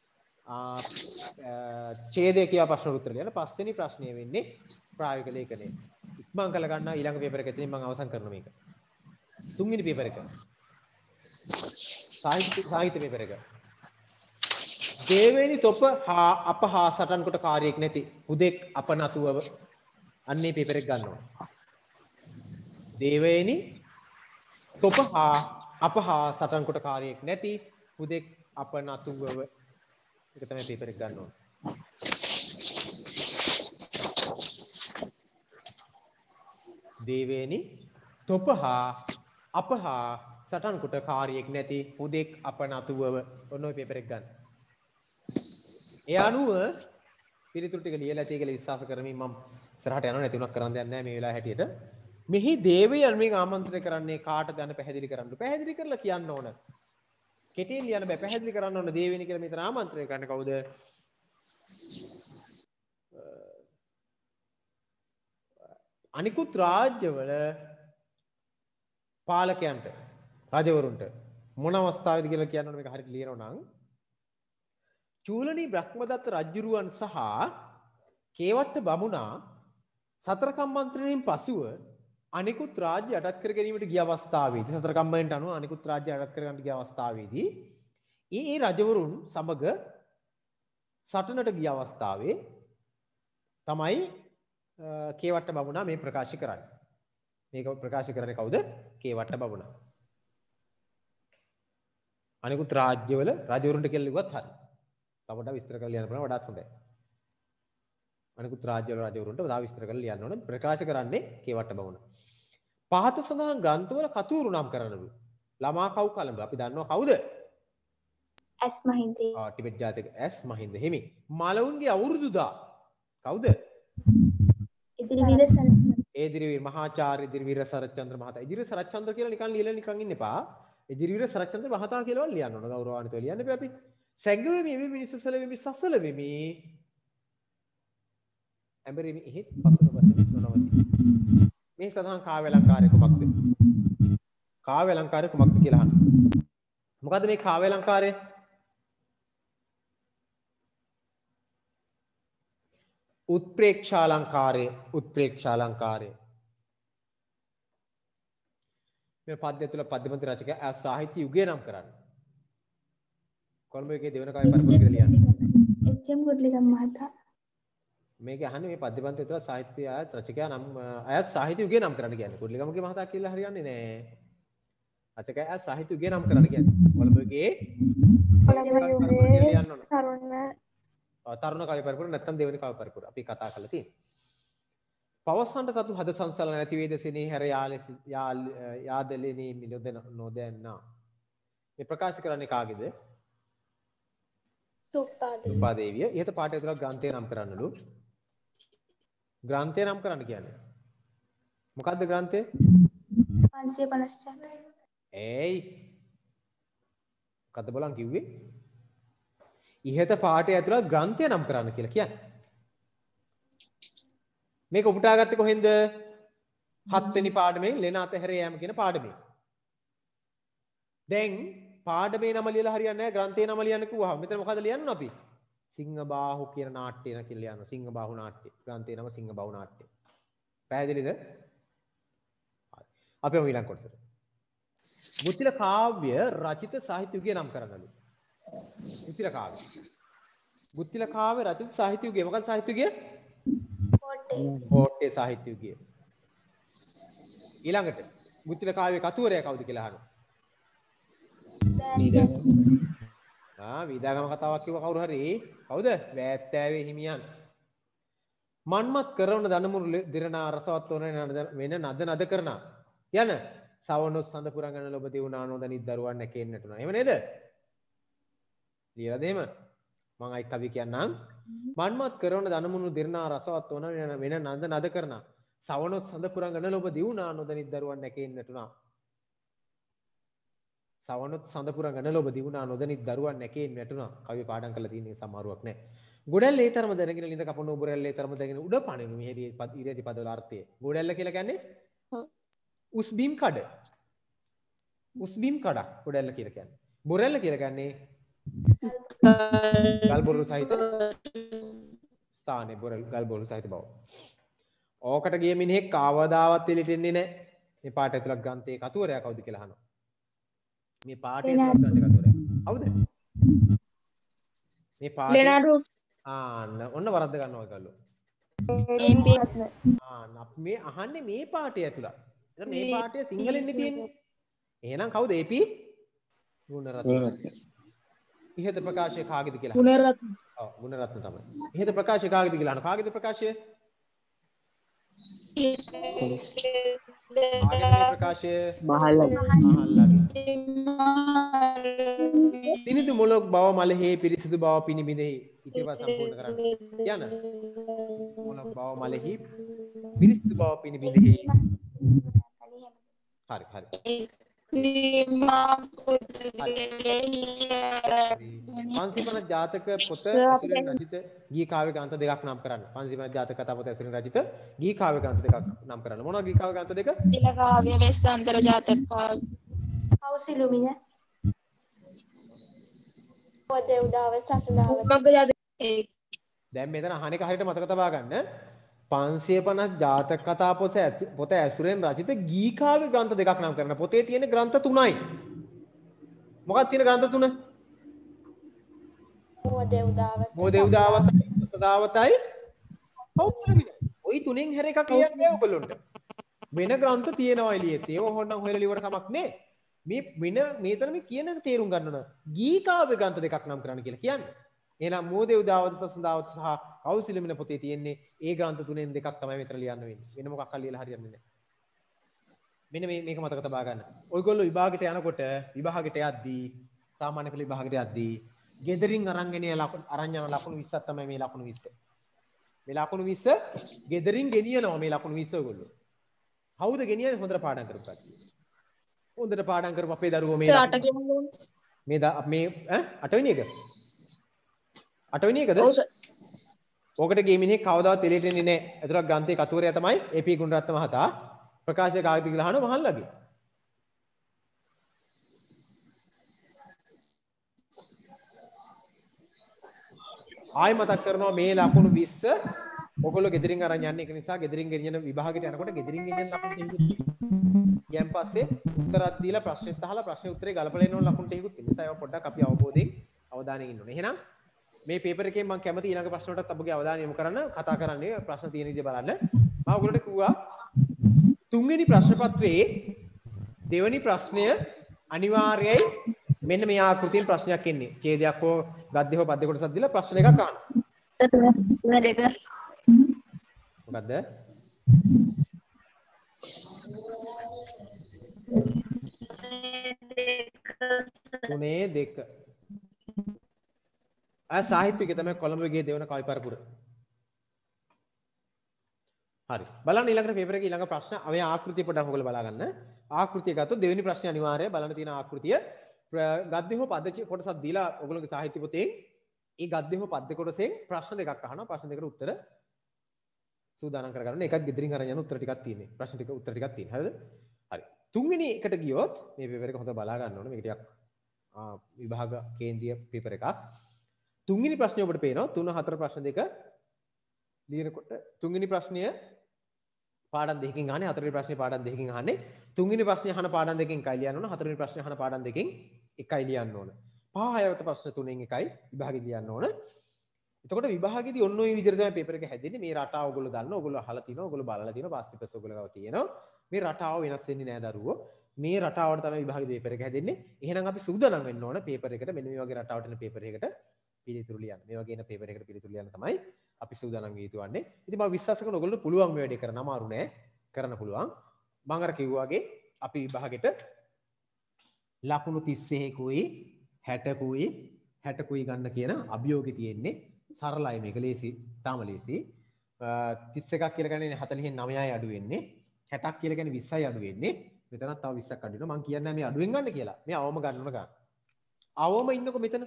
ඡේදය කියලා ප්‍රශ්න උත්තර ලියන. පස්වෙනි ප්‍රශ්නේ වෙන්නේ ප්‍රායෝගික ලේඛනය. ඉක්මන් කළ ගන්න ඊළඟ පේපර් එක එතනින් මම අවසන් කරනවා මේක. තුන්වෙනි පේපර් එක. සාහිත්‍ය සාහිත්‍ය පේපර් එක. දෙවෙනි තොප හා අප හා සටන් කොට කාර්යයක් නැති හුදෙක් අප නතුවව අන්නේ පේපර් එක ගන්නවා. දෙවෙනි තොප හා අප හා සටන් කොට කාර්යයක් නැති හුදෙක් අප නතුවව ඒක තමයි පේපර් එක ගන්න ඕන. දෙවෙනි තොප හා අප හා සටන් කොට කාර්යයක් නැති හුදෙක් අප නතුවව ඔන්න ඔය පේපර් එක ගන්න. ඒ අනුව පිළිතුරු ටික ලියලා ඇති කියලා විශ්වාස කරමින් මම ඉස්සරහට යනවා. නැති උනක් කරන්න දෙයක් නැහැ මේ වෙලාව හැටියට. මෙහි දේවයන් මේක ආමන්ත්‍රණය කරන්නේ කාටද යන පැහැදිලි කරන්න. පැහැදිලි කරලා කියන්න ඕන. කෙටියෙන් ලියන්න බෑ. පැහැදිලි කරන්න ඕන දේවෙනි කියලා මෙතන ආමන්ත්‍රණය කරන්නේ කවුද? අනිකුත් රාජ්‍යවල පාලකයන්ට රජවරුන්ට මොන අවස්ථාවේද කියලා කියන්න ඕන මේක හරියට ලියනවා නම් චූලනී බ්‍රහ්මදත්ත රජුරුවන් සහ කේවට්ට බමුණා සතර කම්මන්ත්‍රණයෙන් පසුව අනිකුත් රාජ්‍ය යටත් කර ගැනීමට ගිය අවස්ථාවේදී සතර කම්මන්ත්‍රණයට අනුව අනිකුත් රාජ්‍ය යටත් කර ගන්නට ගිය අවස්ථාවේදී ඒ ඒ රජවරුන් සමග සටනට ගිය අවස්ථාවේ තමයි කේවට්ට බමුණා මේ ප්‍රකාශ කරන්නේ. මේක ප්‍රකාශ කරන්නේ කවුද? කේවට්ට බමුණා. අනිකුත් රාජ්‍යවල රජවරුන්ට කියලා ලිව්වත් හරි. තව වඩා විස්තර කරලා ලියන්න පුළුවන් වඩාත් හොඳයි. අනිකුත් රාජ්‍යවල රජවරුන්ට වඩා විස්තර කරලා ලියන්න ඕන. ප්‍රකාශ කරන්නේ කේවට්ට බමුණා. පහත සඳහන් ග්‍රන්ථවල කතුරු නම් කරනලු. ළමා කව් කලඹ අපි දන්නවා කවුද? ඇස් මහින්දේ. ආ ටිබෙට් ජාතික ඇස් මහින්ද හිමි. මලවුන්ගේ අවුරුදු දා කවුද? ඉදිරිවීර සරච්චන්ද්‍ර. ඉදිරිවීර මහාචාර්ය ඉදිරිවීර සරච්චන්ද්‍ර මහතා. ඉදිරිවීර සරච්චන්ද්‍ර කියලා නිකන් ලියලා නිකන් ඉන්න එපා. ඉදිරිවීර සරච්චන්ද්‍ර මහතා කියලාවත් ලියන්න ඕන. ගෞරවාන්විතව ලියන්න එපා අපි. සැඟවෙමි එමි මිනිස්සු සැලවෙමි සසල වෙමි. ඇඹරෙමි එහෙත් පසුන බසින නොනවති. මේ සඳහන් කාව්‍ය අලංකාරය කුමක්ද? කාව්‍ය අලංකාරය කුමක්ද කියලා අහන්න. මොකද්ද මේ කාව්‍ය අලංකාරය? උත්ප්‍රේක්ෂාලංකාරය උත්ප්‍රේක්ෂාලංකාරය මේ පද්‍ය තුල පද්‍යමන්ත්‍රී රචකයා සාහිත්‍ය යුගය නම් කරන්නේ කොළඹ එකේ දෙවන කවි පරිපූර්ණ කියලා ලියන්නේ එච්.එම්. ගුඩ්ලිගම් මහතා මේක අහන්නේ මේ පද්‍යමන්ත්‍රී තුල සාහිත්‍ය ආයත් රචකයා නම් ආයත් සාහිත්‍ය යුගය නම් කරන්න කියන්නේ ගුඩ්ලිගම්ගේ මහතා කියලා හරියන්නේ නැහැ රචකයා සාහිත්‍ය යුගය නම් කරන්න කියන්නේ කොළඹ එකේ කොළඹ යුගයේ තරුණ තරුණ කවි පරිපූර්ණ නැත්නම් දෙවෙනි කවි පරිපූර්ණ අපි කතා කරලා තියෙනවා. පවසන්ට තතු හද සංස්කලන නැති වේද සෙනෙහි හැර යාලෙසි යාදලෙනි මිලොදෙන නොදැන්නා. මේ ප්‍රකාශ කරන්නේ කාගේද? සුප්පාදේ. සුප්පාදේවිය. ඉහත පාඩය තුල ග්‍රන්ථය නම් කරන්නලු. ග්‍රන්ථය නම් කරන්න කියන්නේ. මොකද්ද ග්‍රන්ථය? පන්සිය පනස් චාරය. ඒයි. මොකද්ද බලන් කිව්වේ? ඉහත පාඩය ඇතුළත් ග්‍රන්ථය නම් කරන්න කියලා කියන්නේ. මේක උපුටා ගත්තේ කොහෙන්ද? හත්වෙනි පාඩමෙන් ලෙන අතහැර යෑම කියන පාඩමෙන්. දැන් පාඩමේ නම ලියලා හරියන්නේ නැහැ ග්‍රන්ථයේ නම ලියන්න කිව්වහම මෙතන මොකද ලියන්න අපි? සිංහබාහු කියන නාට්‍යය න කියලා ලියනවා. සිංහබාහු නාට්‍ය. ග්‍රන්ථයේ නම සිංහබාහු නාට්‍ය. පැහැදිලිද? අපි යමු ඊළඟ කොටසට. ගුත්තිල කාව්‍ය රචිත සාහිත්‍ය යුගය නම් කරන්නලු. ගුත්තිල කාව්‍ය. ගුත්තිල කාව්‍ය රචිත සාහිත්‍ය යුගය මොකක්ද සාහිත්‍ය යුගය? කෝට්ටේ සාහිත්‍ය යුගය. ඊළඟට ගුත්තිල කාව්‍ය කතුවරයා කවුද කියලා අහනවා. ආ විදාගම කතාවක් කිව්ව කවුරු හරි කවුද? වැත්තෑවේ හිමියන්. මන්මත් කරන දනමුරු දිරනා රසවත් වන වෙන නද නද කරනා. යන සවනොත් සඳ පුරංගන ලොබ දිවුනා නොදනිත් දරුවන් නැකෙන්න නටුණා. එහෙම නේද? ලියලාද එහෙම? මම අයි කවි කියන්නම්. මන්මත් කරන දනමුරු දිරනා රසවත් වන වෙන නද නද කරනා. සවනොත් සඳ පුරංගන ලොබ දිවුනා නොදනිත් දරුවන් නැකෙන්න නටුණා. සවනොත් සඳ පුරංගන ලොබ දිවුනා නොදනිත් දරුවන් නැකෙන්න නටුණා. කවි පාඩම් කරලා තියෙන සමාරුවක් නැහැ. ගොඩැල්ල ඒ තරම දැනගෙන ලිඳ කපන උබරැල්ල ඒ තරම දැනගෙන උඩ පනිනු මෙහෙදී ඉරේදී පදවල අර්ථය. ගොඩැල්ල කියලා කියන්නේ උස් බීම් කඩ. උස් බීම් කඩක් ගොඩැල්ල කියලා කියන්නේ. බොරැල්ල කියලා කියන්නේ ගල් බොරු සහිත ස්ථානේ බොරැල් ගල් බොරු සහිත බව. ඕකට ගිය මිනිහෙක් කවදාවත් එළිටෙන්නේ නැහැ. මේ පාඩ ඇතුළත් ග්‍රන්ථයේ කතුවරයා කවුද කියලා අහනවා. මේ පාඩේ ඇතුළත් ග්‍රන්ථයේ කතුවරයා. කවුද? මේ පාඩේ ලෙනාඩෝ ආන්න ඔන්න වරද්ද ගන්නවා ගල්ලෝ. ආන්න අපි මේ අහන්නේ මේ පාඩේ ඇතුළත්. එතන මේ පාඩේ සිංහලෙන් නේ තියෙන්නේ. එහෙනම් කවුද ඒ පී? ගුණරත්න. ඉහත ප්‍රකාශය කාගේද කියලා. ගුණරත්න. ඔව් ගුණරත්න තමයි. ඉහත ප්‍රකාශය කාගේද කියලා අහනවා. කාගේද ප්‍රකාශය? කාගේද ප්‍රකාශය? මහල්ලගේ. මහල්ලගේ. තිනිදු මොලොක් බව මලෙහි පිරිසිදු බව පිනිබිඳෙහි. ඉතිරිපත් සම්පූර්ණ කරන්න. යන. මොලොක් බව මලෙහි පිරිසිදු බව පිනිබිඳෙහි. හරි හරි. පන්සිපන ජාතක පොත ඇසුරෙන් රචිත ගී කාව්‍ය ග්‍රන්ථ දෙකක් නම් කරන්න. පන්සිපන ජාතක කතා පොත ඇසුරෙන් රචිත ගී කාව්‍ය ග්‍රන්ථ දෙකක් නම් කරන්න. මොනවද ගී කාව්‍ය ග්‍රන්ථ දෙක? තිල කාව්‍ය, වෙස්සන්තර ජාතක කාව්‍ය. කෞසිලුමින. පොත උදාව සසදාව. මග්ග ජාතක. දැන් මෙතන අහන එක හරියට මතක තබා ගන්න. පන්සිය පනස් ජාතක කතා පොත ඇසුරෙන් රචිත ගී කාව්‍ය ග්‍රන්ථ දෙකක් නම් කරන්න. පොතේ තියෙන ග්‍රන්ථ තුනයි. මොකක්ද තියෙන ග්‍රන්ථ තුන? මොදේ උදාවත. මොදේ උදාවත සදාවතයි කෞසලමිනයි. ওই තුනෙන් හැර එකක් කියන්න බෑ ඔයගොල්ලොන්ට. වෙන ග්‍රන්ථ තියෙනවා එළියේ. ඒව හොන්නම් හොයලා ලියවට කමක් නෑ. මේ වෙන මේතන මේ කියන තේරුම් ගන්න ඕන. ගී කාව්‍ය ග්‍රන්ථ දෙකක් නම් කරන්න කියලා කියන්නේ. එහෙනම් මොදේ උදාවත සසදාවත සහ කෞසලමින පොතේ තියෙන්නේ ඒ ග්‍රන්ථ තුනෙන් දෙකක් තමයි මෙතන ලියන්න වෙන්නේ. වෙන මොකක් හරි ලියලා හරියන්නේ නැහැ. මෙන්න මේ මේක මතක තබා ගන්න. ඔයගොල්ලෝ විභාගෙට යනකොට විභාගෙට යද්දී සාමාන්‍ය පෙළ විභාගෙට යද්දී ගෙදරින් අරන් ගෙනිය ලකුණු අරන් යන ලකුණු විස්සක් තමයි මේ ලකුණු විස්ස. මේ ලකුණු විස්ස ගෙදරින් ගෙනියනවා මේ ලකුණු විස්ස ඔයගොල්ලෝ. කවුද ගෙනියන්නේ හොඳට පාඩම් කරපු කට්ටිය. හොඳට පාඩම් කරපු අපේ දරුවෝ මේ අට මේ මේ ඈ අටවෙනි එක. අටවෙනි එකද? ඔව් සර්. ඕකට ගිය මිනිහෙක් කවදාවත් එළියට එන්නේ නැහැ. ඒතරක් ග්‍රන්ථයේ කතුවරයා තමයි ඒ.පී. ගුණරත්න මහතා. ප්‍රකාශය කාගේද කියලා අහනවා මහල්ලගේ. ආයි මතක් කරනවා මේ ලකුණු විස්ස ඔයගොල්ලෝ ගෙදරින් අරන් යන්නේ. ඒක නිසා ගෙදරින් ගෙනියන විභාගෙට යනකොට ගෙදරින් ගෙනියන ලකුණු ටිකකුත් ගියන් පස්සේ උත්තරات දීලා ප්‍රශ්නෙත් අහලා ප්‍රශ්නේ උත්තරේ ගලපලා එන ලකුණු ටිකකුත් තියෙනවා. ඒ නිසා ඒවා පොඩ්ඩක් අපි අවබෝධයෙන් අවධානයෙන් ඉන්න ඕනේ. එහෙනම් මේ පේපර් එකෙන් මම කැමති ඊළඟ ප්‍රශ්න වලටත් අපගේ අවධානය යොමු කරන්න කතා කරන්නේ ප්‍රශ්න තියෙන විදිහ බලන්න. මම ඔයගොල්ලන්ට කිව්වා තුන්වෙනි ප්‍රශ්න පත්‍රයේ දෙවෙනි ප්‍රශ්නය අනිවාර්යයි මෙන්න මේ ආකෘතියෙන් ප්‍රශ්නයක් එන්නේ. ඡේදයක් හෝ ගද්‍ය හෝ පද්‍ය කොටසක් දීලා ප්‍රශ්න දෙකක් අහනවා. තුන දෙක. මොකද්ද? තුනේ දෙක. ආ සාහිත්‍යක තමයි කොළඹගේ දෙවන කවි පරපුර. හරි. බලන්න ඊළඟට පේපර් එකේ ඊළඟ ප්‍රශ්න මේ ආකෘතිය පොඩ්ඩක් ඔයගොල්ලෝ බලා ගන්න. ආකෘතිය ගත්තොත් දෙවෙනි ප්‍රශ්නේ අනිවාර්යයි බලන්න තියෙන ආකෘතිය ගද්‍ය හෝ පද්‍ය කොටසක් දීලා ඔයගොල්ලෝගේ සාහිත්‍ය පොතේ ඒ ගද්‍ය හෝ පද්‍ය කොටසෙන් ප්‍රශ්න දෙකක් අහනවා. ප්‍රශ්න දෙකට උත්තර සූදානම් කරගන්න. එකක් ගෙදරින් අරන් යන උත්තර ටිකක් තියෙන්නේ. ප්‍රශ්න ටික උත්තර ටිකක් තියෙන. හරිද? හරි. තුන්වෙනි එකට ගියොත් මේ පේපර් එක හොඳ බලා ගන්න ඕනේ. මේක ටිකක් විභාග කේන්ද්‍රීය පේපර් එකක්. තුන්වෙනි ප්‍රශ්නේ ඔබට පේනවා තුන හතර ප්‍රශ්න දෙක ලියනකොට තුන්වෙනි ප්‍රශ්නය පාඩම් දෙකකින් අහන්නේ හතරවෙනි ප්‍රශ්නේ පාඩම් දෙකකින් අහන්නේ තුන්වෙනි ප්‍රශ්නේ අහන පාඩම් දෙකකින් එකයි ලියන්න ඕන හතරවෙනි ප්‍රශ්නේ අහන පාඩම් දෙකකින් එකයි ලියන්න ඕන පහ හයවත ප්‍රශ්න තුනෙන් එකයි විභාගෙ ලියන්න ඕන එතකොට විභාගෙදී ඔන්න ඔය විදිහට තමයි පේපර් එක හැදෙන්නේ මේ රටාව ඔයගොල්ලෝ දන්නවා ඔයගොල්ලෝ අහලා තියෙනවා ඔයගොල්ලෝ බලලා තියෙනවා පාස් පේපර්ස් ඔයගොල්ලෝ ගාව තියෙනවා මේ රටාව වෙනස් වෙන්නේ නැහැ දරුවෝ මේ රටාවට තමයි විභාගෙ පේපර් එක හැදෙන්නේ එහෙනම් අපි සූදානම් වෙන්න ඕන පේපර් එකට මෙන්න මේ වගේ රටාවට එන පේපර් එකකට පිළිතුරු ලියන්න මේ වගේ එන පේපර් එකකට පිළිතුරු ලියන්න තමයි අපි සූදානම් වෙ යුතුවන්නේ ඉතින් මම විශ්වාස කරනවා ඔයගොල්ලෝ පුළුවන් මේ වැඩේ කරන්න අමාරු නෑ කරන්න පුළුවන් මම අර කිව්වාගේ අපි විභාගෙට ලකුණු තිස් එකකුයි හැටකුයි හැටකුයි ගන්න කියන අභියෝගය තියෙන්නේ සරලයි මේක ලේසි තාම ලේසි තිස් එකක් කියලා කියන්නේ හතළිහෙන් නවයයි අඩු වෙන්නේ හැටක් කියලා කියන්නේ විස්සයි අඩු වෙන්නේ මෙතනත් තව විස්සක් අඩු වෙනවා මම කියන්නේ මේ අඩුවෙන් ගන්න කියලා මේ අවම ගන්න ඕන ගන්න අවම ඉන්නකො මෙතන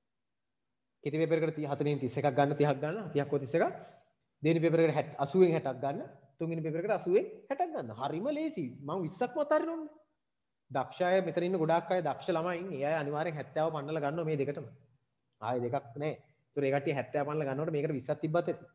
කෙටි පේපර් එකට හතළිහෙන් තිස් එකක් ගන්න තිහක් ගන්න තිහක් හෝ තිස් එකක් දෙවෙනි පේපර් එකට අසූවෙන් හැටක් ගන්න තුන්වෙනි පේපර් එකට අසූවෙන් හැටක් ගන්න හරිම ලේසි මම විස්සක්ම අතාරින්න ඕනේ දක්ෂ අය මෙතන ඉන්න ගොඩාක් අය දක්ෂ ළමයි ඉන්නේ ඒ අය අනිවාර්යෙන් හැත්තෑව පන්නලා ගන්නවා මේ දෙකටම ආයේ දෙකක් නෑ ඒතර ඒ කට්ටිය හැත්තෑව පන්නලා ගන්නකොට මේකට විස්සක් තිබ්බත් ඇති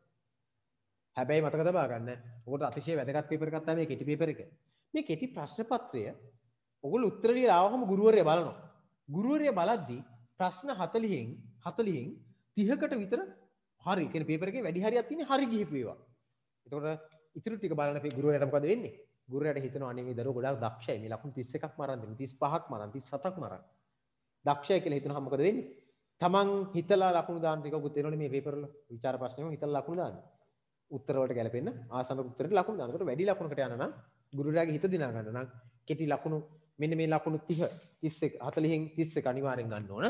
හැබැයි මතක තබා ගන්න ඔකට අතිශය වැදගත් පේපර් එකක් තමයි මේ කෙටි පේපර් එක මේ කෙටි ප්‍රශ්න පත්‍රය ඔයගොල්ලෝ උත්තර ලියලා ආවම ගුරුවරයා බලනවා ගුරුවරයා බලද්දී ප්‍රශ්න හතළිහෙන් හතළිහෙන් තිහකට විතර හරි කියන්නේ පේපර් එකේ වැඩි හරියක් තියෙන්නේ හරි ගිහිපු ඒවා එතකොට ඉතුරු ටික බලන අපේ ගුරුවරයාට මොකද වෙන්නේ ගුරුවරයාට හිතෙනවා අනේ මේ දරුවෝ ගොඩාක් දක්ෂයි මේ ලකුණු තිස් එකක් මරන් දෙමු තිස් පහක් මරන් තිස් හතක් මරන් දක්ෂයි කියලා හිතනවා මොකද වෙන්නේ තමන් හිතලා ලකුණු දාන්න ටිකකුත් එනවනේ මේ පේපර් වල විචාර ප්‍රශ්නෙම හිතලා ලකුණු දාන්න උත්තර වලට ගැලපෙන්න ආසන්න උත්තරයට ලකුණු දාන්න. ඒකට වැඩි ලකුණකට යනවා නම් ගුරුවරයාගේ හිත දිනා ගන්න නම් කෙටි ලකුණු මෙන්න මේ ලකුණු තිහ තිස් එක හතළිහෙන් තිස් එක අනිවාර්යෙන් ගන්න ඕන.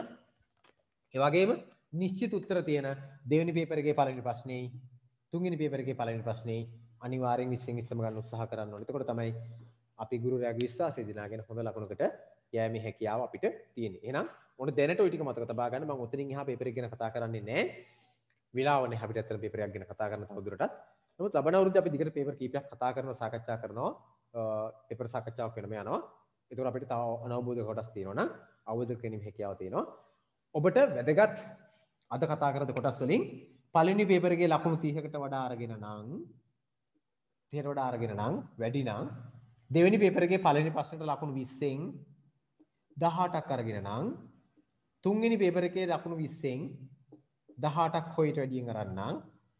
ඒ වගේම නිශ්චිත උත්තර තියෙන දෙවෙනි පේපර් එකේ පළවෙනි ප්‍රශ්නේ තුන්වෙනි පේපර් එකේ පළවෙනි ප්‍රශ්නේ අනිවාර්යෙන් විස්සෙන් විස්සම ගන්න උත්සාහ කරන්න ඕනේ. එතකොට තමයි අපි ගුරුවරයාගේ විශ්වාසය දිනාගෙන හොඳ ලකුණකට යෑමේ හැකියාව අපිට තියෙන්නේ. එහෙනම් ඕන දැනට ওই ටික මතක තබා ගන්න. මම ඔතනින් එහා පේපර් එක ගැන කතා කරන්නේ නැහැ. විලාවනේ අපිට ඇත්තට පේපර් එකක් ගැන කතා කරන්න තවදුරටත්. නමුත් ලබන අවුරුද්දේ අපි දිගට පේපර් කීපයක් කතා කරනවා සාකච්ඡා කරනවා. පේපර් සාකච්ඡාවක් වෙනම යනවා. ඒතකොට අපිට තව අනවබෝධ කොටස් තියෙනවා නම් අවබෝධ කිරීමේ හැකියාව තියෙනවා. ඔබට වැදගත් අද කතා කරද කොටස් වලින් පළවෙනි පේපර් එකේ ලකුණු තිහකට වඩා අරගෙන නම් තිහකට වඩා අරගෙන නම් වැඩි නම් දෙවෙනි පේපර් එකේ පළවෙනි ප්‍රශ්නෙට ලකුණු විස්සෙන් දහඅටක් අරගෙන නම් තුන්වෙනි පේපර් එකේ ලකුණු විස්සෙන් දහඅටක් හොයිට වැඩියෙන් අරන්නම්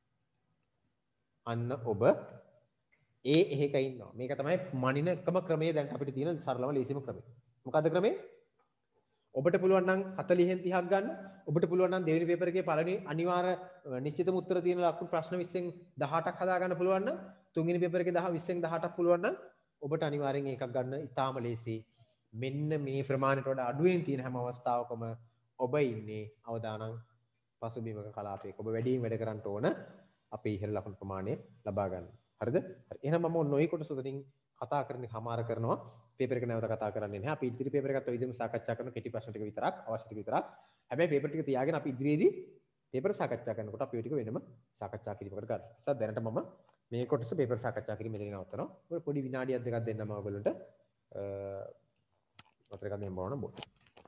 අන්න ඔබ ඒ එහෙක ඉන්නවා. මේක තමයි මනින එකම ක්‍රමය දැන් අපිට තියෙන සරලම ලේසිම ක්‍රමය. මොකද්ද ක්‍රමය? ඔබට පුළුවන් නම් හතළිහෙන් තිහක් ගන්න. ඔබට පුළුවන් නම් දෙවෙනි පේපර් එකේ පළවෙනි අනිවාර්ය නිශ්චිතම උත්තර තියෙන ලකුණු ප්‍රශ්න විස්සෙන් දහඅටක් හදා ගන්න පුළුවන් නම් තුන්වෙනි පේපර් එකේ දහ විස්සෙන් දහඅටක් පුළුවන් නම් ඔබට අනිවාර්යෙන් ඒකක් ගන්න ඉතාම ලේසි. මෙන්න මේ ප්‍රමාණයට වඩා අඩුවෙන් තියෙන හැම අවස්ථාවකම ඔබ ඉන්නේ අවදානම් පසුබිමක කලාපයක. ඔබ වැඩියෙන් වැඩ කරන්න ඕන අපේ ඉහළ ලකුණු ප්‍රමාණය ලබා ගන්න. හරිද? හරි. එහෙනම් මම ඔන්න ඔය කොටස උඩින් කතා කරන්නේ හමාර කරනවා. පේපර් එක නැවත කතා කරන්නේ නැහැ. අපි ඉදිරි පේපර් එකත් ඔය විදිහම සාකච්ඡා කරන කෙටි ප්‍රශ්න ටික විතරක් අවශ්‍ය ටික විතරක්. හැබැයි පේපර් ටික තියාගෙන අපි ඉදිරියේදී පේපර් සාකච්ඡා කරනකොට අපි ඔය ටික වෙනම සාකච්ඡා කිරීමකට ගන්නවා. ඒසත් දැනට මම මේ කොටස පේපර් සාකච්ඡා කිරීම මෙතන නවත්තනවා. ඔය පොඩි විනාඩියක් දෙකක් දෙන්නම ඔයගොල්ලන්ට අ වතර එකක් දෙන්න බලන්න බෝ.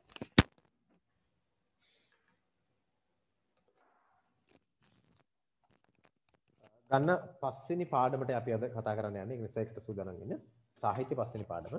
ගන්න පස්වෙනි පාඩමට අපි අද කතා කරන්න යන්නේ. ඒක නිසා ඒකට සූදානම් වෙන්න. සාහිත්‍ය පස්වෙනි පාඩම.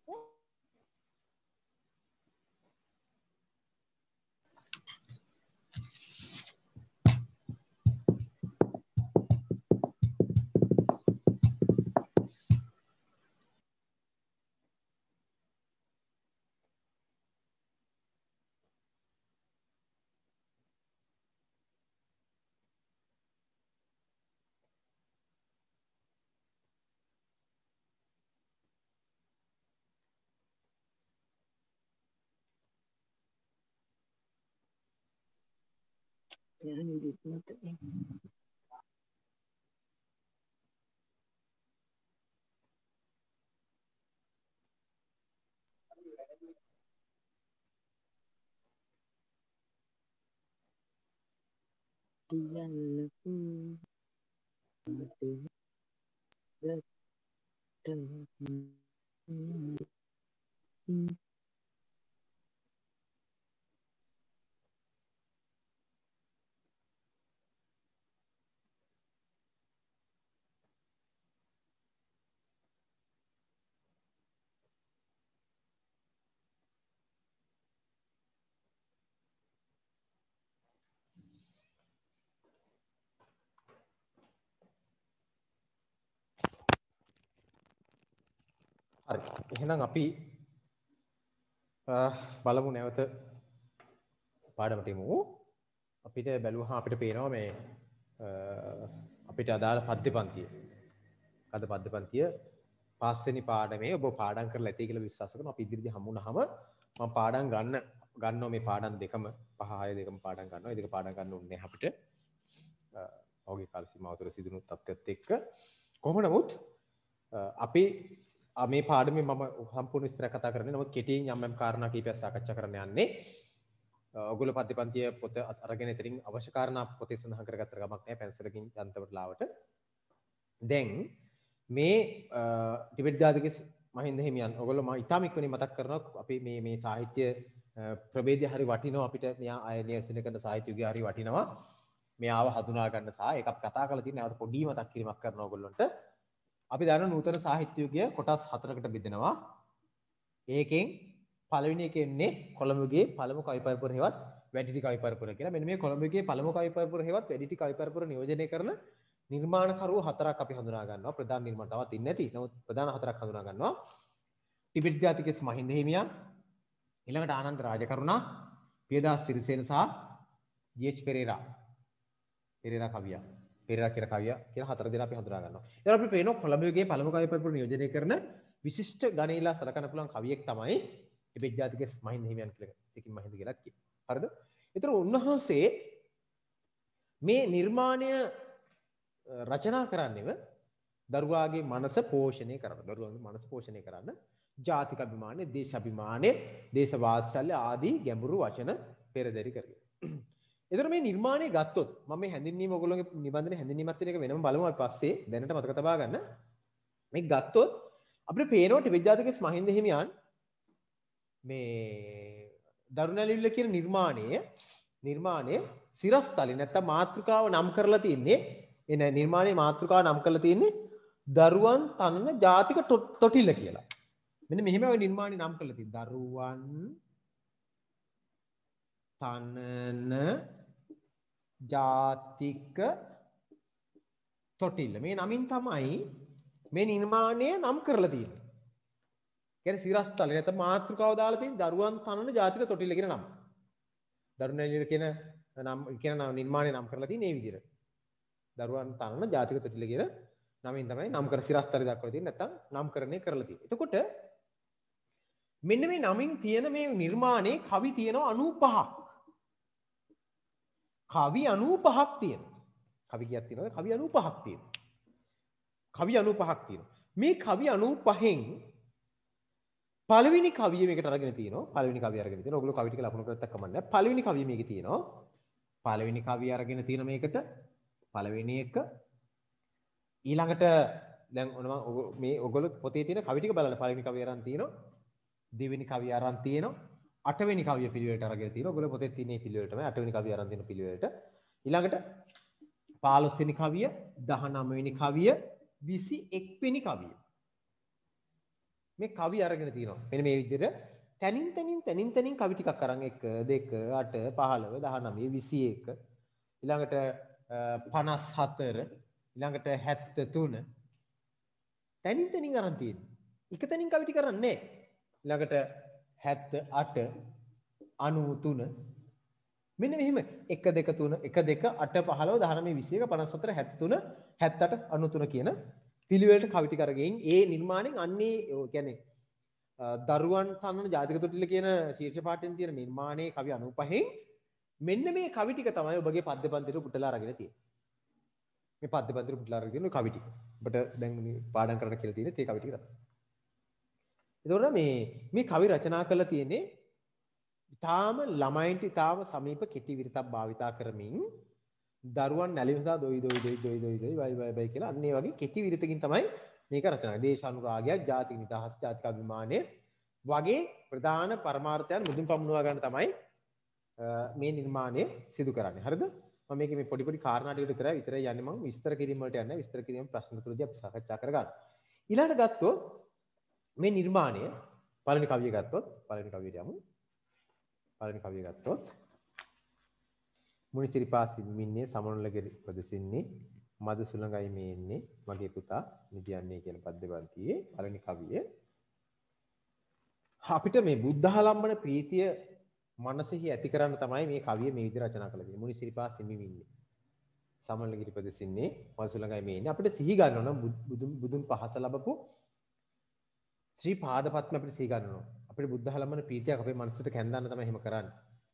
හරි. එහෙනම් අපි බලමු නැවත පාඩමට යමු. අපිට බැලුවහම අපිට පේනවා මේ අපිට අදාළ පද්‍ය පන්තිය. අද පද්‍ය පන්තිය පස් වෙනි පාඩමේ ඔබ පාඩම් කරලා ඇති කියලා විශ්වාස කරනවා. අපි ඉදිරියට හමු වුණාම මම පාඩම් ගන්න ගන්නවා මේ පාඩම් දෙකම පහ හය දෙකම පාඩම් ගන්නවා. ඒ දෙක පාඩම් ගන්න ඕනේ අපිට. ඔහුගේ කාල සීමාව තුළ සිදුණු තත්ත්වයක් එක්ක කොහොම නමුත් අපි මේ පාඩමේ මම සම්පූර්ණ විස්තර කතා කරන්නේ. නමුත් කෙටියෙන් යම් යම් කාරණා කීපයක් සාකච්ඡා කරන්න යන්නේ. ඔයගොල්ලෝ පද්‍ය පන්තිය පොත අරගෙන ඉතින් අවශ්‍ය කාරණා පොතේ සඳහන් කරගත්ත ගමක් නැහැ පැන්සලකින් යන්තමට ලාවට. දැන් මේ ටිබෙට් ජාතික මහින්ද හිමියන් ඔයගොල්ලෝ මම ඉතාම ඉක්මනින් මතක් කරනවා අපි මේ මේ සාහිත්‍ය ප්‍රභේදය හරි වටිනවා අපිට මෙයා අය නියෝජනය කරන සාහිත්‍ය යුගය හරි වටිනවා. මෙයාව හඳුනා ගන්න සහ ඒක අපි කතා කරලා තියෙන නැවත පොඩි මතක් කිරීමක් කරනවා ඔයගොල්ලන්ට. අපි දන්න නූතන සාහිත්‍ය යුගය කොටස් හතරකට බෙදෙනවා. ඒකෙන් පළවෙනි එක එන්නේ කොළඹගේ පළමු කවි පරපුර හේවත් වැඩිටි කවි පරපුර කියලා. මෙන්න මේ කොළඹගේ පළමු කවි පරපුර හේවත් වැඩිටි කවි පරපුර නියෝජනය කරන නිර්මාණකරුවෝ හතරක් අපි හඳුනා ගන්නවා. ප්‍රධාන නිර්මාණ තවත් ඉන්නේ නැති. නමුත් ප්‍රධාන හතරක් හඳුනා ගන්නවා. ටිබෙට් ජාතික මහින්ද හිමියන්, ඊළඟට ආනන්ද රාජකරුණා, පියදාස් සිරිසේන සහ ජී.එච්. පෙරේරා. පෙරේරා කවියා. පෙරේරා කියන කවියා කියන හතර දෙනා අපි හඳුනා ගන්නවා. ඊට අපි පේනවා කොළඹගේ පළමු කවි පරපුර නියෝජනය කරන විශිෂ්ට ගණීලා සලකන්න පුළුවන් කවියෙක් තමයි ටිබෙට් ජාතික මහින්ද හිමියන් කියලා සිකිම් මහින්ද කියලා කියනවා. හරිද? ඒතර උන්වහන්සේ මේ නිර්මාණය රචනා කරන්නේව දරුවාගේ මනස පෝෂණය කරන්න. දරුවාගේ මනස පෝෂණය කරන්න ජාතික අභිමානය, දේශ අභිමානය, දේශ වාත්සල්‍ය ආදී ගැඹුරු වචන පෙරදරි කරගෙන. ඒතර මේ නිර්මාණය ගත්තොත් මම මේ හැඳින්වීම ඔයගොල්ලෝගේ නිබන්ධන හැඳින්වීමත් වෙන එක වෙනම බලමු අපි පස්සේ. දැනට මතක තබා ගන්න. මේ ගත්තොත් අපිට පේනවා ටිබෙට් ජාතික මහින්ද හිමියන් මේ දරුණැලිවිල්ල කියන නිර්මාණය නිර්මාණය සිරස්තලේ නැත්තම් මාතෘකාව නම් කරලා තින්නේ එන නිර්මාණයේ මාතෘකාව නම් කරලා තින්නේ දරුවන් තනන ජාතික තොටිල්ල කියලා. මෙන්න මෙහෙම ඔය නිර්මාණය නම් කරලා තියෙනවා. දරුවන් තනන ජාතික තොටිල්ල. මේ නමින් තමයි මේ නිර්මාණය නම් කරලා තියෙන්නේ. කියන්නේ සිරස්තලේ නැත්නම් මාතෘකාව දාලා තියෙන දරුවන් තනන ජාතික තොටිල්ල කියන නම. දරුණැලිවිල්ල කියන නම් කියන නිර්මාණය නම් කරලා තියෙන්නේ මේ විදිහට. දරුවන් තනන ජාතික තොටිල්ල කියන නමින් තමයි නම් කර සිරස්තලේ දක්වලා තියෙන්නේ නැත්නම් නාමකරණය කරලා තියෙන්නේ. එතකොට මෙන්න මේ නමින් තියෙන මේ නිර්මාණේ කවි තියෙනවා අනූපහක්. කවි අනූපහක් තියෙනවා. කවි කියක් තියෙනවද? කවි අනූපහක් තියෙනවා. කවි අනූපහක් තියෙනවා. මේ කවි අනූපහෙන් පළවෙනි කවිය මේකට අරගෙන තියෙනවා. පළවෙනි කවිය අරගෙන තියෙනවා. ඔයගොල්ලෝ කවි ටික ලකුණු කරගත්තා කමක් නැහැ. පළවෙනි කවිය මේකේ තියෙනවා. පළවෙනි කවිය අරගෙන තියෙන මේකට පළවෙනි එක ඊළඟට දැන් ඔන්න මම මේ ඔයගොල්ලෝ පොතේ තියෙන කවි ටික බලන්න. පළවෙනි කවිය අරන් තියෙනවා. දෙවෙනි කවිය අරන් තියෙනවා. අටවෙනි කවිය පිළිවෙලට අරගෙන තියෙනවා. ඔයගොල්ලෝ පොතේ තියෙන මේ පිළිවෙලට තමයි අටවෙනි කවිය අරන් තියෙන පිළිවෙලට. ඊළඟට පහළොස් වෙනි කවිය, දහනවය වෙනි කවිය, විසි එක් වෙනි කවිය. මේ කවි අරගෙන තියෙනවා. මෙන්න මේ විදිහට තනින් තනින් තනින් තනින් කවි ටිකක් අරන් එක දෙක අට පහළොව දහනවය විසි එක ඊළඟට පනස් හතර ඊළඟට හැත්තෑ තුන තනින් තනින් අරන් තියෙනවා. එක තනින් කවි ටික කරන්නේ නැහැ. ඊළඟට හැත්තෑ අට අනූ තුන මෙන්න මෙහෙම එක දෙක තුන එක දෙක අට පහළොව දහනවය විසි එක පනස් හතර හැත්තෑ තුන හැත්තෑ අට අනූ තුන කියන පිළිවෙලට කවි ටික අරගෙන ඒ නිර්මාණයෙන් අන්නේ කියන්නේ දරුවන් තනන ජාතික තොටිල්ල කියන ශීර්ෂ පාඨයෙන් තියෙන නිර්මාණයේ කවි අනූපහෙන් මෙන්න මේ කවි ටික තමයි ඔබගේ පද්‍ය පන්තියට පුටලා අරගෙන තියෙන්නේ. මේ පද්‍ය පන්තියට පුටලා අරගෙන තියෙන කවි ටික. ඔබට දැන් පාඩම් කරන්න කියලා තියෙන්නේ ඒ කවි ටික තමයි. එතකොට මේ මේ කවි රචනා කරලා තියෙන්නේ ඊටාම ළමයින්ට ඊටාම සමීප කෙටි විරිතක් භාවිතා කරමින් දරුවන් නැලිමසා දොයි දොයි දොයි දොයි දොයි දොයි වයි වයි වයි කියලා අන්න ඒ වගේ කෙටි විරිතකින් තමයි මේක රචනා කරන්නේ. දේශානුරාගයක්, ජාතික නිදහස්, ජාතික අභිමානය වගේ ප්‍රධාන පරමාර්ථයන් මුදුන් පමුණවා ගන්න තමයි මේ නිර්මාණය සිදු කරන්නේ. හරිද? මම මේකේ මේ පොඩි පොඩි කාරණා ටික විතරයි විතරයි යන්නේ මම විස්තර කිරීම වලට යන්නේ. විස්තර කිරීම ප්‍රශ්න තුනදී අපි සාකච්ඡා කරගන්න. ඊළඟට ගත්තොත් මේ නිර්මාණය පළවෙනි කවිය ගත්තොත් පළවෙනි කවියට යමු. පළවෙනි කවිය ගත්තොත් මුනි සිරිපා සිඹින්නේ සමනොලගිරි ප්‍රදෙසින්නේ මද සුළඟයි මේ එන්නේ මගේ පුතා නිදියන්නේ කියන පද්‍ය පන්තියේ පළවෙනි කවිය. අපිට මේ බුද්ධාලම්බන ප්‍රීතිය මනසෙහි ඇති කරන්න තමයි මේ කවිය මේ විදිහට රචනා කළේ. මුනි සිරිපා සිඹින්නේ සමනොලගිරි ප්‍රදෙසින්නේ මද සුළඟයි මේ එන්නේ අපිට සිහි ගන්න ඕන බුදුන් බුදුන් පහස ලැබපු ශ්‍රී පාදපත්ම අපිට සිහි ගන්න ඕන. අපිට බුද්ධාලම්බන ප්‍රීතියක් අපේ මනසට කැඳවන්න තමයි එහෙම කරන්නේ.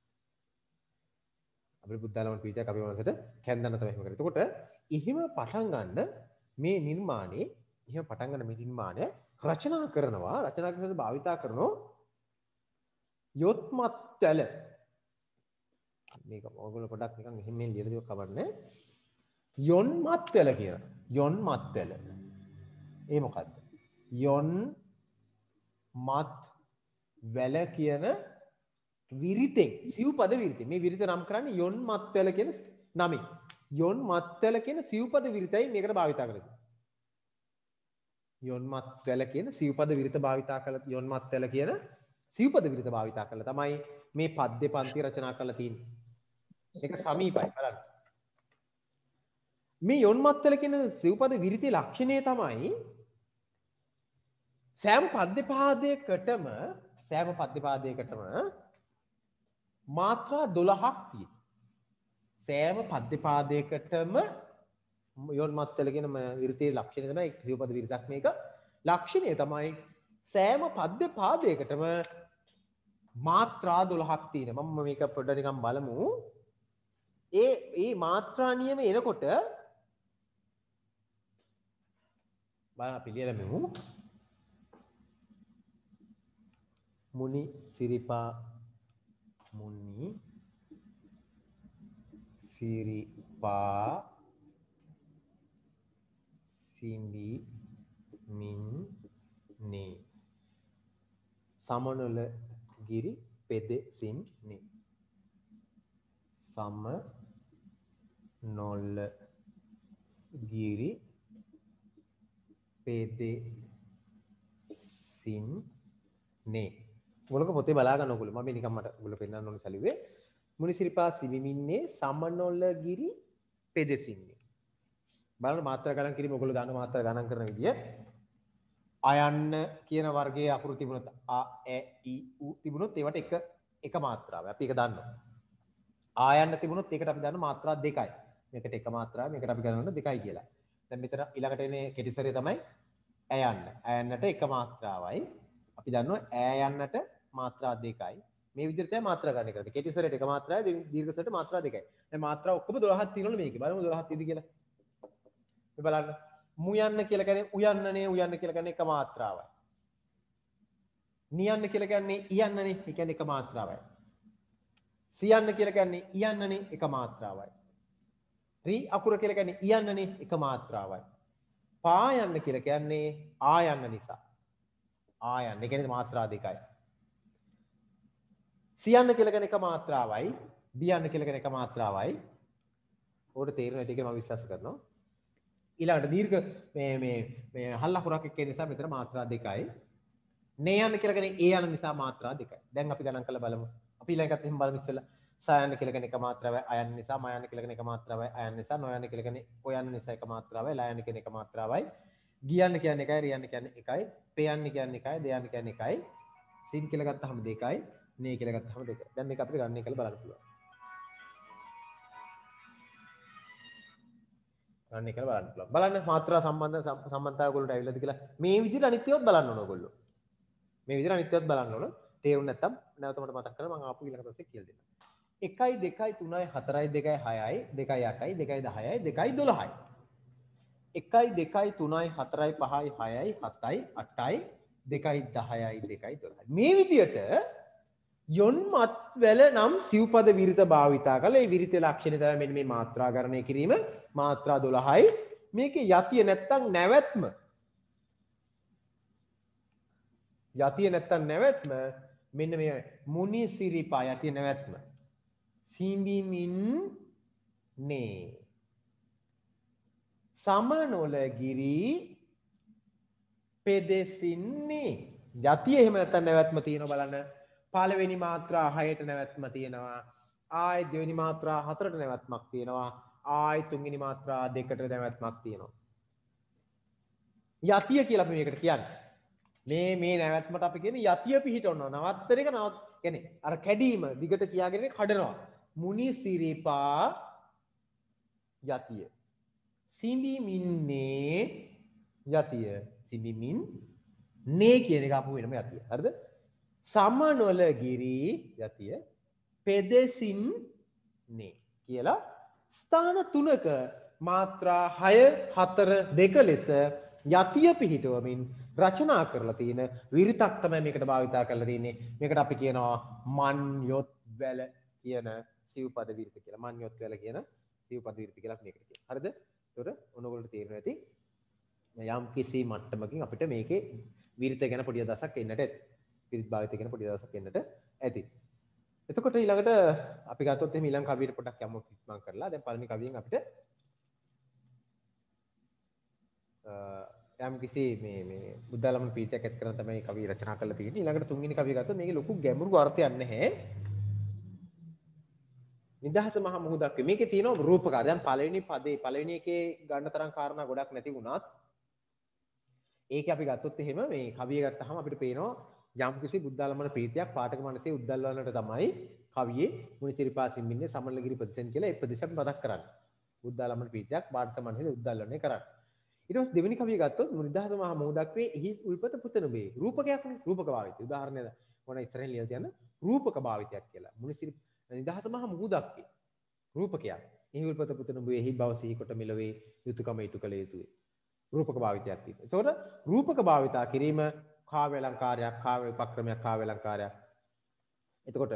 අපේ බුද්ධාලමන පීඨයක් අපේ මනසට කැඳන්න තමයි එහෙම කරන්නේ. එතකොට එහෙම පටන් ගන්න මේ නිර්මාණේ එහෙම පටන් ගන්න මේ නිර්මාණය රචනා කරනවා රචනා කරනකොට භාවිතා කරනවා යොත්මත්වල මේක ඔයගොල්ලෝ පොඩ්ඩක් නිකන් එහෙම මෙහෙම ලියලා දෙයක් කවන්නේ යොන්මත්වල කියන යොන්මත්වල ඒ මොකද්ද යොන් මත් වැල කියන විරිතෙන් සිව්පද විරිතෙන් මේ විරිත නම් කරන්නේ යොන් මත්වැල කියන නමින් යොන් මත්වැල කියන සිව්පද විරිතයි මේකට භාවිතා කරලා තියෙන්නේ යොන් මත්වැල කියන සිව්පද විරිත භාවිතා කළ යොන් මත්වැල කියන සිව්පද විරිත භාවිතා කළා තමයි මේ පද්‍ය පන්ති රචනා කරලා තියෙන්නේ ඒක සමීපයි බලන්න මේ යොන් මත්වැල කියන සිව්පද විරිතේ ලක්ෂණය තමයි සෑම පද්‍ය පාදයකටම සෑම පද්‍ය පාදයකටම මාත්‍රා දොළහක් තියෙනවා. සෑම පද්‍ය පාදයකටම යොන් මත්වැල කියන විරිතේ ලක්ෂණය තමයි සිව්පද විරිතක් මේක. ලක්ෂණය තමයි සෑම පද්‍ය පාදයකටම මාත්‍රා දොළහක් තියෙනවා. මම මේක පොඩ්ඩක් නිකන් බලමු. ඒ ඒ මාත්‍රා නියම එනකොට බලන්න අපි ලියලමු. මුනි සිරිපා මුනි සිරිපා සිඹි මින්නේ සමනොල ගිරි පෙදෙසින්නේ සමනොල ගිරි පෙදෙසින්නේ මොලක පොතේ බලා ගන්න ඕගොල්ලෝ මම නිකන් මට ඔයගොල්ලෝ පෙන්නන්න ඕනේ සැලුවේ මුනිසිරිපා සිවිමින්නේ සමනොලගිරි පෙදෙසින්නේ බලන්න මාත්‍රා ගණන් කිරීම ඔයගොල්ලෝ දාන මාත්‍රා ගණන් කරන විදිය අයන්න කියන වර්ගයේ අකුරු තිබුණොත් අ ඈ ඊ උ තිබුණොත් ඒවට එක එක මාත්‍රාවයි අපි ඒක දන්නවා ආයන්න තිබුණොත් ඒකට අපි දන්න මාත්‍රා දෙකයි මේකට එක මාත්‍රාවයි මේකට අපි ගණන් කරන දෙකයි කියලා දැන් මෙතන ඊළඟට එන්නේ කෙටිසරේ තමයි ඇයන්න ඇයන්නට එක මාත්‍රාවයි අපි දන්නවා ඈ යන්නට මාත්‍රා දෙකයි මේ විදිහට තමයි මාත්‍රා ගන්න කරන්නේ කෙටි සරයට එක මාත්‍රාවයි දීර්ඝ සරයට මාත්‍රා දෙකයි දැන් මාත්‍රා ඔක්කොම දොළහක් තියෙනවලු මේකේ බලමු දොළහක් තියෙද කියලා මේ බලන්න මු යන්න කියලා කියන්නේ උයන්නනේ උයන්න කියලා කියන්නේ එක මාත්‍රාවයි නියන්න කියලා කියන්නේ ඉයන්නනේ ඒ කියන්නේ එක මාත්‍රාවයි සියන්න කියලා කියන්නේ ඉයන්නනේ එක මාත්‍රාවයි රි අකුර කියලා කියන්නේ ඉයන්නනේ එක මාත්‍රාවයි පා යන්න කියලා කියන්නේ ආයන්න නිසා ආයන්න ඒ කියන්නේ මාත්‍රා දෙකයි සියන්න කියලා කියන එක මාත්‍රාවයි බියන්න කියලා කියන එක මාත්‍රාවයි ඕකට තේරෙනවා ඒක මම විශ්වාස කරනවා ඊළඟට දීර්ඝ මේ මේ මේ හල් අකුරක් එක්ක නිසා මෙතන මාත්‍රා දෙකයි නේ යන්න කියලා කියන්නේ ඒ යන නිසා මාත්‍රා දෙකයි. දැන් අපි ගණන් කරලා බලමු. අපි ඊළඟට එහෙම බලමු ඉස්සෙල්ලා. සයන්න කියලා කියන එක මාත්‍රාවයි අයන්න නිසා මයන්න කියලා කියන එක මාත්‍රාවයි අයන්න නිසා නොයන්න කියලා කියන්නේ ඔයන්න නිසා එක මාත්‍රාවයි ලයන්න කියන එක මාත්‍රාවයි ගියන්න කියන්නේ එකයි රියන්න කියන්නේ එකයි පේයන්න කියන්නේ එකයි දෙයන්න කියන්නේ එකයි සින් කියලා ගත්තාම දෙකයි නේ කියලා ගත්තාම දෙකයි. දැන් මේක අපිට ගණන් කරලා බලන්න පුළුවන්. ගණන් කරලා බලන්න පුළුවන්. බලන්න මාත්‍රා සම්බන්ධ සම්බන්ධතාවය ඔයගොල්ලන්ට ඇවිල්ලාද කියලා මේ විදිහට අනිත්‍යවත් බලන්න ඕන ඔයගොල්ලෝ. මේ විදිහට අනිත්‍යවත් බලන්න ඕන. තේරුම් නැත්තම් නැවත මට මතක් කරලා මම ආපු ඊළඟ දවසේ කියලා දෙන්නම්. එකයි දෙකයි තුනයි හතරයි දෙකයි හයයි දෙකයි අටයි දෙකයි දහයයි දෙකයි දොළහයි. එකයි දෙකයි තුනයි හතරයි පහයි හයයි හතයි අටයි දෙකයි දහයයි දෙකයි දොළහයි. මේ විදිහට යොන්මත් වැල නම් සිව්පද විරිත භාවිතා කළ ඒ විරිතේ ලක්ෂණය තමයි මෙන්න මේ මාත්‍රා ගණනය කිරීම මාත්‍රා දොළහයි. මේකේ යතිය නැත්තම් නැවැත්ම යතිය නැත්තම් නැවැත්ම මෙන්න මේ මුනි සිරිපා යතිය නැවැත්ම සිඹිමින් නේ සමනොලගිරි පෙදෙසින්නේ යතිය එහෙම නැත්තම් නැවැත්ම තියෙනවා බලන්න. පළවෙනි මාත්‍රා හයට නැවැත්ම තියෙනවා. ආයි දෙවෙනි මාත්‍රා හතරට නැවැත්මක් තියෙනවා. ආයි තුන්වෙනි මාත්‍රා දෙකට නැවැත්මක් තියෙනවා. යතිය කියලා අපි මේකට කියන්නේ. මේ මේ නැවැත්මට අපි කියන්නේ යතිය පිහිටවනවා. නවත්තන එක නවත් කියන්නේ අර කැඩීම දිගට කියාගෙන කඩනවා. මුනි සිරිපා යතිය. සිඹිමින්නේ යතිය. සිඹිමින් නේ කියන එක අපු වෙනම යතිය. හරිද? සමනොලගිරි යතිය පෙදෙසින් නේ කියලා ස්ථාන තුනක මාත්‍රා හය හතර දෙක ලෙස යතිය පිහිටවමින් රචනා කරලා තියෙන විරිතක් තමයි මේකට භාවිතා කරලා තියෙන්නේ. මේකට අපි කියනවා මන්යොත් වැල කියන සිව්පද විරිත කියලා. මන්යොත් වැල කියන සිව්පද විරිත කියලා මේකට කියනවා. හරිද? ඒතොර ඔනගොල්ලෝ තේරෙනවා ඇති. යම් කිසි මට්ටමකින් අපිට මේකේ විරිත ගැන පොඩි අදහසක් එන්නට ඇති. විරිත් භාවිතය ගැන පොඩි අදහසක් එන්නට ඇති. එතකොට ඊළඟට අපි ගත්තොත් එහෙනම් ඊළඟ කවියට පොඩ්ඩක් යමු ඉක්මන් කරලා. දැන් පළවෙනි කවියෙන් අපිට යම් කිසි මේ මේ බුද්ධාලම පීඨයක් ඇත් කරන තමයි කවිය රචනා කරලා තියෙන්නේ. ඊළඟට තුන්වෙනි කවිය ගත්තොත් මේකේ ලොකු ගැඹුරු අර්ථයක් නැහැ. නිදහස මහ මුහුදක් මේකේ තියෙනවා රූපකාර. දැන් පළවෙනි පදේ පළවෙනි එකේ ගන්න තරම් කාරණා ගොඩක් නැති වුණත් ඒකේ අපි ගත්තොත් එහෙම මේ කවිය ගත්තාම අපිට පේනවා යම් කිසි බුද්ධාලමන ප්‍රීතියක් පාඨක මනසේ උද්දල්වන්නට තමයි කවියේ මුනිසිරිපා සිම්බින්නේ සමනලගිරි ප්‍රදේශන් කියලා ඒ ප්‍රදේශයක් මතක් කරන්නේ. බුද්ධාලමන ප්‍රීතියක් පාඨක මනසේ උද්දල්වන්නේ කරන්නේ. ඊට පස්සේ දෙවෙනි කවිය ගත්තොත් නිදහස මහ මුහුදක් වේ එහි උල්පත පුතනුබේ රූපකයක්නේ රූපක භාවිතය. උදාහරණයක් මොන ඉස්සරහින් ලියලා තියන්න රූපක භාවිතයක් කියලා. මුනිසිරි නිදහස මහ මුහුදක් වේ රූපකයක්. එහි උල්පත පුතනුබේ එහි බව සිහි කොට මෙලවේ යුතුයකම ඉටු කළ යුතුය. රූපක භාවිතයක් තියෙනවා. ඒතකොට රූපක භාවිතා කිරීම කාව්‍ය අලංකාරයක් කාව්‍ය උපක්‍රමයක් කාව්‍ය අලංකාරයක්. එතකොට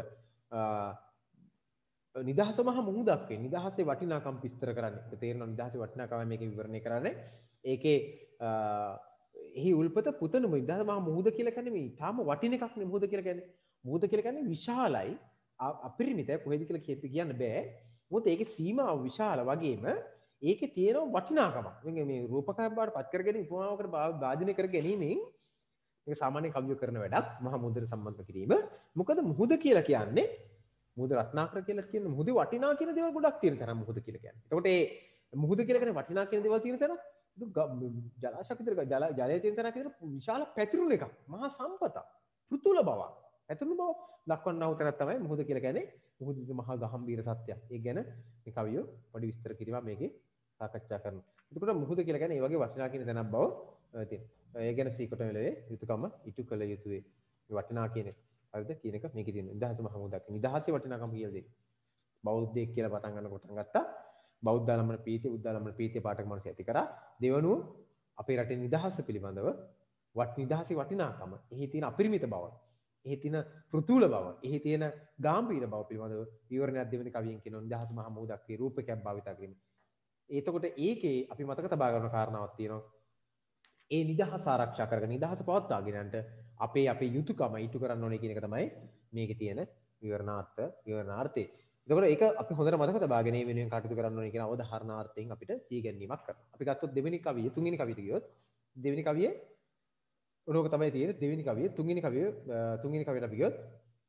නිදහස මහ මුහුදක් වේ. නිදහසේ වටිනාකම් විස්තර කරන්නේ. ඒක තේරෙනවා නිදහසේ වටිනාකම මේක විවරණය කරන්නේ. ඒකේ එහි උල්පත පුතනුම නිදහස මහ මුහුද කියලා කියන්නේ මේ තාම වටින එකක් නේ මුහුද කියලා කියන්නේ. මුහුද කියලා කියන්නේ විශාලයි අපරිමිතයි කොහෙද කියලා කියන්න බෑ. මොකද ඒකේ සීමාව විශාල වගේම ඒකේ තියෙන වටිනාකමක්. මේ රූපකයක් බවට පත් කර ගැනීම උපමාවකට භාජනය කර ගැනීමෙන් මේක සාමාන්‍ය කවිය කරන වැඩක් මහ මුහුදට සම්බන්ධ කිරීම. මොකද මුහුද කියලා කියන්නේ මුහුද රත්නාකර කියලා කියන මුහුදේ වටිනා කියන දේවල් ගොඩක් තියෙන තරම් මුහුද කියලා කියන්නේ. එතකොට මේ මුහුද කියලා කියන්නේ වටිනා කියන දේවල් තියෙන තරම් ජලාශයක් විතර ජල ජලයේ තියෙන තරම් විතර විශාල පැතිරුණු එකක්. මහා සම්පතක්. පෘතුල බවක්. පැතිරුණු බව දක්වන්නව තරක් තමයි මුහුද කියලා කියන්නේ. මුහුදේ මහා ගම්භීර සත්‍යයක්. ඒක ගැන මේ කවිය පොඩි විස්තර කිරීමක් මේකේ සාකච්ඡා කරනවා. එතකොට මුහුද කියලා කියන්නේ මේ වගේ වටිනා කියන තැනක් බව තියෙනවා. ඒ ගැන සීකොට වෙලේ යුතුයකම ඉටු කළ යුතුය. මේ වටිනා කියන හරිද කියන එක මේකේ තියෙනවා. නිදහස මහ මුහුදක්. නිදහසේ වටිනාකම කියලා දෙන්නේ. බෞද්ධයෙක් කියලා පටන් ගන්න කොටන් ගත්තා. බෞද්ධාලම්බන ප්‍රීතිය බුද්ධාලම්බන ප්‍රීතිය පාඨක මනස ඇති කරා. දෙවනුව අපේ රටේ නිදහස පිළිබඳව වත් නිදහසේ වටිනාකම, එහි තියෙන අපරිමිත බව, එහි තියෙන පෘතුල බව, එහි තියෙන ගාම්භීර බව පිළිබඳව විවරණයක් දෙවෙනි කවියෙන් කියනවා. නිදහස මහ මුහුදක් වේ රූපකයක් භාවිතා කිරීම. එතකොට ඒකේ අපි මතක තබා ගන්න කාරණාවක් තියෙනවා. ඒ නිදහස ආරක්ෂා කරගෙන නිදහස පවත්වාගෙන යන්න අපේ අපේ යුතුයකම ඉටු කරන්න ඕනේ කියන එක තමයි මේකේ තියෙන විවරණාර්ථ විවරණාර්ථය. එතකොට ඒක අපි හොඳට මතක තබාගෙන මේ වෙනුවෙන් කටයුතු කරන්න ඕනේ කියන අවධාරණාර්ථයෙන් අපිට සීගැන්වීමක් කරනවා. අපි ගත්තොත් දෙවෙනි කවිය තුන්වෙනි කවියට ගියොත් දෙවෙනි කවියේ ඕක තමයි තියෙන්නේ දෙවෙනි කවිය. තුන්වෙනි කවිය තුන්වෙනි කවියට අපි ගියොත්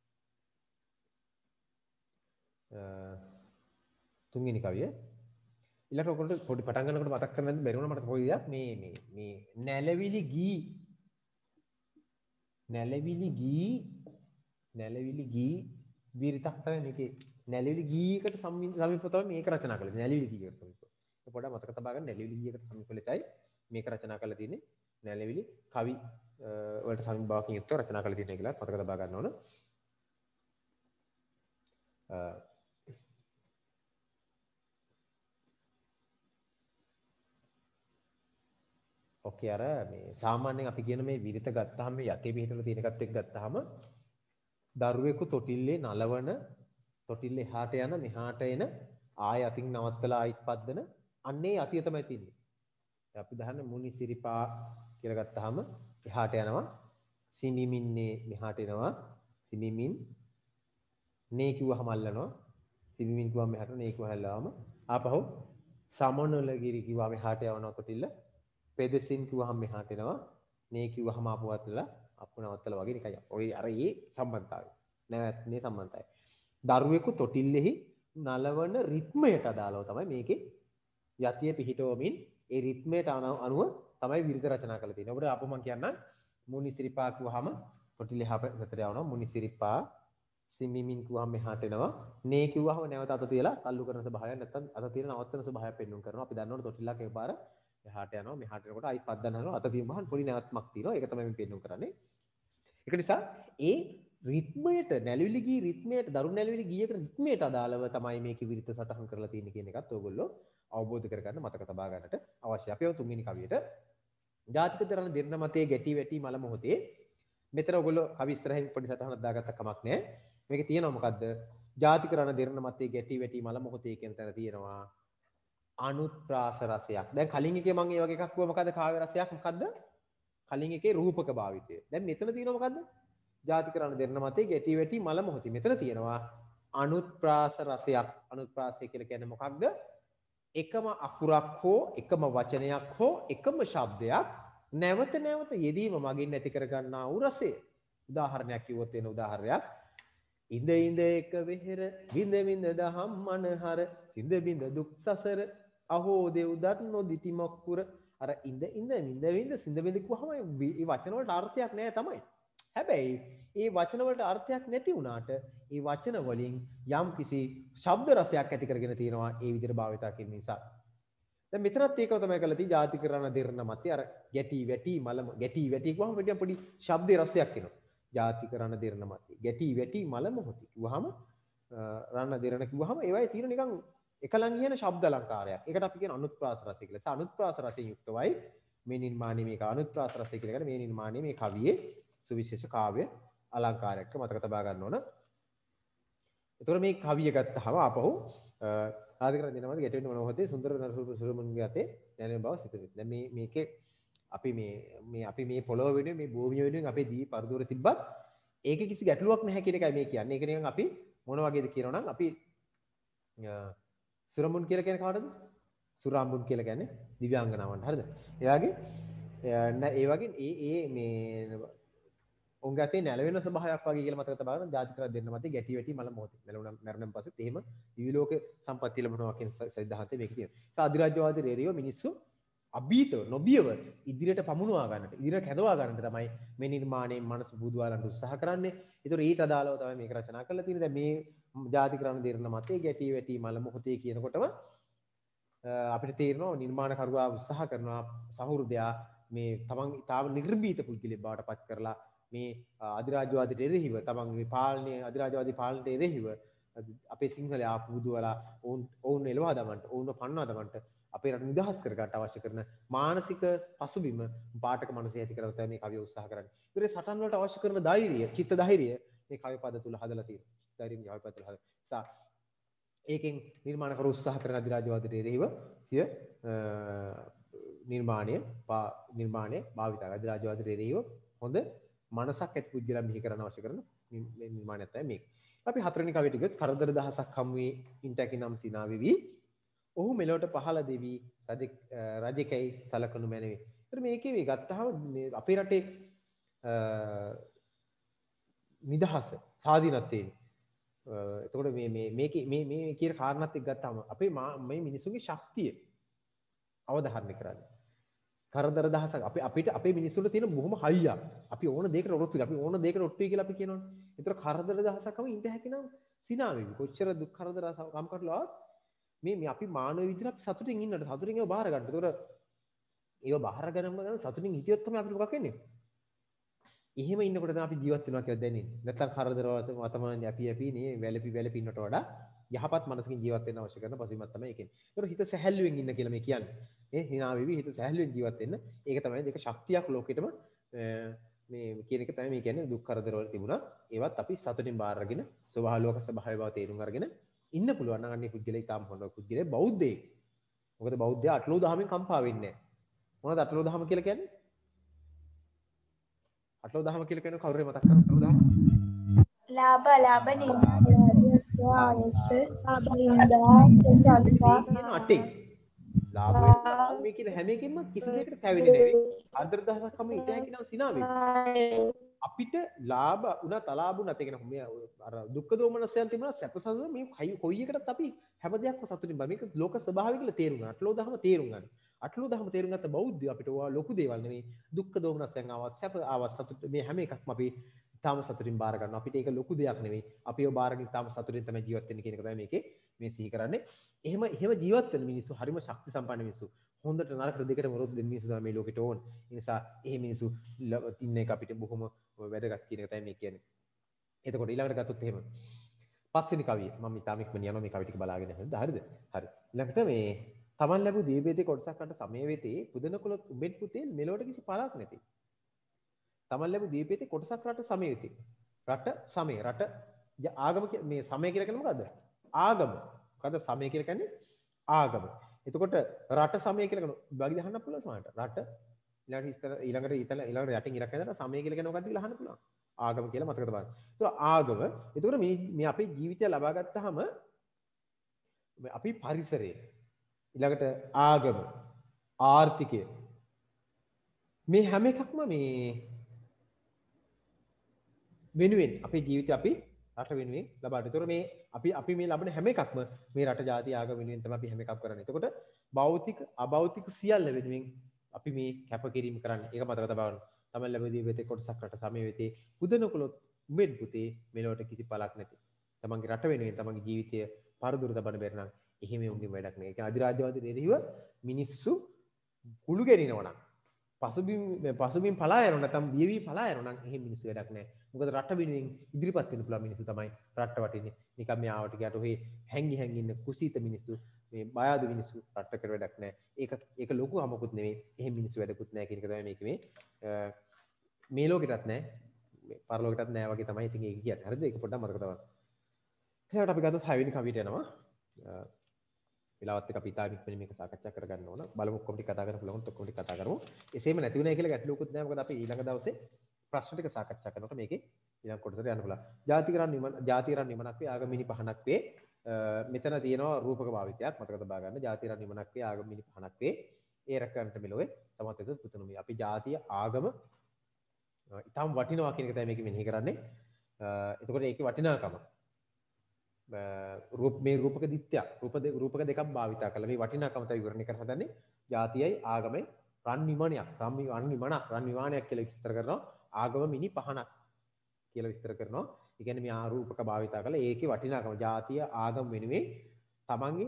තුන්වෙනි කවිය ඊළඟට ඔයගොල්ලෝ පොඩි පටන් ගන්නකොට මතක් කරගන්න බැරි වුණා මට පොඩි දෙයක් මේ මේ මේ නැලවිලි ගී නැලවිලි ගී නැලවිලි ගී විරිතක් තමයි මේකේ නැලවිලි ගීයකට සමීපව තමයි මේක රචනා කළේ නැලවිලි ගීයකට සමීපව. ඒක පොඩ්ඩක් මතක තබා ගන්න නැලවිලි ගීයකට සමීප ලෙසයි මේක රචනා කරලා තියෙන්නේ. නැලවිලි කවි වලට සමීප බවකින් යුක්තව රචනා කරලා තියෙනවා කියලා මතක තබා ගන්න ඕන. ඔකේ අර මේ සාමාන්‍යයෙන් අපි කියන මේ විරිත ගත්තාම මේ යතේ පිටවල තියෙන එකත් එක්ක ගත්තාම දරුවෙකු තොටිල්ලේ නලවන තොටිල්ලේ එහාට යන මෙහාට එන ආය අතින් නවත්තලා ආයිත් පද්දන අන්නේ යතිය තමයි තියෙන්නේ. අපි දහන්නේ මුනි සිරිපා කියලා ගත්තාම එහාට යනවා සිමිමින්නේ මෙහාට එනවා සිමිමින් නේ කිව්වහම අල්ලනවා සිමිමින් කිව්වම මෙහාට නේ කිව්වහම අල්ලවම ආපහු සමනලගිරි කිව්වම එහාට යවනවා තොටිල්ල පෙදසින් කිව්වහම මෙහාට එනවා නේ කිව්වහම ආපුවත්ලා අපු නවත්තලා වගේ නිකන් ඔය අර ඒ සම්බන්ධතාවය නැවත් මේ සම්බන්ධතාවය දරුවෙකු තොටිල්ලෙහි නලවන රිද්මයට අදාළව තමයි මේකේ යතිය පිහිටවමින් ඒ රිද්මයට අනුව තමයි විරිත රචනා කරලා තියෙන්නේ. ඔබට අපු මම කියන්නම් මුනි සිරිපා කිව්වහම තොටිල්ල එහා පැත්තට යවනවා මුනි සිරිපා සිමිමින් කිව්වහම මෙහාට එනවා නේ කිව්වහම නැවත අත තියලා තල්ලු කරන ස්වභාවයක් නැත්තම් අත තියන නවත්තන ස්වභාවයක් පෙන්වන්න කරනවා. අපි දන්නවනේ තොටිල්ලක් එකපාර එහාට යනවා මෙහාට එනකොට ආයිත් පද්දන්න හදනවා අත තියමහන් පොඩි නැවත්මක් තියෙනවා. ඒක තමයි මම පෙන්වන්න කරන්නේ. ඒක නිසා ඒ රිද්මයට නැලවිලි ගී රිද්මයට දරු නැලවිලි ගීයකට රිද්මයට අදාළව තමයි මේකේ විරිත සටහන් කරලා තියෙන්නේ කියන එකත් ඔයගොල්ලෝ අවබෝධ කරගන්න මතක තබා ගන්නට අවශ්‍යයි. අපි යමු තුන්වෙනි කවියට. ජාතික දරන දිර්ණ මතයේ ගැටි වැටි මල මොහොතේ මෙතන ඔයගොල්ලෝ කවි ඉස්සරහින් පොඩි සටහනක් දාගත්ත කමක් නැහැ. මේකේ තියෙනවා මොකද්ද? ජාතික රණ දිර්ණ මතයේ ගැටි වැටි මල මොහොතේ කියන තැන තියෙනවා අනුත්ප්‍රාස රසයක්. දැන් කලින් එකේ මම ඒ වගේ එකක් කිව්වා මොකද්ද කාව්‍ය රසයක් මොකද්ද? කලින් එකේ රූපක භාවිතය. දැන් මෙතන තියෙනවා මොකද්ද? ජාතික රණ දෙන්න මතේ ගැටි වැටි මල මොහොතේ. මෙතන තියෙනවා අනුත්ප්‍රාස රසයක්. අනුත්ප්‍රාසය කියලා කියන්නේ මොකක්ද? එකම අකුරක් හෝ එකම වචනයක් හෝ එකම ශබ්දයක් නැවත නැවත යෙදීම මගින් ඇති කරගන්නා වූ රසය. උදාහරණයක් කිව්වොත් වෙන උදාහරණයක් ඉඳ ඉඳ එක වෙහෙර විඳ විඳ දහම් මනහර සිඳ බිඳ දුක් සසර අහෝ දෙව්දත් නොදිටි මොක්කුර අර ඉඳ ඉඳ විඳ විඳ සිඳ බිඳ කිව්වහම මේ වචන වලට අර්ථයක් නැහැ තමයි. හැබැයි ඒ වචන වලට අර්ථයක් නැති වුණාට ඒ වචන වලින් යම් කිසි ශබ්ද රසයක් ඇති කරගෙන තියෙනවා ඒ විදිහට භාවිතා කිරීම නිසා. දැන් මෙතනත් ඒකව තමයි කරලා තියෙන්නේ ජාතික රණ දෙරණ මතේ අර ගැටි වැටි මල ගැටි වැටි කිව්වහම පොඩි පොඩි ශබ්ද රසයක් එනවා. ජාතික රණ දෙරණ මතේ ගැටි වැටි මල මොහොතේ කිව්වහම රණ දෙරණ කිව්වහම ඒවයි තියෙන නිකන් එකලං කියන ශබ්ද අලංකාරයක්. ඒකට අපි කියන අනුත්ප්‍රාස රසය කියලා. ඒ අනුත්ප්‍රාස රසයෙන් යුක්තවයි මේ නිර්මාණය මේක අනුත්ප්‍රාස රසය කියලා කියන්නේ මේ නිර්මාණය මේ කවියේ සුවිශේෂ කාව්‍ය අලංකාරයක් මතක තබා ගන්න ඕන. එතකොට මේ කවිය ගත්තාම ආපහු ආදිකර දිනවල ගැටෙන්න මොන මොහොතේ සුන්දර නරසුරු සුරුමුන්ගේ අතේ දැනෙන බව සිතෙන්නේ. දැන් මේ මේකේ අපි මේ මේ අපි මේ පොළොව වෙනුවෙන් මේ භූමිය වෙනුවෙන් අපේ දී පරදూరు තිබ්බත් ඒකේ කිසි ගැටලුවක් නැහැ කියන එකයි මේ කියන්නේ. ඒක නිකන් අපි මොන වගේද කියනවනම් අපි සුරමුන් කියලා කියන්නේ කාටද? සුරාම්බුන් කියලා කියන්නේ දිව්‍යාංගනාවන්ට. හරිද? ඒ වගේ ඒ වගේ ඒ ඒ මේ උන්ගේ අතේ නැලවෙන ස්වභාවයක් වගේ කියලා මතක තබා ගන්න ජාතික රණ දෙන්න මතේ ගැටි වැටි මල මොහොතේ. නැලුණා මරණයෙන් පස්සෙත් එහෙම දිවි ලෝක සම්පත්තිය ලැබෙනවා කියන සිද්ධාන්තය මේකේ තියෙනවා. ඒ අධිරාජ්‍යවාදී රේරියෝ මිනිස්සු අභීතව නොබියව ඉදිරියට පමුණවා ගන්නට ඉදිරියට කැඳවා ගන්නට තමයි මේ නිර්මාණයෙන් මනස බුදුවාලන්ට උත්සාහ කරන්නේ. ඒතර ඊට අදාළව තමයි මේක රචනා කරලා තියෙන්නේ. දැන් මේ ජාතික රණ දෙන්න මතේ ගැටි වැටි මල මොහොතේ කියනකොටම අපිට තේරෙනවා නිර්මාණකරුවා උත්සාහ කරනවා සහෘදයා මේ තමන් තාම නිර්භීත පුද්ගලයෙක් බවට පත් කරලා මේ අධිරාජ්‍යවාදයට එරෙහිව තමන්ගේ පාලනය අධිරාජ්‍යවාදී පාලනයට එරෙහිව අපේ සිංහල ආපු බුදුවලා ඔවුන් ඔවුන් එළවා දමන්නට ඔවුන්ව පන්වා දමන්නට අපේ රට නිදහස් කරගන්න අවශ්‍ය කරන මානසික පසුබිම පාඨක මනසේ ඇති කරගන්න තමයි මේ කවිය උත්සාහ කරන්නේ. ඒතරේ සටන් වලට අවශ්‍ය කරන ධෛර්යය, චිත්ත ධෛර්යය මේ කවි පද තුල හදලා තියෙනවා. ධෛර්යයෙන් කවි පද තුල හදලා. සා ඒකෙන් නිර්මාණකරු උත්සාහ කරන අධිරාජ්‍යවාදයට එරෙහිව සිය නිර්මාණය නිර්මාණය භාවිත අධිරාජ්‍යවාදයට එරෙහිව හොඳ මනසක් ඇති පුද්ගලයන් බිහි කරන්න අවශ්‍ය කරන නිර්මාණයක් තමයි මේක. අපි හතරවෙනි කවියට ගියොත් කරදර දහසක් හමු වී ඉන්ටැකි නම් සිනා වෙවි. ඔහු මෙලොවට පහළ දෙවි රජ රජකැයි සලකනු මැනවි. ඒතර මේකේ මේ ගත්තාම මේ අපේ රටේ නිදහස සාධීනත්වයෙන් එතකොට මේ මේ මේකේ මේ මේ කියන කාරණාත් එක්ක ගත්තාම අපේ මේ මිනිසුන්ගේ ශක්තිය අවධාරණය කරන්නේ කරදර දහසක් අපි අපිට අපේ මිනිස්සුන්ට තියෙන බොහොම හයියක් අපි ඕන දෙයකට ඔරොත්තු අපි ඕන දෙයකට ඔට්ටුයි කියලා අපි කියනවනේ. ඒතර කරදර දහසක්ම ඉඳ හැකිනම් සිනාවෙවි. කොච්චර දුක් කරදර කම් කරලා මේ මේ අපි මානව විදිහට අපි සතුටින් ඉන්නට සතුටින් ඒව බාර ගන්න. ඒතර ඒව බාර ගන්නම ගන්න සතුටින් හිටියොත් තමයි අපිට මොකක් වෙන්නේ? එහෙම ඉන්නකොට තමයි අපි ජීවත් වෙනවා කියලා දැනෙන්නේ. නැත්නම් කරදර වලට තමයි අපි අපි නේ වැළපි වැළපි ඉන්නට වඩා යහපත් මනසකින් ජීවත් වෙන්න අවශ්‍ය කරන පසුබිමක් තමයි ඒකෙන්. ඒතර හිත සැහැල්ලුවෙන් ඉන්න කියලා මේ කියන්නේ. ඒ hina වෙවි හිත සැහැල්ලුවෙන් ජීවත් වෙන්න. ඒක තමයි දෙක ශක්තියක් ලෝකෙටම මේ කියන එක තමයි මේ කියන්නේ දුක් කරදර වල තිබුණා. ඒවත් අපි සතුටින් බාර අරගෙන ස්වභාව ලෝක ස්වභාවය බව තේරුම් අරගෙන ඉන්න පුළුවන් නම් අන්නේ පුද්ගලයා ඊටාම හොඳ පුද්ගලයා බෞද්ධයෙක්. මොකද බෞද්ධයා අටලෝ දහමෙන් කම්පා වෙන්නේ නැහැ. මොනවද අටලෝ දහම කියලා කියන්නේ? අටලෝ දහම කියලා කියන්නේ කවුරුරේ මතක් කරන අටලෝ දහම? ලාභ ලාභ නින්දා අටේ ලාභය මේ කියන හැම එකකින්ම කිසි දෙයකට තැවෙන්නේ නෙවෙයි. අර්ධ දහසක් කම ඉත හැකි නම් සිනාවෙ. අපිට ලාභ උනත් අලාභ උනත් ඒ කියන්නේ මේ අර දුක්ඛ දෝමනසයන් තිබුණා සැප සතුට මේ කොයි එකටත් අපි හැම දෙයක්ම සතුටින් බා මේක ලෝක ස්වභාවය කියලා තේරුම් ගන්න. අටලෝ දහම තේරුම් ගන්න. අටලෝ දහම තේරුම් ගත්ත බෞද්ධය අපිට ඕවා ලොකු දේවල් නෙවෙයි. දුක්ඛ දෝමනසයන් ආවත් සැප ආවත් සතුට මේ හැම එකක්ම අපි තාම සතුටින් බාර ගන්නවා. අපිට ඒක ලොකු දෙයක් නෙවෙයි. අපි ඒව බාරගෙන තාම සතුටින් තමයි ජීවත් වෙන්නේ කියන එක තමයි මේකේ මේ සිහි කරන්නේ. එහෙම එහෙම ජීවත් වෙන මිනිස්සු හරිම ශක්ති සම්පන්න මිනිස්සු. හොඳට නරකට දෙකටම රොත් දෙන මිනිස්සු තමයි මේ ලෝකෙට ඕන. ඒ නිසා එහෙ මිනිස්සු ඉන්න එක අපිට බොහොම වැදගත් කියන එක තමයි මේ කියන්නේ. එතකොට ඊළඟට ගත්තොත් එහෙම පස්වෙනි කවිය මම ඉතාම ඉක්මනින් යනවා මේ කවි ටික බලාගෙන හරිද? හරිද? හරි. ඊළඟට මේ තමන් ලැබූ දීපේතේ කොටසක් අට සමය වෙතේ පුදන කොළොත් උඹෙන් පුතේ මෙලොවට කිසි පළක් නැති. තමන් ලැබූ දීපේතේ කොටසක් රට සමය වෙතේ. රට සමය රට ආගම මේ සමය කියලා කියන්නේ මොකද්ද? ආගම. මොකද්ද සමය කියලා කියන්නේ? ආගම. එතකොට රට සමය කියලා කරන බාගි දහන්න පුළුවන් සමහරට. රට ඊළඟට ඉස්තර ඊළඟට ඊතල ඊළඟට යටින් ඉරක් ඇදලා සමය කියලා කියන්නේ මොකද්ද කියලා අහන්න පුළුවන්. ආගම කියලා මතක තබන්න. ඒතකොට ආගම. එතකොට මේ මේ අපේ ජීවිතය ලබා ගත්තාම අපි පරිසරය ඊළඟට ආගම ආර්ථිකය මේ හැම එකක්ම මේ වෙනුවෙන් අපේ ජීවිතය අපි රට වෙනුවෙන් ලබා ගන්න. ඒතකොට මේ අපි අපි මේ ලබන හැම එකක්ම මේ රට ජාති ආගම වෙනුවෙන් තමයි අපි හැම එකක් කරන්නේ. එතකොට භෞතික අභෞතික සියල්ල වෙනුවෙන් අපි මේ කැපකිරීම කරන්නේ. ඒක මතක තබන්න. තමයි ලැබෙදී වෙතේ කොටසක් රට සමය වෙතේ පුදනකොළොත් උඹෙන් පුතේ මෙලොවට කිසි පළක් නැති. තමන්ගේ රට වෙනුවෙන් තමන්ගේ ජීවිතය පරදුර තබන්න බැරි නම් එහෙම උන්ගේ වැඩක් නෑ. ඒ කියන්නේ අධිරාජ්‍යවාදී දෙරිව මිනිස්සු කුළු ගෙනිනවා නම් පසුබිම් පසුබිම් පලා යනවා නැත්නම් බියවි පලා යනවා නම් එහෙම මිනිස්සු වැඩක් නෑ. මොකද රට වෙනුවෙන් ඉදිරිපත් වෙන්න පුළුවන් මිනිස්සු තමයි රට වටින්නේ. නිකම් මේ ආවට ගියට ඔහේ හැංගි හැංගි ඉන්න කුසීත මිනිස්සු මේ බය ආදු මිනිස්සු රටකට වැඩක් නෑ. ඒක ඒක ලොකු හමකුත් නෙවෙයි. එහෙම මිනිස්සු වැඩකුත් නෑ කියන එක තමයි මේක මේ මේ ලෝකෙටත් නෑ පරලෝකෙටත් නෑ වගේ තමයි ඉතින් ඒක කියන්නේ. හරිද? ඒක පොඩ්ඩක් මතක තබන්න. ඊළඟට අපි ගත්තොත් හයවෙනි කවියට යනවා. වෙලාවත් එක්ක අපි ඉතාලි ඉක්මනින් මේක සාකච්ඡා කරගන්න ඕන. බලමු ඔක්කොම ටික කතා කරන්න පුළුවන් ඔක්කොම ටික කතා කරමු. එසේම නැති වුණා කියලා ගැටලුවකුත් නෑ. මොකද අපි ඊළඟ දවසේ ප්‍රශ්න ටික සාකච්ඡා කරනකොට මේකේ ඊළඟ කොටසට යන්න පුළුවන්. ජාතිකරන් නිවන ජාතිකරන් නිවනක් වේ ආගමිනි පහනක් වේ. මෙතන තියෙනවා රූපක භාවිතයක් මතක තබා ගන්න. ජාතිකරන් නිවනක් වේ ආගමිනි පහනක් වේ. ඒ රැකගන්නට මෙලොවේ සමත් වෙද පුතුණුමි. අපි ජාතිය ආගම ඊටම වටිනවා කියන එක තමයි මේක මෙනෙහි කරන්නේ. එතකොට ඒකේ වටිනාකම රූප මේ රූපක දිත්‍ය රූප දෙක රූපක දෙකක් භාවිත කරලා මේ වටිනාකම තමයි විවරණය කර හදන්නේ. ජාතියයි ආගමයි රන් විමානයක් රන් විමානක් රන් විමානයක් කියලා විස්තර කරනවා. ආගම මිනි පහනක් කියලා විස්තර කරනවා. ඒ කියන්නේ මේ ආරූපක භාවිත කරලා ඒකේ වටිනාකම ජාතිය ආගම වෙනුවෙන් තමන්ගේ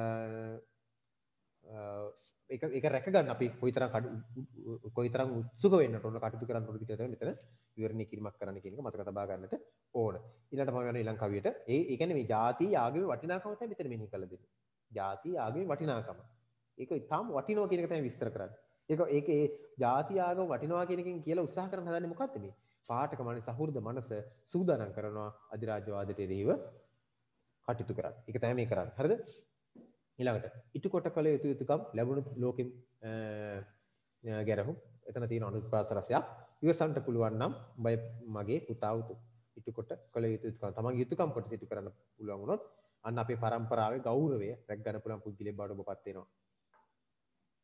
ඒක ඒක රැක ගන්න අපි කොයිතරම් කොයිතරම් උත්සුක වෙන්නට ඕන කටයුතු කරන්න ඕනද කියලා මෙතන විවරණය කිරීමක් කරන්න කියන එක මතක තබා ගන්නට ඕන. ඊළඟට මම යනවා ඊළඟ කවියට. ඒ ඒ කියන්නේ මේ ಜಾති ආගමේ වටිනාකම තමයි මෙතන මෙනෙහි කරලා දෙන්නේ. ಜಾති ආගමේ වටිනාකම. ඒක ඊටාම වටිනවා කියන එක තමයි විස්තර කරන්නේ. ඒක ඒකේ ಜಾති ආගම වටිනවා කියන එකෙන් කියලා උත්සාහ කරන හදන්නේ මොකක්ද මේ? පාඨක මනස සහෘද මනස සූදානම් කරනවා අධිරාජ්‍යවාදයට එරෙහිව කටයුතු කරන්න. ඒක තමයි මේ කරන්නේ. හරිද? ඊළඟට ඉටු කොට කළ යුතු යුතුකම් ලැබුණු ලෝකෙම් ගැරහු එතන තියෙන අනුත්ප්‍රාස රසයක් ඉවසන්ට පුළුවන් නම් උඹයි මගේ පුතා උතු ඉටු කොට කළ යුතු යුතුකම් තමන්ගේ යුතුකම් කොට සිදු කරන්න පුළුවන් වුණොත් අන්න අපේ පරම්පරාවේ ගෞරවය රැක ගන්න පුළුවන් පුද්ගලයෙක් බවට ඔබපත් වෙනවා.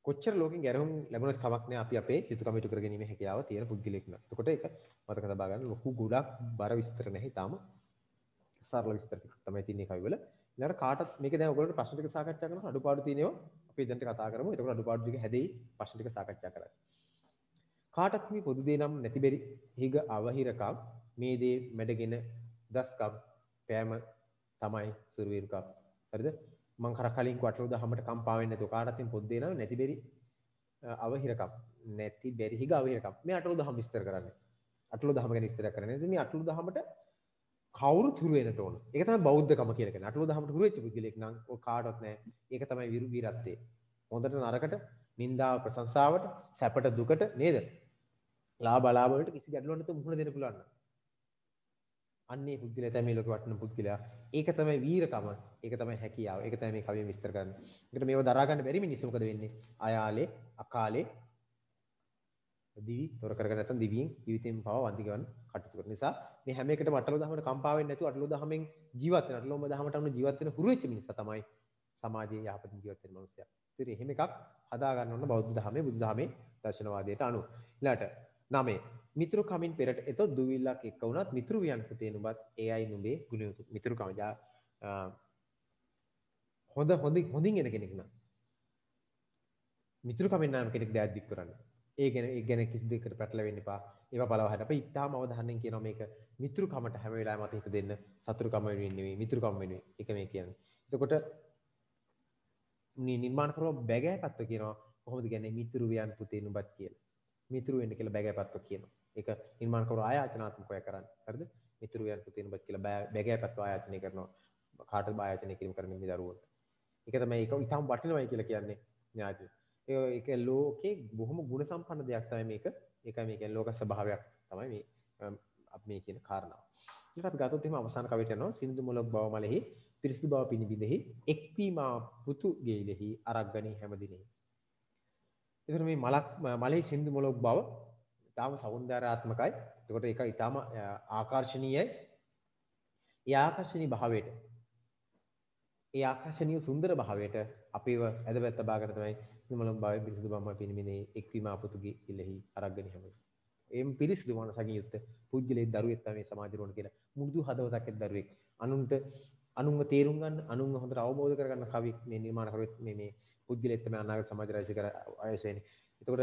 කොච්චර ලෝකෙන් ගැරහුම් ලැබුණත් කමක් නැහැ අපි අපේ යුතුයකම ඉටු කරගැනීමේ හැකියාව තියෙන පුද්ගලෙක් න ะ. එතකොට ඒක මතක තබා ගන්න ලොකු ගොඩක් බර විස්තර නැහැ. ඊටාම සරල විස්තර ටිකක් තමයි තියෙන්නේ කවි වල. ඊළඟට කාටත් මේක දැන් ඔයගොල්ලෝ ප්‍රශ්න ටික සාකච්ඡා කරනවා අඩුපාඩු තියෙනවා. අපි දැන් කතා කරමු. එතකොට අඩුපාඩු ටික හැදෙයි ප්‍රශ්න ටික සාකච්ඡා කරලා. කාටත් මේ පොදු දේ නම් නැති බැරි හිග අවහිරකම් මේ දේ මැඩගෙන දස්කම් පෑම තමයි සුරවීරුකම්. හරිද? මං කර කලින් කොටලු දහමට කම්පා වෙන්නේ නැතුව කාටත් මේ පොදු දේ නම් නැති බැරි අවහිරකම් නැති බැරි හිග අවහිරකම්. මේ අටලු දහම විස්තර කරන්නේ. අටලු දහම ගැන විස්තර කරන්නේ. මේ අටලු දහමට කවුරුත් හුරු වෙන්නට ඕන. ඒක තමයි බෞද්ධකම කියලා කියන්නේ. අටලු දහමට හුරු වෙච්ච පුද්ගලෙක් නම් ඔය කාටවත් නැහැ. ඒක තමයි විරු වීරත්වය. හොඳට නරකට, නින්දාව ප්‍රශංසාවට, සැපට දුකට නේද? ලාභ අලාභ වලට කිසි ගැටලුවක් නැතුව මුහුණ දෙන්න පුළුවන්. අන්නේ පුද්ගලයා තමයි ලෝකෙ වටින පුද්ගලයා. ඒක තමයි වීරකම. ඒක තමයි හැකියාව. ඒක තමයි මේ කවියෙන් විස්තර කරන්නේ. ඒකට මේව දරා ගන්න බැරි මිනිස්සු මොකද වෙන්නේ? අයාලේ, අකාලේ දිවි තොර කරගෙන නැත්නම් දිවියෙන් ජීවිතයෙන් පව වන්දි ගන්න කටයුතු කරන නිසා මේ හැම එකටම අටලෝ දහමට කම්පා වෙන්නේ නැතුව අටලෝ දහමෙන් ජීවත් වෙන අටලෝම දහමට අනුව ජීවත් වෙන හුරු වෙච්ච මිනිසා තමයි සමාජයේ යහපතින් ජීවත් වෙන මිනිසයා. ඉතින් එහෙම එකක් හදා ගන්න ඕන බෞද්ධ දහමේ බුදු දහමේ දර්ශනවාදයට අනුව. ඊළාට නවය මිතුරු කමින් පෙරට එතොත් දුවිල්ලක් එක්ක වුණත් මිතුරු වියන් පුතේ නුඹත් ඒ අය නුඹේ ගුණයුතු මිතුරු කම ජා හොඳ හොඳින් හොඳින් එන කෙනෙක් නම් මිතුරු කමින් නම් කෙනෙක් දෑත් දික් කරන්නේ. ඒ ගැන ඒ ගැන කිසි දෙයකට පැටලෙන්න එපා. ඒවා බලව හරියට අපි ඉතාලම අවධානයෙන් කියනවා මේක මිතුරු කමට හැම වෙලාවෙම අත හිත දෙන්න සතුරු කම වෙනුවෙන් නෙවෙයි මිතුරු කම වෙනුවෙන්. ඒක මේ කියන්නේ. එතකොට මේ නිර්මාණ කරව බැගෑපත්ව කියනවා කොහොමද කියන්නේ මිතුරු වියන් පුතේ නුඹත් කියලා. මිතුරු වෙන්න කියලා බැගෑපත්ව කියනවා. ඒක නිර්මාණ කරව ආයාචනාත්මකව කරන්නේ. හරිද? මිතුරු වියන් පුතේ නුඹත් කියලා බැගෑපත්ව ආයාචනය කරනවා. කාටද ආයාචනය කිරීම කරන්නේ මේ දරුවන්ට. ඒක තමයි ඒක ඉතාම වටිනවයි කියලා කියන්නේ ඥාතිය. ඒක ලෝකේ බොහොම ගුණ සම්පන්න දෙයක් තමයි මේක. ඒකයි මේ කියන්නේ ලෝක ස්වභාවයක් තමයි මේ අපි මේ කියන කාරණාව. ඊට අපි ගත්තොත් එහෙම අවසාන කවියට යනවා සින්දු මොලොක් බව මලෙහි පිරිසිදු බව පිනිබිදෙහි එක්වීමා පුතු ගෙයිලෙහි අරග්ගනි හැමදිනෙහි. ඒතර මේ මලක් මලෙහි සින්දු මොලොක් බව ඊටාම సౌందర్యාත්මකයි. ඒකට ඒක ඊටාම ආකර්ශනීයයි. ඒ ආකර්ශනීය භාවයට ඒ ආකර්ශනීය සුන්දර භාවයට අපිව ඇදපැත්ත බාගෙන තමයි නිමලම් භාවයේ පිරිසිදු බවම පිනිමිනේ එක්වීම අපතුගේ ඉලෙහි අරගෙන හැම. එම් පිරිසිදු මනසකින් යුක්ත පුජ්‍යලේ දරුවෙක් තමයි සමාජ රෝණ කියලා. මුරුදු හදවතක් ඇති දරුවෙක්. අනුන්ට අනුන්ව තේරුම් ගන්න, අනුන්ව හොඳට අවබෝධ කරගන්න කවියෙක් මේ නිර්මාණ කරුවෙක් මේ මේ පුජ්‍යලේ තමයි අනාගත සමාජ රාජ්‍ය කර ආයස වෙන්නේ. එතකොට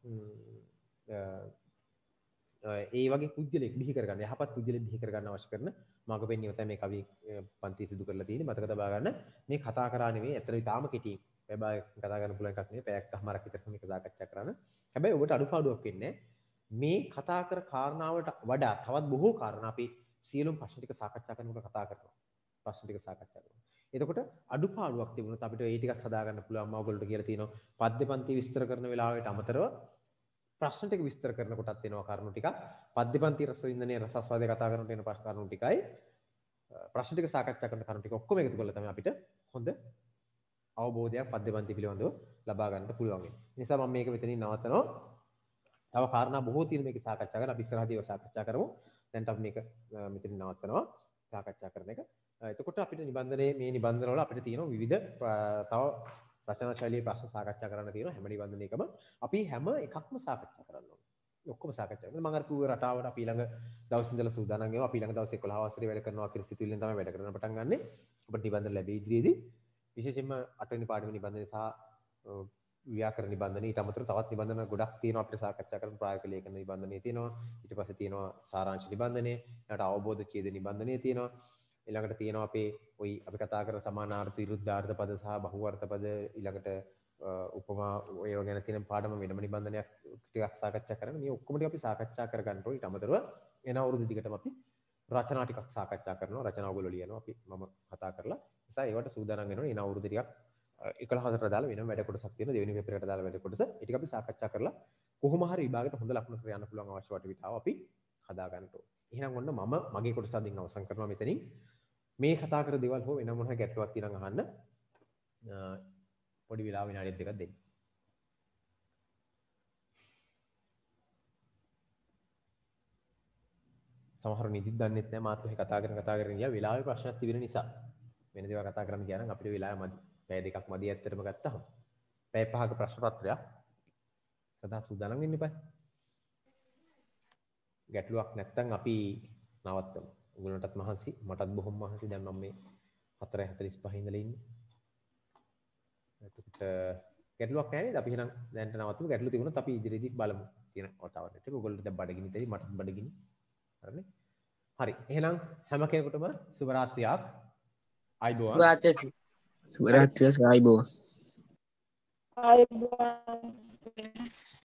ඒ වගේ පුජ්‍යලෙක් බිහි කරගන්න යහපත් පුජ්‍යලෙක් බිහි කරගන්න අවශ්‍ය කරන මාර්ග පෙන්වීම තමයි මේ කවි පන්ති සිදු කරලා තියෙන්නේ. මතක තබා ගන්න මේ කතා කරා නෙවෙයි අතර ඊටාම කෙටි වෙබයි කතා කරන්න පුළුවන් එකක් නෙවෙයි පැයක් එකමාරක් විතර මේක සාකච්ඡා කරන්න. හැබැයි ඔබට අඩුපාඩුවක් වෙන්නේ මේ කතා කර කාරණාවට වඩා තවත් බොහෝ කාරණා අපි සියලුම ප්‍රශ්න ටික සාකච්ඡා කරනකොට කතා කරනවා. ප්‍රශ්න ටික සාකච්ඡා කරනවා. එතකොට අඩුපාඩුවක් තිබුණොත් අපිට ඒ ටිකක් හදා ගන්න පුළුවන්. මම ඔයගොල්ලෝ කියලා තියෙනවා පද්‍ය පන්ති විස්තර කරන වෙලාවට අමතරව ප්‍රශ්න ටික විස්තර කරනකොටත් එනවා කරුණු ටිකක්. පද්‍ය පන්ති රස වින්දනයේ රසස්වාදය කතා කරනකොට එන කරුණු ටිකයි ප්‍රශ්න ටික සාකච්ඡා කරන කරුණු ටික ඔක්කොම එකතු කරලා තමයි අපිට හොඳ අවබෝධයක් පද්‍ය පන්ති පිළිබඳව ලබා ගන්නට පුළුවන් වෙන්නේ. ඒ නිසා මම මේක මෙතනින් නවත්තනවා. තව කාරණා බොහෝ තියෙන මේක සාකච්ඡා කරලා අපි ඉස්සරහදී ඒවා සාකච්ඡා කරමු. දැන් අපි මේක මෙතනින් නවත්තනවා සාකච්ඡා කරන එක. එතකොට අපිට නිබන්ධනයේ මේ නිබන්ධන වල අපිට තියෙන විවිධ තව රචනා ශෛලියේ ප්‍රශ්න සාකච්ඡා කරන්න තියෙනවා. හැම නිබන්ධනයකම අපි හැම එකක්ම සාකච්ඡා කරන්න ඕනේ. ඔක්කොම සාකච්ඡා කරනවා. මම අර කිව්ව රටාවට අපි ළඟ දවස් ඉඳලා සූදානම් වෙනවා. අපි ළඟ දවස් එකොළහ වසරේ වැඩ කරනවා කියලා සිතුවිල්ලෙන් තමයි වැඩ කරන්න පටන් ගන්නෙ. ඔබට නිබන්ධන ලැබෙයි ඉදිරියේදී. විශේෂයෙන්ම අට වෙනි පාඩමේ නිබන්ධනය සහ ව්‍යාකරණ නිබන්ධනය ඊට අමතරව තවත් නිබන්ධන ගොඩක් තියෙනවා අපිට සාකච්ඡා කරන්න. ප්‍රායෝගික ලේඛන නිබන්ධනය තියෙනවා. ඊට පස්සේ තියෙනවා සාරාංශ නිබන්ධනය. ඊට අවබෝධ ඡේද නිබන්ධනය තියෙනවා. ඊළඟට තියෙනවා අපේ ওই අපි කතා කරන සමානාර්ථ විරුද්ධාර්ථ පද සහ බහුවර්ථ පද ඊළඟට උපමා ඔය ගැන තියෙන පාඩම වෙනම නිබන්ධනයක් ටිකක් සාකච්ඡා කරන්න. මේ ඔක්කොම ටික අපි සාකච්ඡා කරගන්න ඕනේ. ඊට අමතරව එන අවුරුදු දිගටම අපි රචනා ටිකක් සාකච්ඡා කරනවා. රචනා ඔයගොල්ලෝ ලියනවා. අපි මම කතා කරලා නිසා ඒවට සූදානම් වෙනවා. එන අවුරුදු ටිකක් එකොළහ හතර දාලා වෙනම වැඩ කොටසක් තියෙනවා. දෙවෙනි පේපර් එකට දාලා වැඩ කොටස. ඒ ටික අපි සාකච්ඡා කරලා කොහොම හරි විභාගයට හොඳ ලකුණු කර යන්න පුළුවන් අවශ්‍ය වටපිටාව අපි හදා ගන්න ඕනේ. එහෙනම් ඔන්න මම මගේ කොටස අදින් අවසන් කරනවා මෙතනින්. මේ කතා කර දේවල් හෝ වෙන මොන හරි ගැටලුවක් තියෙනවා අහන්න. පොඩි වෙලාව විනාඩි දෙකක් දෙන්න. සමහර නිදිත් දන්නෙත් නැහැ මාත් ඔහේ කතා කරන කතා කරගෙන ගියා වෙලාවේ ප්‍රශ්නක් තිබෙන නිසා. වෙන දේවල් කතා කරන්න ගියා නම් අපිට වෙලාව මදි. පැය දෙකක් මදි ඇත්තටම ගත්තහම. පැය පහක ප්‍රශ්න පත්‍රයක් සදා සූදානම් වෙන්න එපා. ගැටලුවක් නැත්නම් අපි නවත්තමු. ඔයගොල්ලන්ටත් මහන්සි, මටත් බොහොම මහන්සි. දැන් මම මේ හතර හතළිස් පහ ඉඳලා ඉන්නේ. එතකොට ගැටලුවක් නැහැ නේද? අපි එහෙනම් දැන්ට නවත්තමු. ගැටලු තිබුණොත් අපි ඉදිරියේදී බලමු. තියෙන වතාවට. ඒක ඔයගොල්ලෝ දැන් බඩගිනි තේරි, මටත් බඩගිනි. හරිනේ? හරි. එහෙනම් හැම කෙනෙකුටම සුබ රාත්‍රියක්. ආයිබෝවන්. සුබ රාත්‍රිය. සුබ රාත්‍රිය ආයිබෝවන්. ආයුබෝවන්.